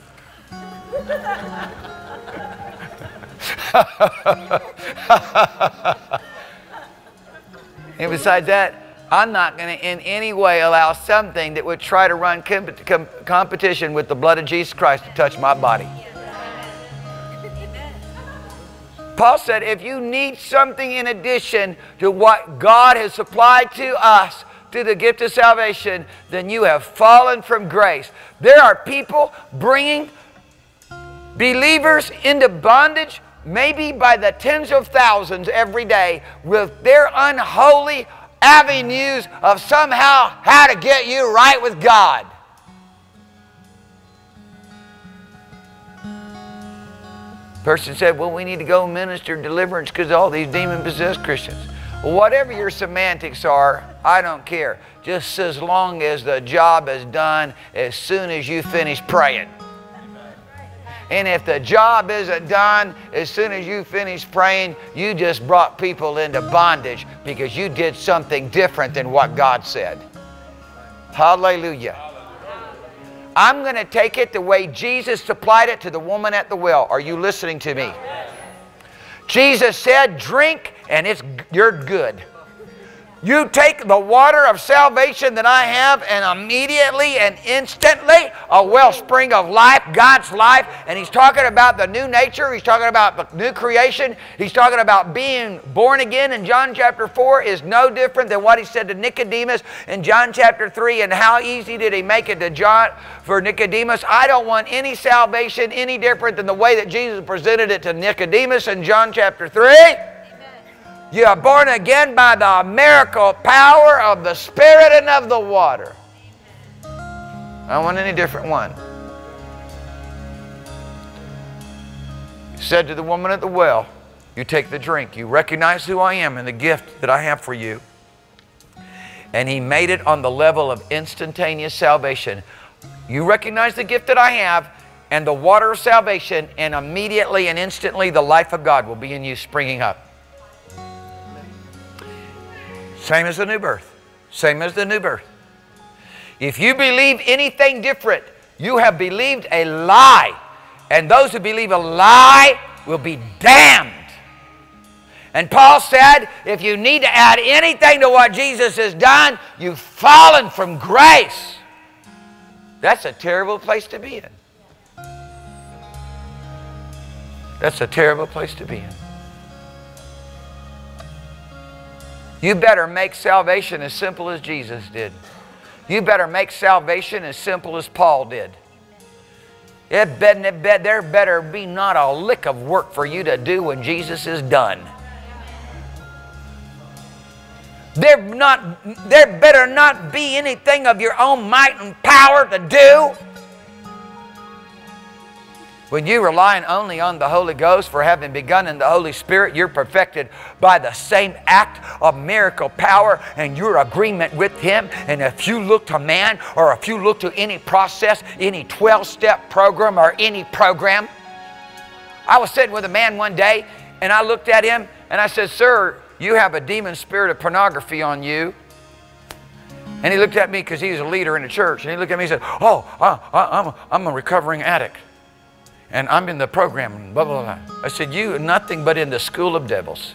And besides that, I'm not going to in any way allow something that would try to run comp com competition with the blood of Jesus Christ to touch my body. Paul said, if you need something in addition to what God has supplied to us through the gift of salvation, then you have fallen from grace. There are people bringing believers into bondage, maybe by the tens of thousands every day, with their unholy avenues of somehow how to get you right with God. Person said, well, we need to go minister deliverance because of all these demon-possessed Christians. Well, whatever your semantics are, I don't care. Just as long as the job is done as soon as you finish praying. And if the job isn't done as soon as you finish praying, you just brought people into bondage because you did something different than what God said. Hallelujah. I'm going to take it the way Jesus supplied it to the woman at the well. Are you listening to me? Jesus said, drink and it's, you're good. You take the water of salvation that I have, and immediately and instantly a wellspring of life, God's life. And He's talking about the new nature. He's talking about the new creation. He's talking about being born again in John chapter four is no different than what He said to Nicodemus in John chapter three. And how easy did He make it to John for Nicodemus? I don't want any salvation any different than the way that Jesus presented it to Nicodemus in John chapter three. You are born again by the miracle power of the Spirit and of the water. I don't want any different one. He said to the woman at the well, you take the drink. You recognize who I am and the gift that I have for you. And He made it on the level of instantaneous salvation. You recognize the gift that I have and the water of salvation, and immediately and instantly the life of God will be in you springing up. Same as the new birth. Same as the new birth. If you believe anything different, you have believed a lie. And those who believe a lie will be damned. And Paul said, if you need to add anything to what Jesus has done, you've fallen from grace. That's a terrible place to be in. That's a terrible place to be in. You better make salvation as simple as Jesus did. You better make salvation as simple as Paul did. It better, it better, there better be not a lick of work for you to do when Jesus is done. There, not, there better not be anything of your own might and power to do. When you rely only on the Holy Ghost for having begun in the Holy Spirit, you're perfected by the same act of miracle power and your agreement with Him. And if you look to man, or if you look to any process, any twelve-step program or any program. I was sitting with a man one day and I looked at him and I said, sir, you have a demon spirit of pornography on you. And he looked at me because he's a leader in the church. And he looked at me and said, oh, I, I, I'm, a, I'm a recovering addict. And I'm in the program, blah, blah, blah. I said, you are nothing but in the school of devils.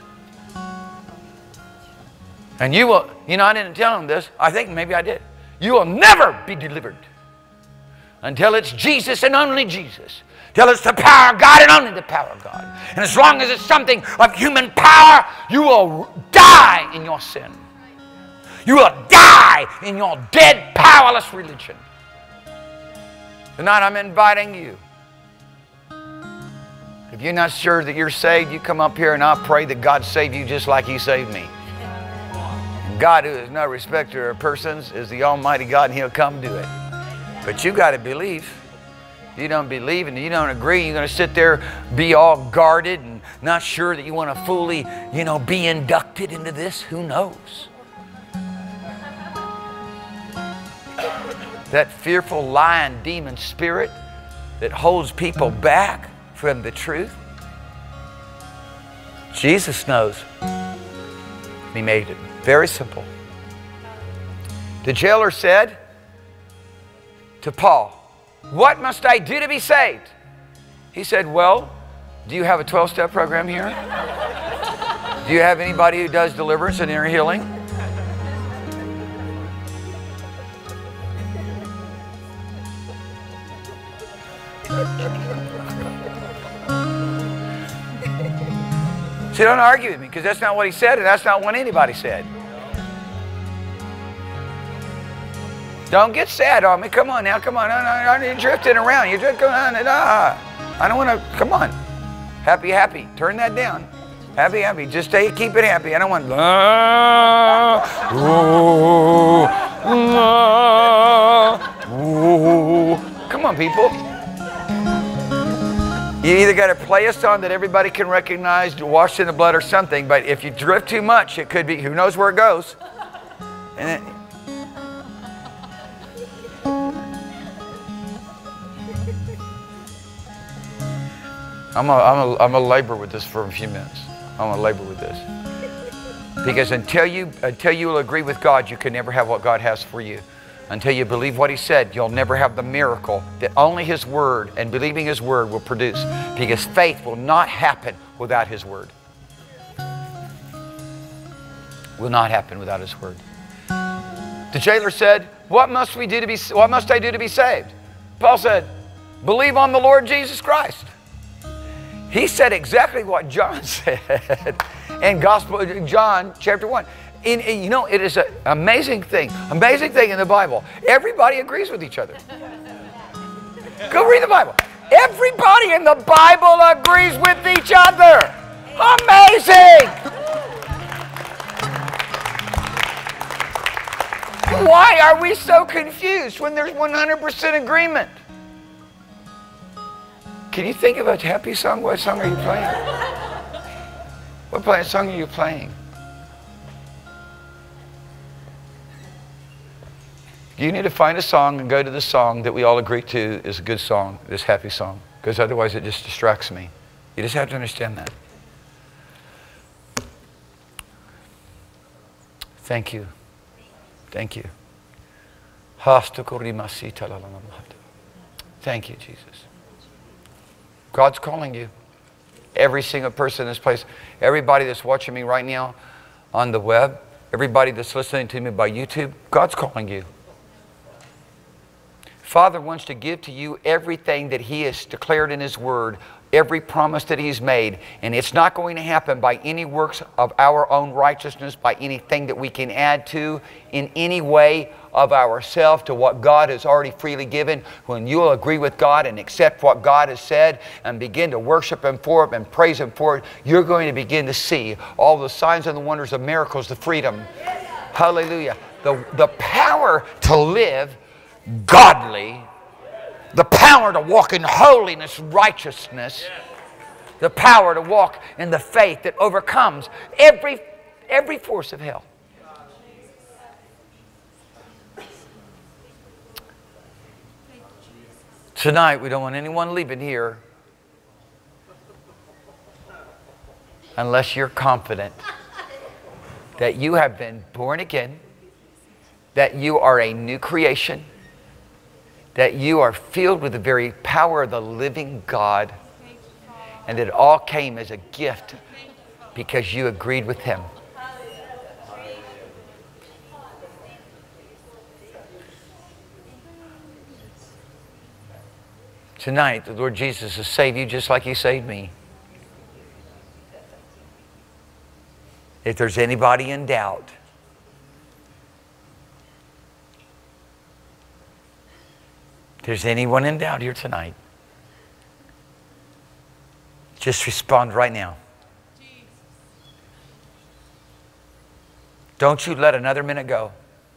And you will, you know, I didn't tell him this. I think maybe I did. You will never be delivered until it's Jesus and only Jesus. Till it's the power of God and only the power of God. And as long as it's something of human power, you will die in your sin. You will die in your dead, powerless religion. Tonight I'm inviting you. If you're not sure that you're saved, you come up here and I'll pray that God save you just like He saved me. And God, who is no respecter of persons, is the Almighty God, and He'll come do it. But you got to believe. If you don't believe and you don't agree, you're going to sit there, be all guarded and not sure that you want to fully, you know, be inducted into this. Who knows? That fearful lying demon spirit that holds people back from the truth. Jesus knows. He made it very simple. The jailer said to Paul, what must I do to be saved? He said, well, do you have a twelve-step program here? Do you have anybody who does deliverance and inner healing? See, don't argue with me, because that's not what he said, and that's not what anybody said. Don't get sad on me. Come on now, come on. I, I, you're drifting around. You're drifting on. Ah, I don't want to. Come on. Happy, happy. Turn that down. Happy, happy. Just stay, keep it happy. I don't want. Ah, ooh, ah, ooh. Come on, people. You either got to play a song that everybody can recognize, washed in the blood or something, but if you drift too much, it could be, who knows where it goes. And it, I'm a, I'm a, I'm a labor with this for a few minutes. I'm gonna labor with this. Because until you, until you will agree with God, you can never have what God has for you. Until you believe what He said, you'll never have the miracle that only His Word and believing His Word will produce. Because faith will not happen without His Word. Will not happen without His Word. The jailer said, what must we do to be, what must I do to be saved? Paul said, believe on the Lord Jesus Christ. He said exactly what John said in Gospel, John chapter one. In, in, you know, it is an amazing thing, amazing thing in the Bible. Everybody agrees with each other. Go read the Bible. Everybody in the Bible agrees with each other. Amazing. Why are we so confused when there's one hundred percent agreement? Can you think of a happy song? What song are you playing? What play, song are you playing? You need to find a song and go to the song that we all agree to is a good song, this happy song, because otherwise it just distracts me. You just have to understand that. Thank you. Thank you. Thank you, Jesus. God's calling you. Every single person in this place, everybody that's watching me right now on the web, everybody that's listening to me by YouTube, God's calling you. Father wants to give to you everything that He has declared in His Word, every promise that He's made. And it's not going to happen by any works of our own righteousness, by anything that we can add to in any way of ourselves to what God has already freely given. When you'll agree with God and accept what God has said and begin to worship Him for it and praise Him for it, you're going to begin to see all the signs and the wonders of miracles, the freedom. Hallelujah. The, the power to live godly, the power to walk in holiness, righteousness, the power to walk in the faith that overcomes every, every force of hell. Tonight, we don't want anyone leaving here unless you're confident that you have been born again, that you are a new creation, that you are filled with the very power of the living God, and that it all came as a gift because you agreed with Him. Tonight, the Lord Jesus has saved you just like He saved me. If there's anybody in doubt, if there's anyone in doubt here tonight, just respond right now. Don't you let another minute go.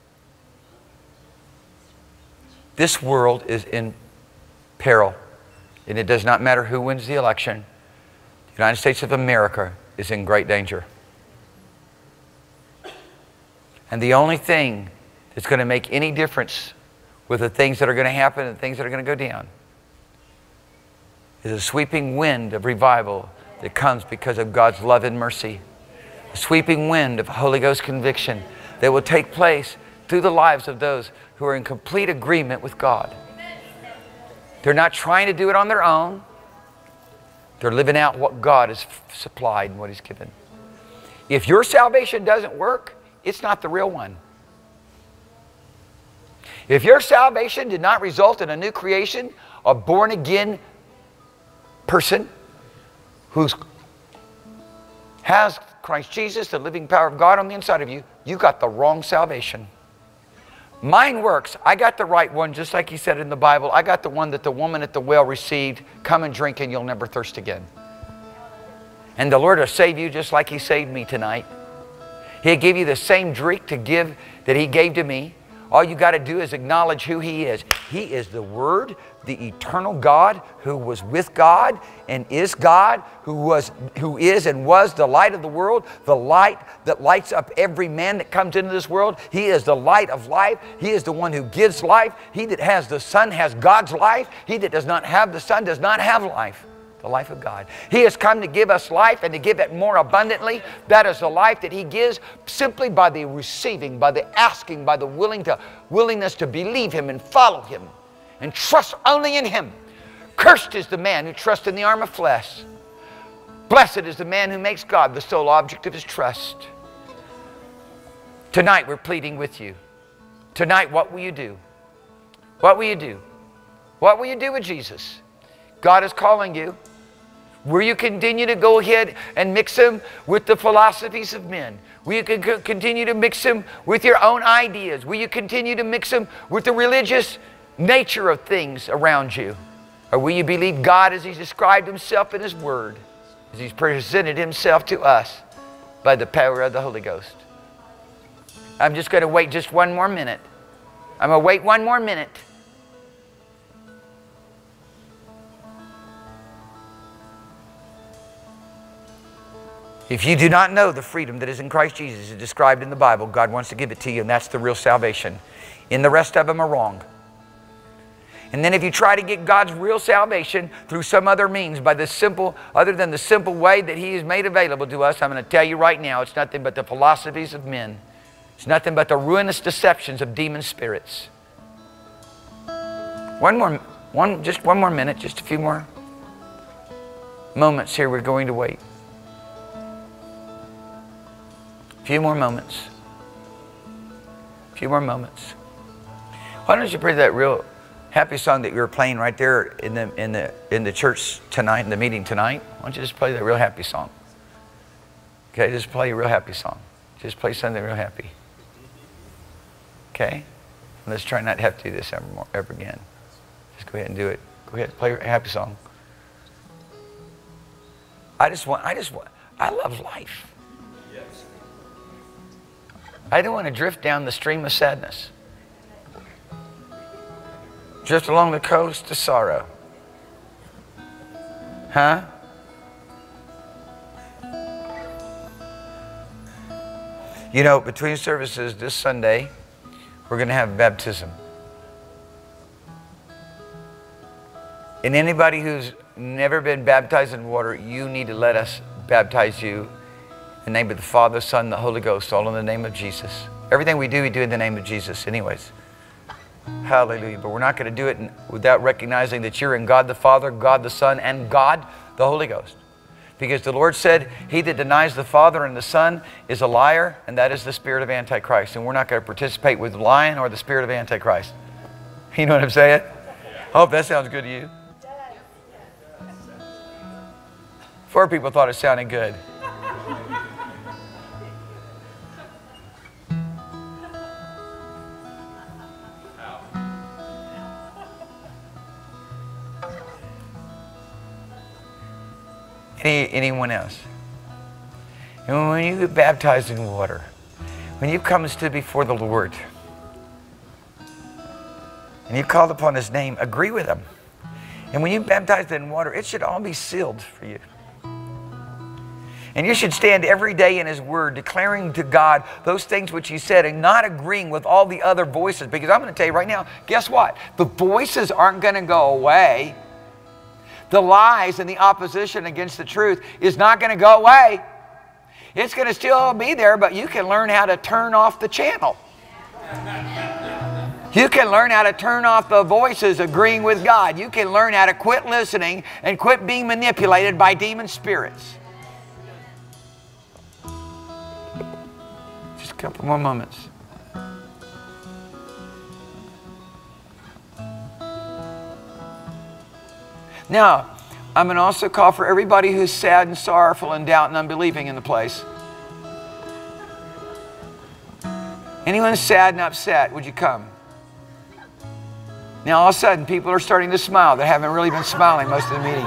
This world is in peril, and it does not matter who wins the election. The United States of America is in great danger. And the only thing that's going to make any difference with the things that are going to happen and the things that are going to go down is a sweeping wind of revival that comes because of God's love and mercy. A sweeping wind of Holy Ghost conviction that will take place through the lives of those who are in complete agreement with God. They're not trying to do it on their own. They're living out what God has supplied and what He's given. If your salvation doesn't work, it's not the real one. If your salvation did not result in a new creation, a born-again person who has Christ Jesus, the living power of God on the inside of you, you got the wrong salvation. Mine works. I got the right one, just like He said in the Bible. I got the one that the woman at the well received. Come and drink and you'll never thirst again. And the Lord will save you just like He saved me tonight. He'll give you the same drink to give that He gave to me. All you got to do is acknowledge who He is. He is the Word, the eternal God who was with God and is God, who was, who is and was the light of the world, the light that lights up every man that comes into this world. He is the light of life. He is the one who gives life. He that has the Son has God's life. He that does not have the Son does not have life. The life of God. He has come to give us life and to give it more abundantly. That is the life that He gives simply by the receiving, by the asking, by the willing to, willingness to believe Him and follow Him and trust only in Him. Cursed is the man who trusts in the arm of flesh. Blessed is the man who makes God the sole object of his trust. Tonight we're pleading with you. Tonight, what will you do? What will you do? What will you do with Jesus? God is calling you. Will you continue to go ahead and mix Him with the philosophies of men? Will you continue to mix Him with your own ideas? Will you continue to mix Him with the religious nature of things around you? Or will you believe God as He's described Himself in His Word, as He's presented Himself to us by the power of the Holy Ghost? I'm just going to wait just one more minute. I'm going to wait one more minute. If you do not know the freedom that is in Christ Jesus, is described in the Bible, God wants to give it to you, and that's the real salvation. And the rest of them are wrong. And then if you try to get God's real salvation through some other means, by the simple, other than the simple way that He has made available to us, I'm going to tell you right now, it's nothing but the philosophies of men. It's nothing but the ruinous deceptions of demon spirits. One more, one, just one more minute, just a few more moments here. We're going to wait. A few more moments. A few more moments. Why don't you play that real happy song that you were playing right there in the in the in the church tonight, in the meeting tonight? Why don't you just play that real happy song? Okay, just play a real happy song. Just play something real happy. Okay? Let's try not to have to do this ever more ever again. Just go ahead and do it. Go ahead, play a happy song. I just want I just want I love life. I don't want to drift down the stream of sadness. Drift along the coast of sorrow. Huh? You know, between services this Sunday, we're going to have baptism. And anybody who's never been baptized in water, you need to let us baptize you. In the name of the Father, Son, and the Holy Ghost, all in the name of Jesus. Everything we do, we do in the name of Jesus anyways. Hallelujah. But we're not going to do it without recognizing that you're in God the Father, God the Son, and God the Holy Ghost. Because the Lord said, he that denies the Father and the Son is a liar, and that is the spirit of Antichrist. And we're not going to participate with lying or the spirit of Antichrist. You know what I'm saying? I hope that sounds good to you. Four people thought it sounded good. Any, anyone else? And when you get baptized in water, when you come and stood before the Lord, and you called upon His name, agree with Him. And when you baptized in water, it should all be sealed for you. And you should stand every day in His Word, declaring to God those things which He said, and not agreeing with all the other voices. Because I'm going to tell you right now, guess what? The voices aren't going to go away. The lies and the opposition against the truth is not going to go away. It's going to still be there, but you can learn how to turn off the channel. You can learn how to turn off the voices agreeing with God. You can learn how to quit listening and quit being manipulated by demon spirits. Just a couple more moments. Now, I'm going to also call for everybody who's sad and sorrowful and doubt and unbelieving in the place. Anyone sad and upset, would you come? Now, all of a sudden, people are starting to smile. They haven't really been smiling most of the meeting.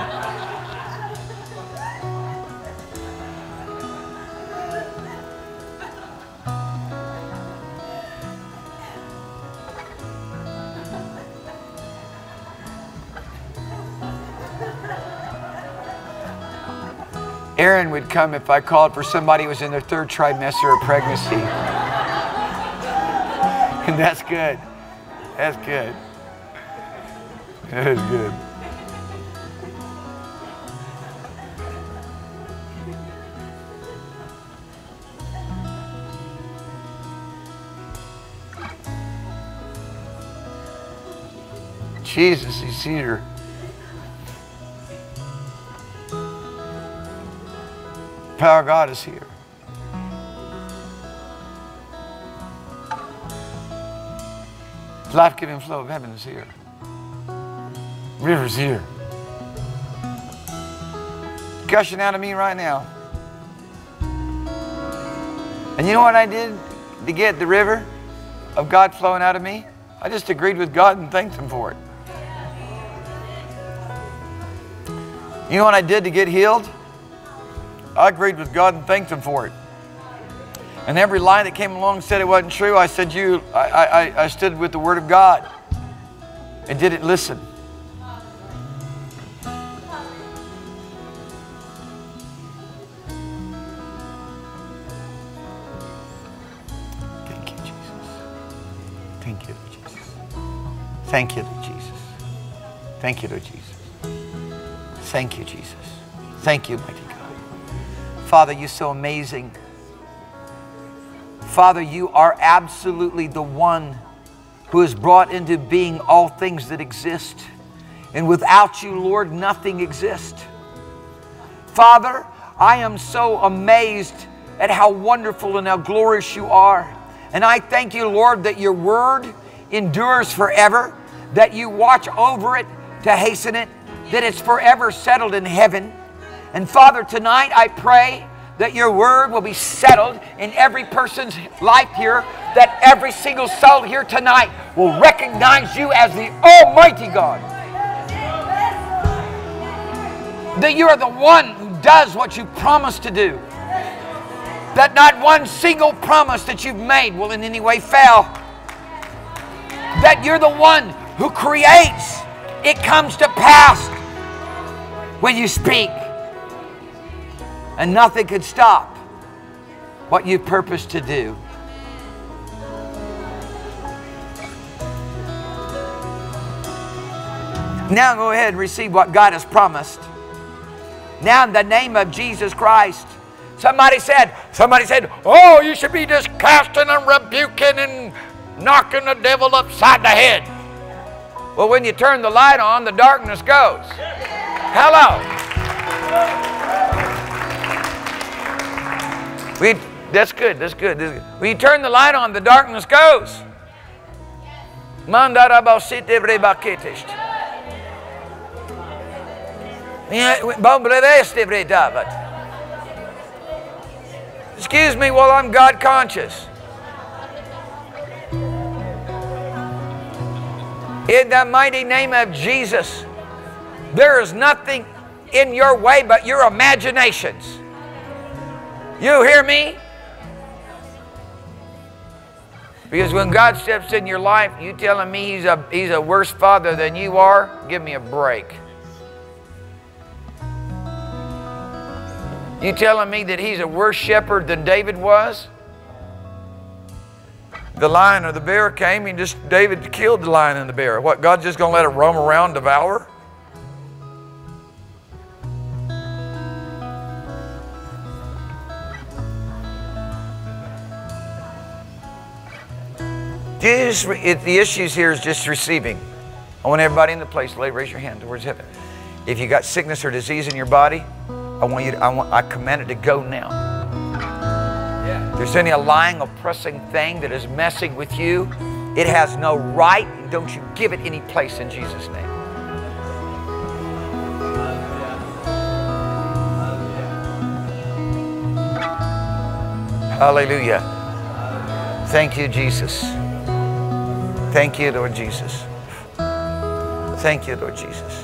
Aaron would come if I called for somebody who was in their third trimester of pregnancy. And that's good. That's good. That's good. Jesus, He's here. The power of God is here. The life-giving flow of heaven is here. River's here. Gushing out of me right now. And you know what I did to get the river of God flowing out of me? I just agreed with God and thanked Him for it. You know what I did to get healed? I agreed with God and thanked Him for it. And every lie that came along said it wasn't true. I said, you, I, I, I stood with the Word of God and didn't listen. Thank you, Jesus. Thank you, Lord Jesus. Thank you, Lord Jesus. Thank you, Lord Jesus. Thank you, Jesus. Thank you, mighty God. Father, you're so amazing. Father, you are absolutely the one who has brought into being all things that exist. And without you, Lord, nothing exists. Father, I am so amazed at how wonderful and how glorious you are. And I thank you, Lord, that your word endures forever, that you watch over it to hasten it, that it's forever settled in heaven. And Father, tonight I pray that your word will be settled in every person's life here, that every single soul here tonight will recognize you as the Almighty God. That you are the one who does what you promised to do. That not one single promise that you've made will in any way fail. That you're the one who creates. It comes to pass when you speak. And nothing could stop what you purpose to do. Now go ahead and receive what God has promised. Now in the name of Jesus Christ. Somebody said, somebody said, oh, you should be just casting and rebuking and knocking the devil upside the head. Well, when you turn the light on, the darkness goes. Hello. We, that's good, that's good, that's good. When you turn the light on, the darkness goes. Excuse me while I'm God conscious. In the mighty name of Jesus, there is nothing in your way but your imaginations. You hear me? Because when God steps in your life, you telling me He's a, he's a worse father than you are? Give me a break. You telling me that He's a worse shepherd than David was? The lion or the bear came and just David killed the lion and the bear. What, God's just going to let it roam around and devour? Just, it, the issues here is just receiving. I want everybody in the place, lay, raise your hand towards heaven. If you got sickness or disease in your body, I want you to, I, want, I command it to go now. Yeah. If there's any lying, oppressing thing that is messing with you, it has no right. Don't you give it any place in Jesus' name. Hallelujah. Thank you, Jesus. Thank you, Lord Jesus. Thank you, Lord Jesus.